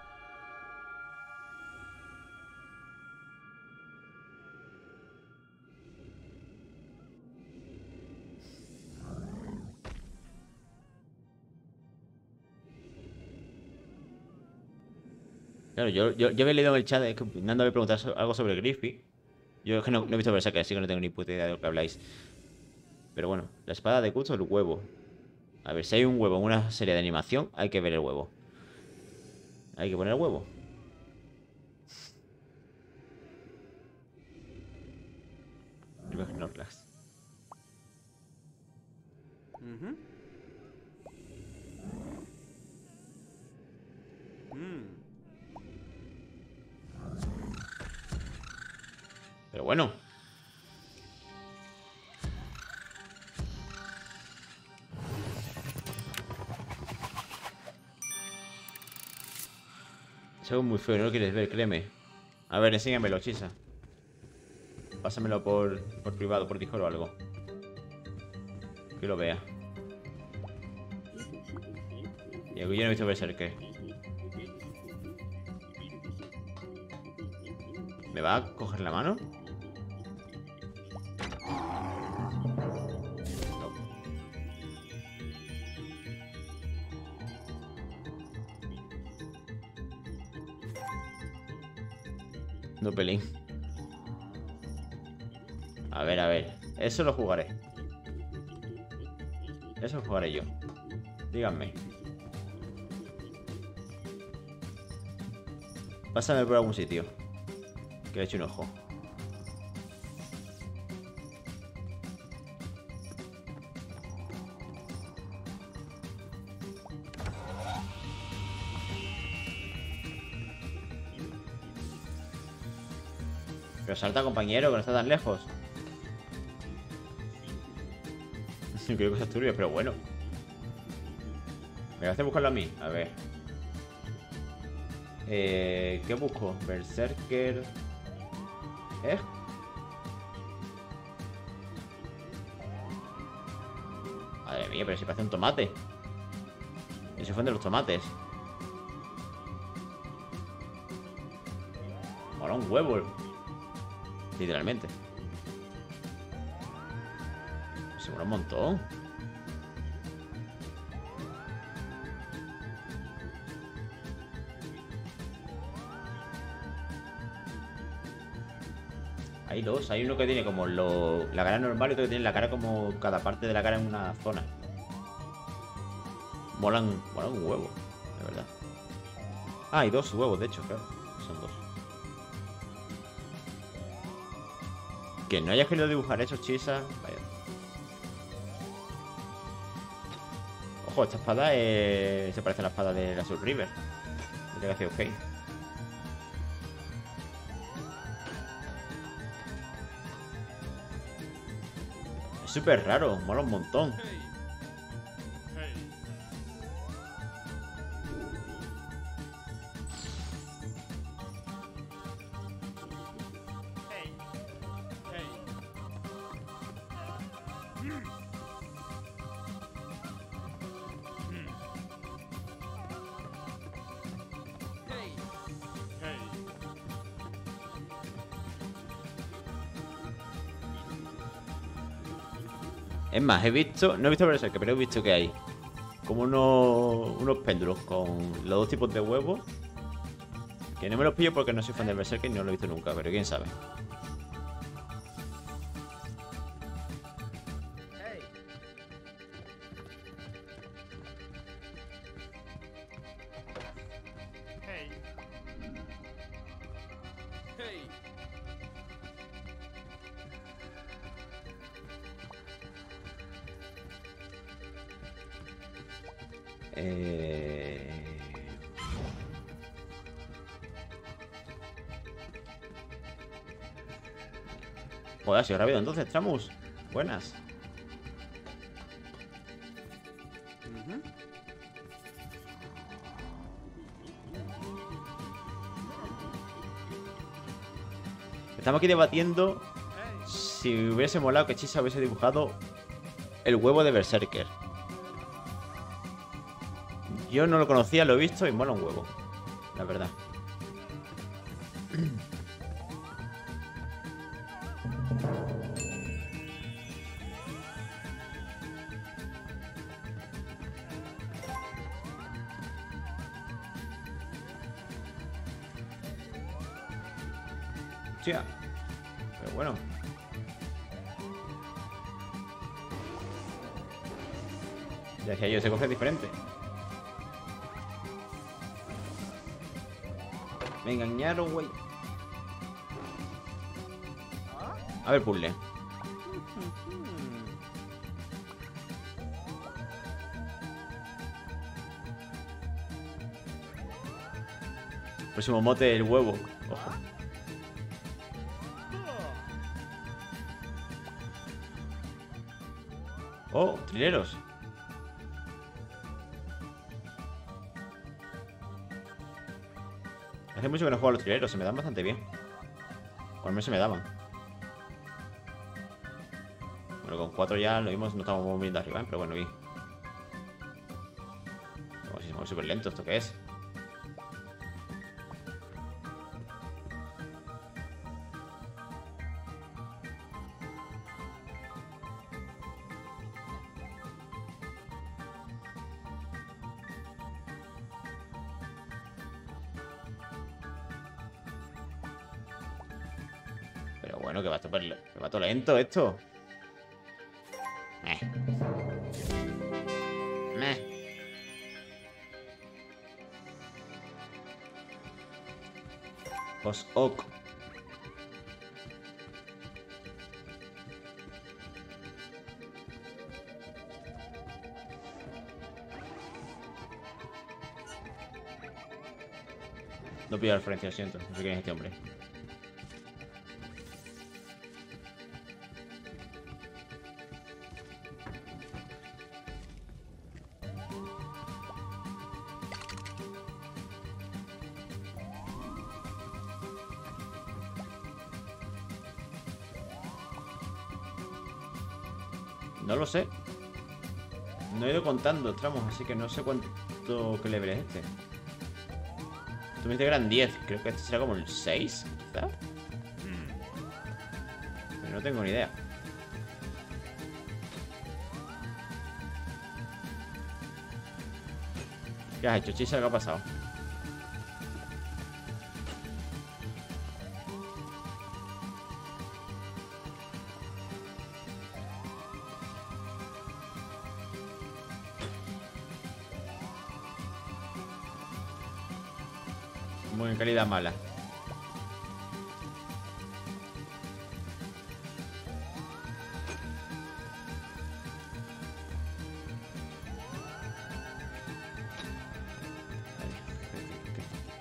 Claro, yo, yo, yo había leído en el chat, es que Nando había preguntado so- algo sobre Griffy. Yo es que no, no he visto Berserker, así que no tengo ni puta idea de lo que habláis. Pero bueno, la espada de Kuzo, el huevo. A ver, si hay un huevo en una serie de animación, hay que ver el huevo. Hay que poner el huevo. Snorlax. Mhm. Mm. Pero bueno. Es algo muy feo, no lo quieres ver, créeme. A ver, enséñamelo, Chisa. Pásamelo por, por privado, por Discord o algo. Que lo vea. Y aquí yo no he visto Berserker. ¿Me va a coger la mano? No. No, pelín. A ver, a ver. Eso lo jugaré. Eso lo jugaré yo. Díganme. Pásame por algún sitio. Que le eche un ojo. Pero salta, compañero, que no está tan lejos. Creo que es turbio, pero bueno. Me hace buscarlo a mí. A ver. Eh, ¿Qué busco? Berserker. ¿Eh? Madre mía, pero si parece un tomate. Y se fueron de los tomates. Mola un huevo. Literalmente. Se mola un montón. Hay dos, hay uno que tiene como lo, la cara normal y otro que tiene la cara como cada parte de la cara en una zona. Molan, molan un huevo, de verdad. Ah, hay dos huevos, de hecho, claro. Son dos. Que no hayas querido dibujar esos chisas. Vaya. Ojo, esta espada eh, se parece a la espada de la Soul River. De Legacy of Kain. Es súper raro, mola un montón. Hey. Hey. Hey. Hey. Mm. Mm. Hey. Hey. Es más, he visto, no he visto Berserker, pero he visto que hay como unos, unos péndulos con los dos tipos de huevos. Que no me los pillo porque no soy fan de Berserker y no lo he visto nunca, pero quién sabe. Hey. Hey. Hey. Eh... Joder, ha sido rápido entonces, Tramus. Buenas. Mhm. Estamos aquí debatiendo Hey. si hubiese molado que Chisa hubiese dibujado el huevo de Berserker. Yo no lo conocía, lo he visto y mola un huevo. La verdad. Hostia. Pero bueno. Ya decía yo, ese cofre es diferente. Me engañaron, güey. A ver, puzzle. Próximo mote, el huevo. Ojo. Oh, trileros. Hace mucho que no juego a los trileros, se me dan bastante bien. O al menos se me daban. Bueno, con cuatro ya lo vimos, no estamos moviendo arriba, ¿eh? Pero bueno, bien. Oh, si se mueve súper lento, ¿esto qué es? Pero bueno, que va súper le- que va todo lento esto. Meh. Meh. Pues ok. No pido referencia, lo siento. No sé quién es este hombre. No lo sé. No he ido contando tramos, así que no sé cuánto que level es este. Tú me dices que eran diez. Creo que este será como el seis, quizá. Pero no tengo ni idea. ¿Qué has hecho, Chisa? ¿Qué ha pasado? Muy en calidad mala.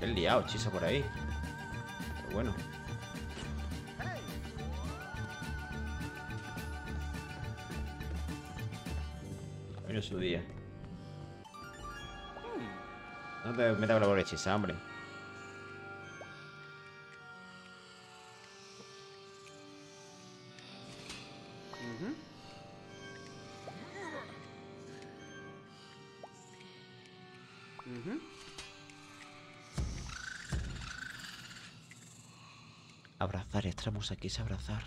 Qué liado, Chisa por ahí. Pero bueno. Hoy no es su día. No te metas con la pobre Chisa, hombre. Mhm. Mhm. Abrazar, estamos aquí, es abrazar.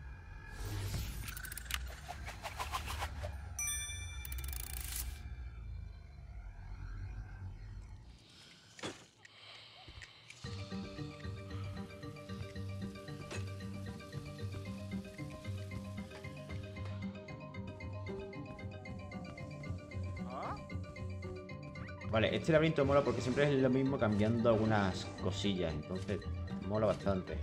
Ah. Vale, este laberinto mola porque siempre es lo mismo cambiando algunas cosillas. Entonces, mola bastante.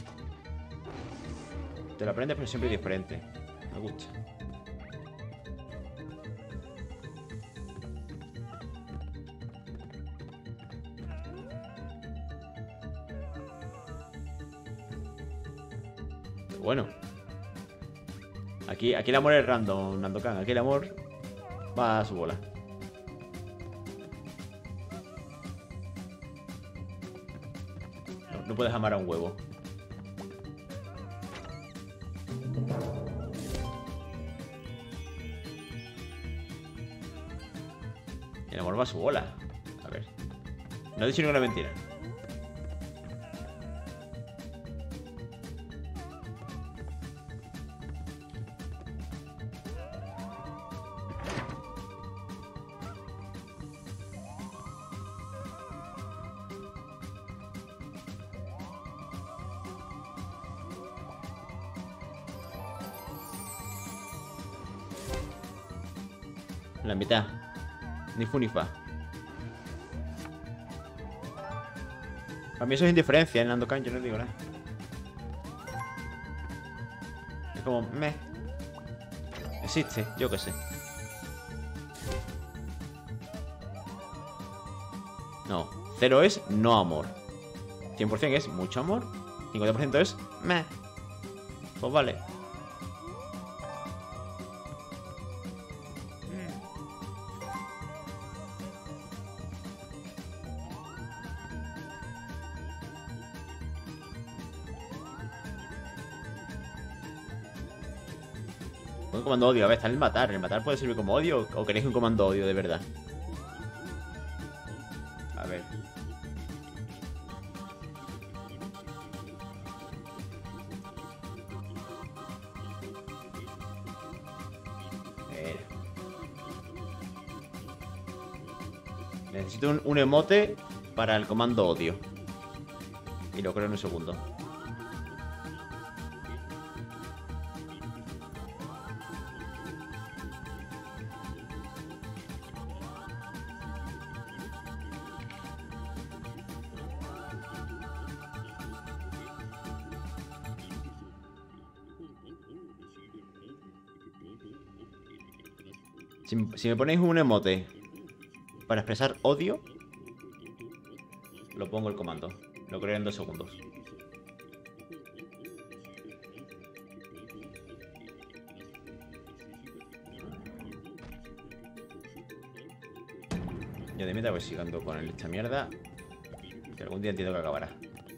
Te lo aprendes pero siempre diferente. Me gusta. Bueno. Aquí, aquí el amor es random, Nandokan. Aquí el amor va a su bola. No, no puedes amar a un huevo. El amor va a su bola. A ver. No he dicho ninguna mentira. La mitad. Ni fu ni fa. Para mí eso es indiferencia en Nandokan, yo no digo nada. Es como, meh. Existe, yo qué sé. No, cero es no amor. cien por cien es mucho amor. cincuenta por ciento es meh. Pues vale. Un comando odio, a ver, está en el matar. ¿El matar puede servir como odio o queréis un comando odio de verdad? A ver. Espera. Necesito un, un emote para el comando odio. Y lo creo en un segundo. Si, si me ponéis un emote para expresar odio, lo pongo el comando. Lo creo en dos segundos. Yo de meta voy siguiendo con esta mierda. Que algún día entiendo que acabará.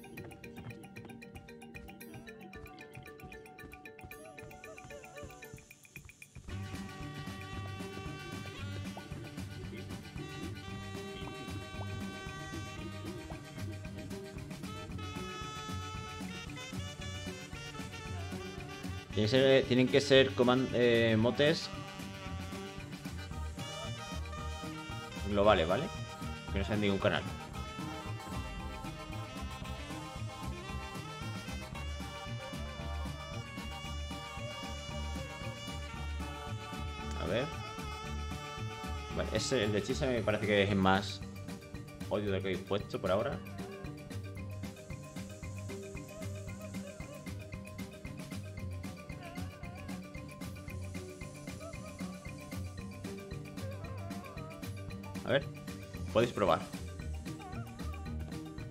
Tienen que ser, tienen que ser coman- eh, motes globales, ¿vale? Que no sean de ningún canal. A ver. Vale, ese, el de Chisa me parece que es el más odio del que habéis puesto por ahora. A ver, podéis probar.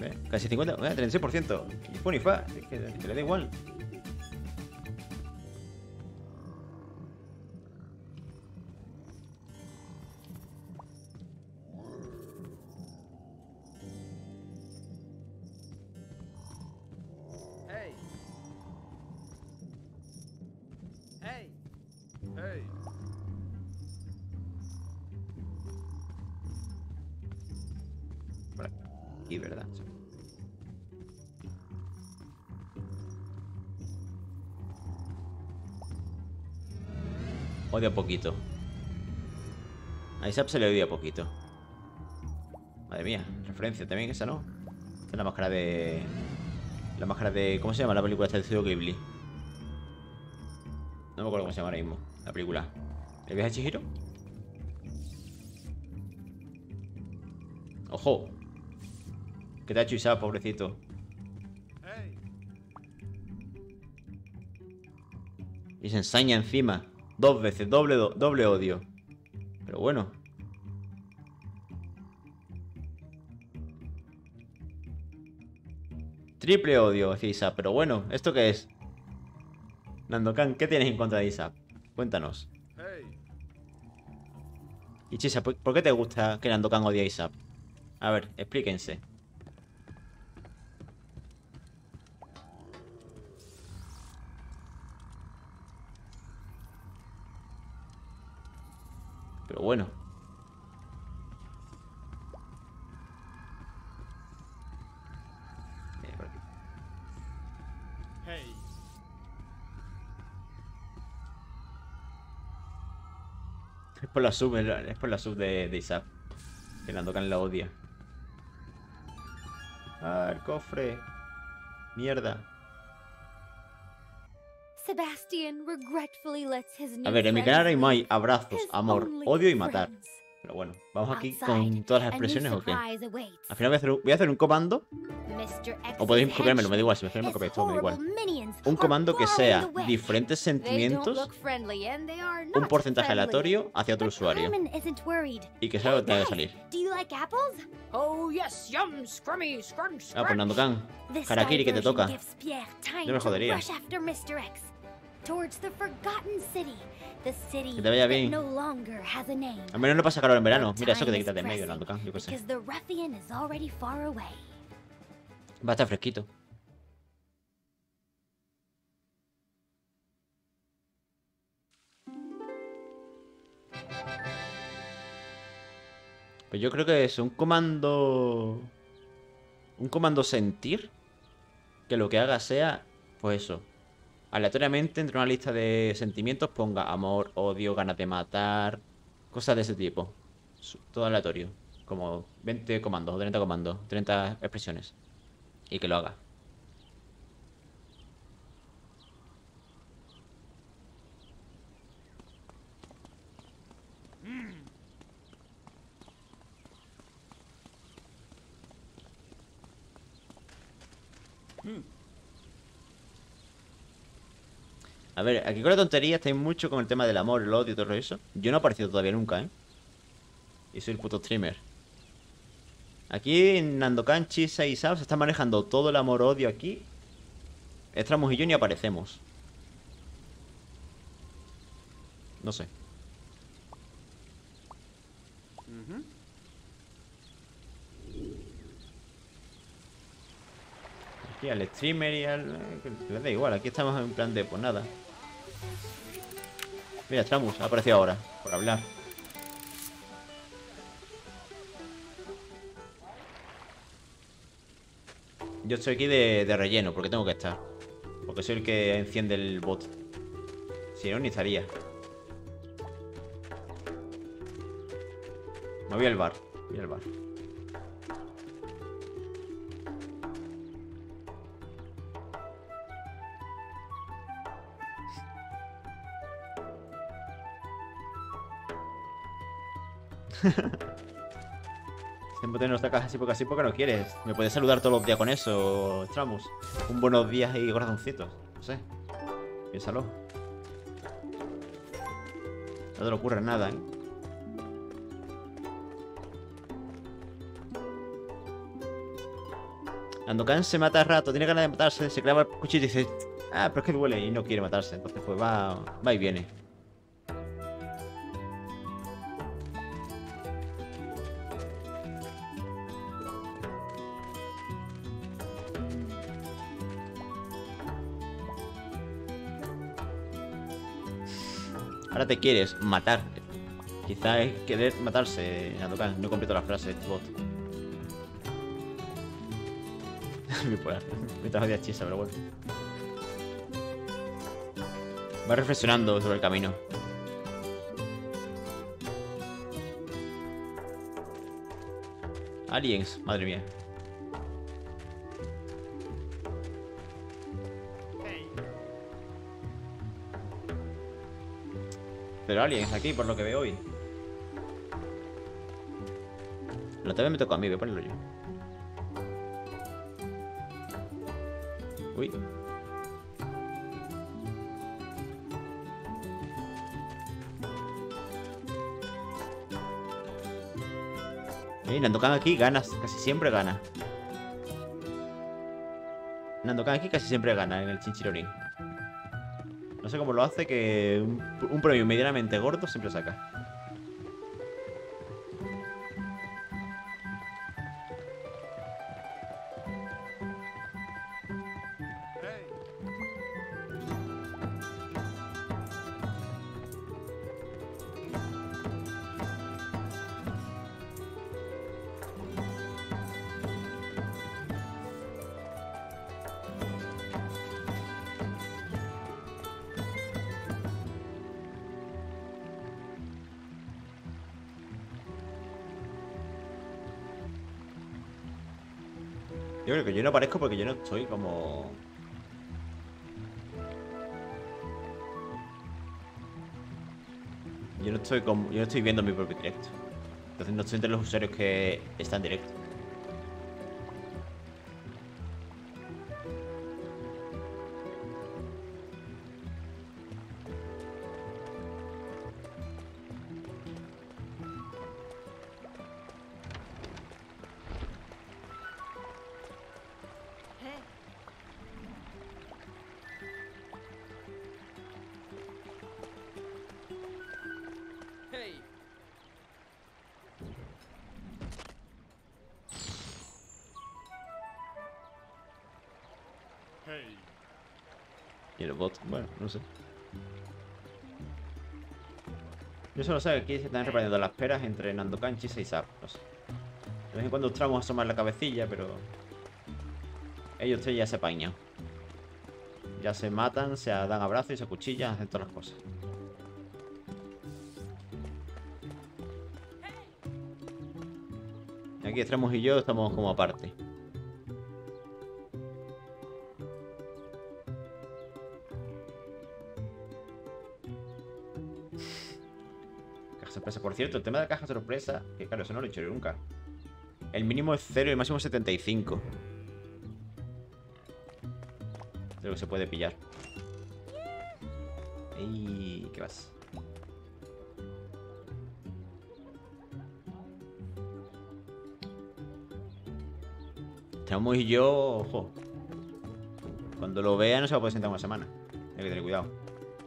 ¿Ves? Casi cincuenta, eh, treinta y seis por ciento. Y pone fa, es que, que le da igual. Hey. Hey. Hey. Por aquí, ¿verdad? Sí. Odia poquito. A Isaac se le odia poquito. Madre mía, referencia también esa, ¿no? Esta es la máscara de... La máscara de... ¿Cómo se llama la película esta de Estudio Ghibli? No me acuerdo cómo se llama ahora mismo la película. ¿El viaje de Chihiro? ¡Ojo! ¿Qué te ha hecho Isaac, pobrecito? Hey. Y se ensaña encima. Dos veces, doble, do- doble odio. Pero bueno. Triple odio, decía Isaac. Pero bueno, ¿esto qué es? Nandokan, ¿qué tienes en contra de Isaac? Cuéntanos. Hey. Y Chisa, ¿por por qué te gusta que Nandokan odie a Isaac? A ver, explíquense. Pero bueno. Eh, por aquí. Hey. Es por la sub, es la- es por la sub de, de Isaac. Que Nandokan la odia. Ah, el cofre. Mierda. Sebastian regretfully lets his new A ver, en mi friends canal ahora mismo hay leave, abrazos, his amor, only odio y matar. friends. Pero bueno, vamos aquí Outside, con todas las a new expresiones o qué. surprise awaits. Al final voy a hacer un, voy a hacer un comando. mister X's O podéis copiármelo, me da igual, si me henchmen, me copiáis todo, me da his igual. horrible minions, Un are comando que barring sea the way. diferentes They don't sentimientos, look friendly and they are un not porcentaje friendly. aleatorio hacia otro But usuario. Carmen isn't worried. Y que sea lo que tenga que Guys, salir. do you like apples? Oh, yes, yum, scrummy, scrunch, Ah, scrunch. pues Nandokan. This Harakiri, que te diversion toca. gives Pierre time Yo me to jodería. rush after mister X towards the forgotten city, the city Que te vaya that bien. no longer has a name. Al menos no pasa calor en verano. But Mira eso que te time quitas de is medio, pressing, Nandokan, yo qué sé. because the ruffian is already far away. Va a estar fresquito. Pues yo creo que es un comando... Un comando sentir. Que lo que haga sea, pues eso. Aleatoriamente, entre una lista de sentimientos, ponga amor, odio, ganas de matar. Cosas de ese tipo. Su- Todo aleatorio. Como veinte comandos o treinta comandos. treinta expresiones. Y que lo haga. A ver, aquí con la tontería estáis mucho con el tema del amor, el odio y todo eso. Yo no he aparecido todavía nunca, ¿eh? Y soy el puto streamer. Aquí en Nandokan, Chisa y Sab se está manejando todo el amor-odio aquí. Estramos y yo ni aparecemos. No sé. Mhm. Aquí al streamer y al... eh, que que les da igual, aquí estamos en plan de pues nada. Mira, Stramus ha aparecido ahora, por hablar. Yo estoy aquí de, de relleno, porque tengo que estar. Porque soy el que enciende el bot. Si no, ni estaría. Me voy al bar. Voy al bar. Siempre tener nuestra caja así porque así porque no quieres. Me puedes saludar todos los días con eso, Stramus. Un buenos días y corazoncitos. No sé. Piénsalo. No te le ocurre nada, ¿eh? Nandokan se mata a rato, tiene ganas de matarse, se clava el cuchillo y dice, ah, pero es que duele y no quiere matarse. Entonces pues va, va y viene. Ahora te quieres matar. Quizá es querer matarse, Nandokan. No completo la frase de este bot. Me trajo de chisa, pero bueno. Va reflexionando sobre el camino. Aliens, madre mía. Pero aliens aquí, por lo que veo hoy. La T V me tocó a mí, voy a ponerlo yo. Uy. Eh, Nandokan aquí ganas, casi siempre gana. Nandokan aquí casi siempre gana en el Chinchirori. No sé cómo lo hace, que un, un premio medianamente gordo siempre saca. Yo creo que yo no aparezco porque yo no estoy como... Yo no estoy como... Yo no estoy viendo mi propio directo. Entonces no estoy entre los usuarios que están en directo. Y el bot, bueno, no sé. Yo solo sé que aquí se están repartiendo las peras entre Nandokan, Chisa y Zap. No sé. De vez en cuando Tramos asomar la cabecilla, pero... Ellos tres ya se apañan. Ya se matan, se dan abrazos y se cuchillan, hacen todas las cosas. Y aquí Tramos y yo estamos como aparte. Sorpresa. Por cierto, el tema de la caja sorpresa, que claro, eso no lo he hecho yo nunca. El mínimo es cero y el máximo es setenta y cinco. Es lo que se puede pillar. Ey, ¿qué vas? Estamos y yo, ojo. Cuando lo vea no se va a poder sentar una semana. Hay que tener cuidado.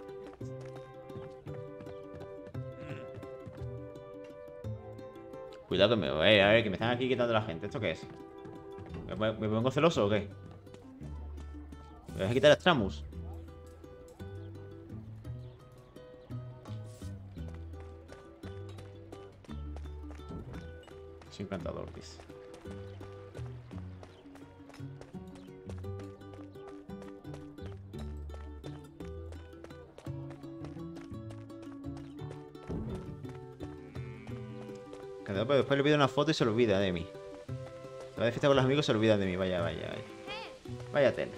Cuidado que me... Eh, a ver, que me están aquí quitando la gente. ¿Esto qué es? ¿Me, me pongo celoso o qué? ¿Me vas a quitar a Stramus? Soy encantador, dice. Pero después le pido una foto y se olvida de mí. Se va de fiesta con los amigos y se olvida de mí. Vaya, vaya, vaya. Vaya tela.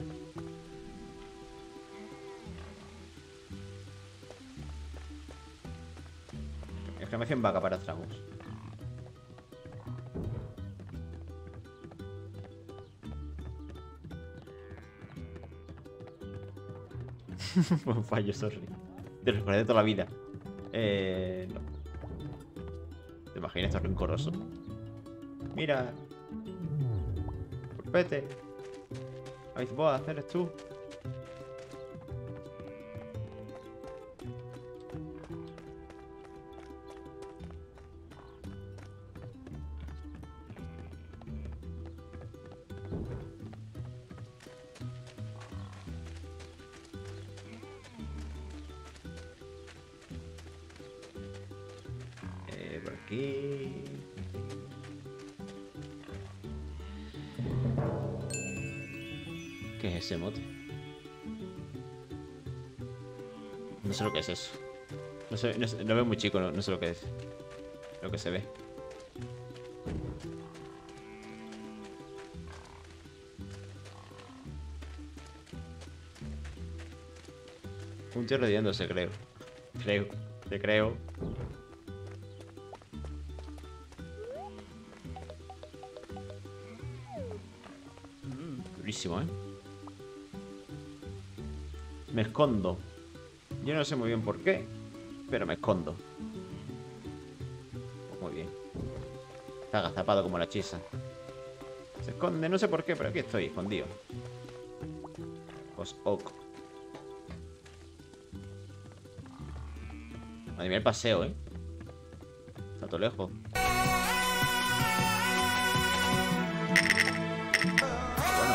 Exclamación vaca para Stramus. Fue un fallo, sorry. Te lo recordé toda la vida. Eh... No. ¿Te imaginas esto rencoroso? Mira. Vete. Iceboa, eres tú. Eh, por aquí. ¿Qué es ese mote? No sé lo que es eso. No sé, no, sé- lo veo muy chico, no, no sé lo que es. Lo que se ve. Un tío rediándose, creo. Creo, te creo. Mm, durísimo, ¿eh? Me escondo. Yo no sé muy bien por qué, pero me escondo. Muy bien. Está agazapado como la chisa. Se esconde, no sé por qué, pero aquí estoy, escondido. Pues ok. Madre mía, el paseo, ¿eh? Está todo lejos. Bueno.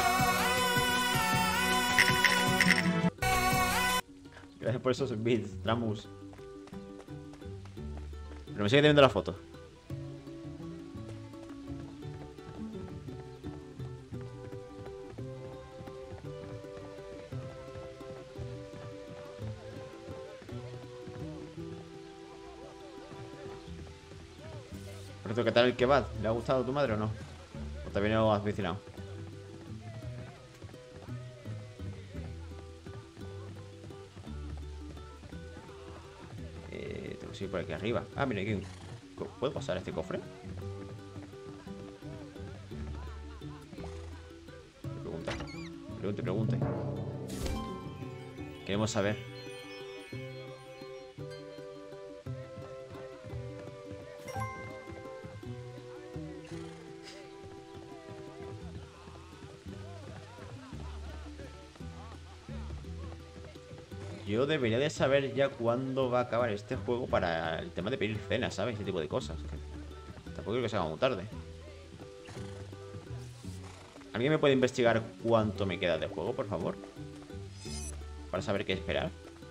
Gracias por esos bits, Tramus. Pero me sigue teniendo la foto. Por cierto, ¿qué tal el kebab? ¿Le ha gustado a tu madre o no? ¿O también lo has vicinado? Eh, tengo que ir por aquí arriba. Ah, mira, aquí hay un... ¿Puedo pasar este cofre? Pregunta. Pregunte, pregunte. Queremos saber. Yo debería de saber ya cuándo va a acabar este juego para el tema de pedir cena, ¿sabes? Ese tipo de cosas. Que tampoco creo que se haga muy tarde. ¿Alguien me puede investigar cuánto me queda de juego, por favor? Para saber qué esperar.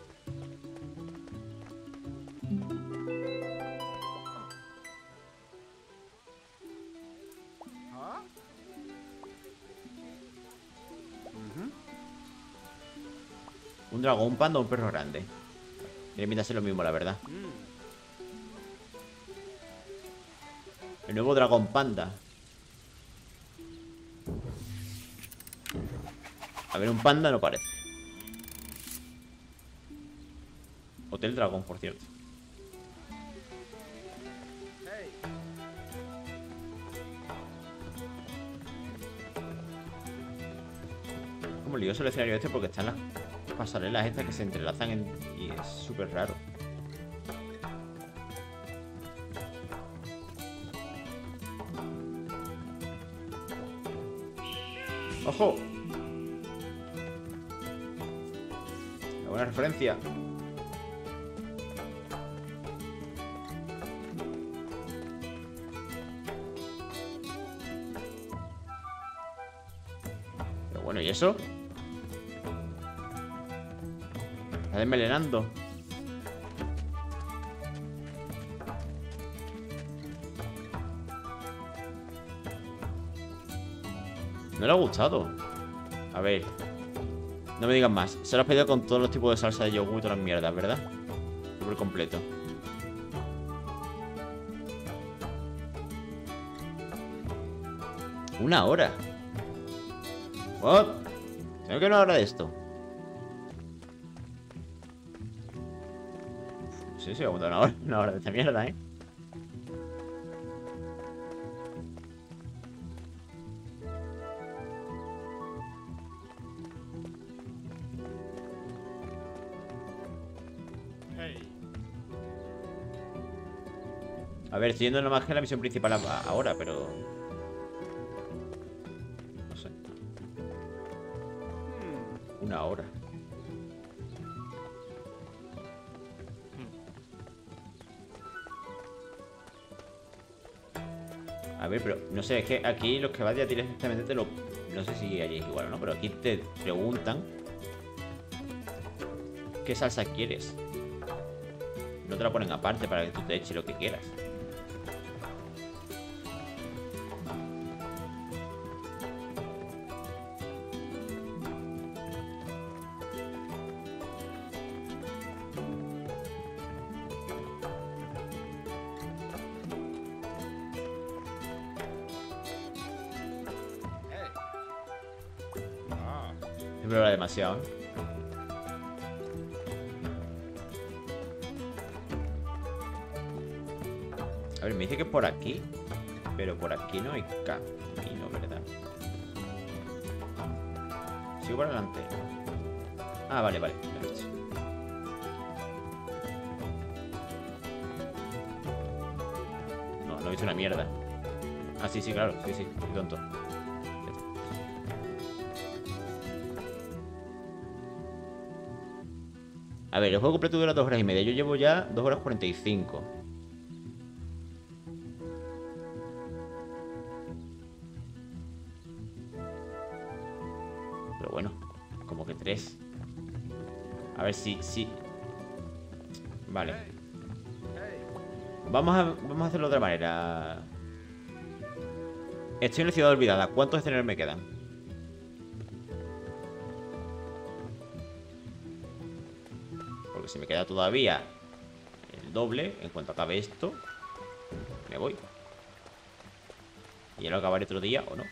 ¿Ah? Ujú. ¿Un dragón, un panda o un perro grande? Me invita a ser lo mismo, la verdad. Mm. El nuevo dragón panda. A ver, un panda no parece. Hotel Dragón, por cierto. Hey. Como lioso el escenario este porque están las pasarelas estas que se entrelazan en... y es súper raro. ¡Ojo! Una buena referencia. Pero bueno, ¿y eso? Está desmelenando. No le ha gustado. A ver. No me digan más. Se lo has pedido con todos los tipos de salsa de yogur y todas las mierdas, ¿verdad? Por completo. Una hora. What? Tengo que una hora de esto. Sí, sí, aguanta una hora, una hora de esta mierda, ¿eh? Hey. A ver, estoy yendo nomás que la misión principal a- ahora, pero... No sé. Una hora. A ver, pero no sé, es que aquí los que vas ya directamente te lo... No sé si allí es igual o no, pero aquí te preguntan qué salsa quieres. No te la ponen aparte para que tú te eches lo que quieras. Siempre habla demasiado, ¿eh? A ver, me dice que por aquí. Pero por aquí no hay camino, ¿verdad? Sigo para adelante. Ah, vale, vale. Lo he hecho. No, no he visto una mierda. Ah, sí, sí, claro. Sí, sí. Qué tonto. A ver, el juego completo dura dos horas y media. Yo llevo ya dos horas cuarenta y cinco. Pero bueno, como que tres. A ver si... si... Vale. Vamos a, vamos a hacerlo de otra manera. Estoy en la ciudad olvidada. ¿Cuántos escenarios me quedan? Porque si me queda todavía el doble, en cuanto acabe esto, me voy. Y ya lo acabaré otro día o no.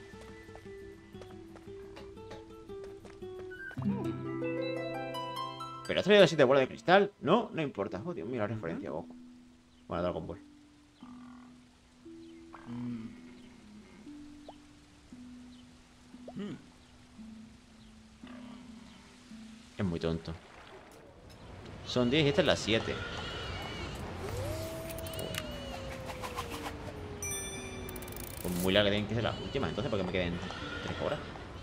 Pero has traído las siete bolas de cristal. No, no importa. Oh, Dios mío, la referencia, Goku. Bueno, Dragon Ball. Es muy tonto. Son diez y esta es la siete. Pues muy larga tienen que ser las últimas. Entonces, ¿por qué me queden tres horas?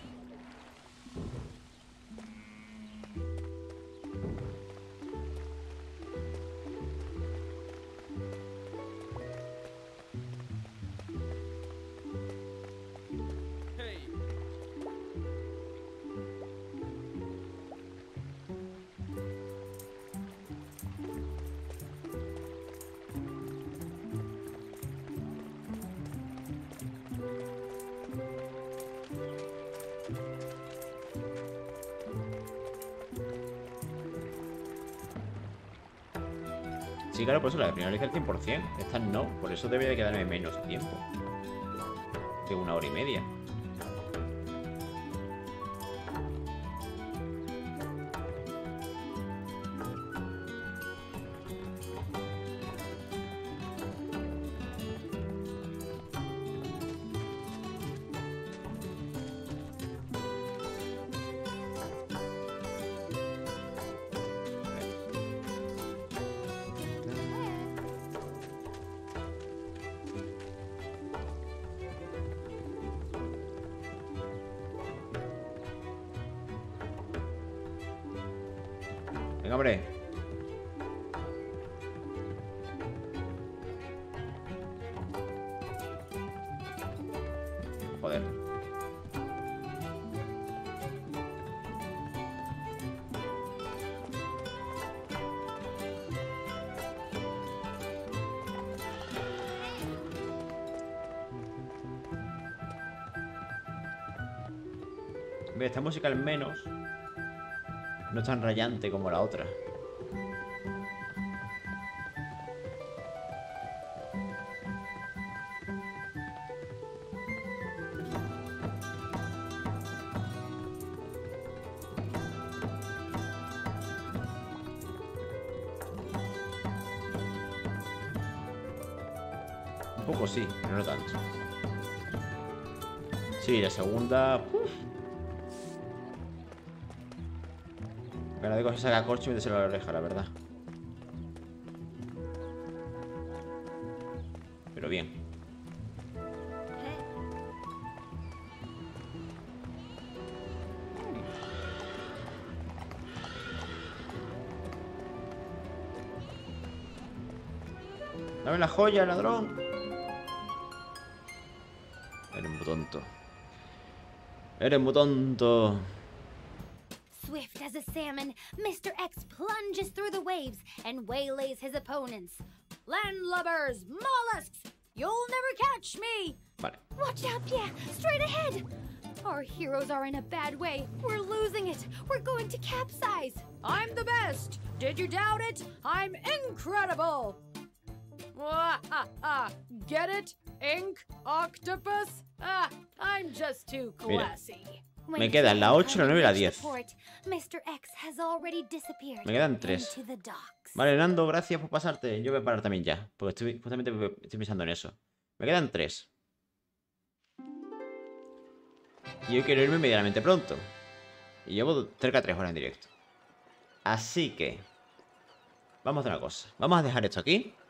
Sí, claro, por eso la primera vez al cien por cien. Esta no, por eso debería de quedarme menos tiempo. De una hora y media. Venga, hombre. Joder. Ve, esta música al menos no es tan rayante como la otra. Un poco sí, pero no tanto. Sí, la segunda... Uf. Gana de coger saca corcho y meterse a la oreja, la verdad. Pero bien. Dame la joya, ladrón. Eres muy tonto. Eres muy tonto. Swift as a salmon, Mister X plunges through the waves and waylays his opponents. Landlubbers, mollusks, you'll never catch me. Vale. Watch out, Pierre! Straight ahead! Our heroes are in a bad way. We're losing it. We're going to capsize. I'm the best. Did you doubt it? I'm incredible. Wah-ha-ha. Get it? Ink? Octopus? Ah, I'm just too classy. When Me quedan la Pierre ocho, la nueve y la Carmen diez. reached the port, Mister X has already disappeared Me quedan tres. into the docks. Vale, Nando, gracias por pasarte. Yo voy a parar también ya. Porque estoy, justamente estoy pensando en eso. Me quedan tres. Y yo quiero irme medianamente pronto. Y llevo cerca de tres horas en directo. Así que... vamos a hacer una cosa. Vamos a dejar esto aquí.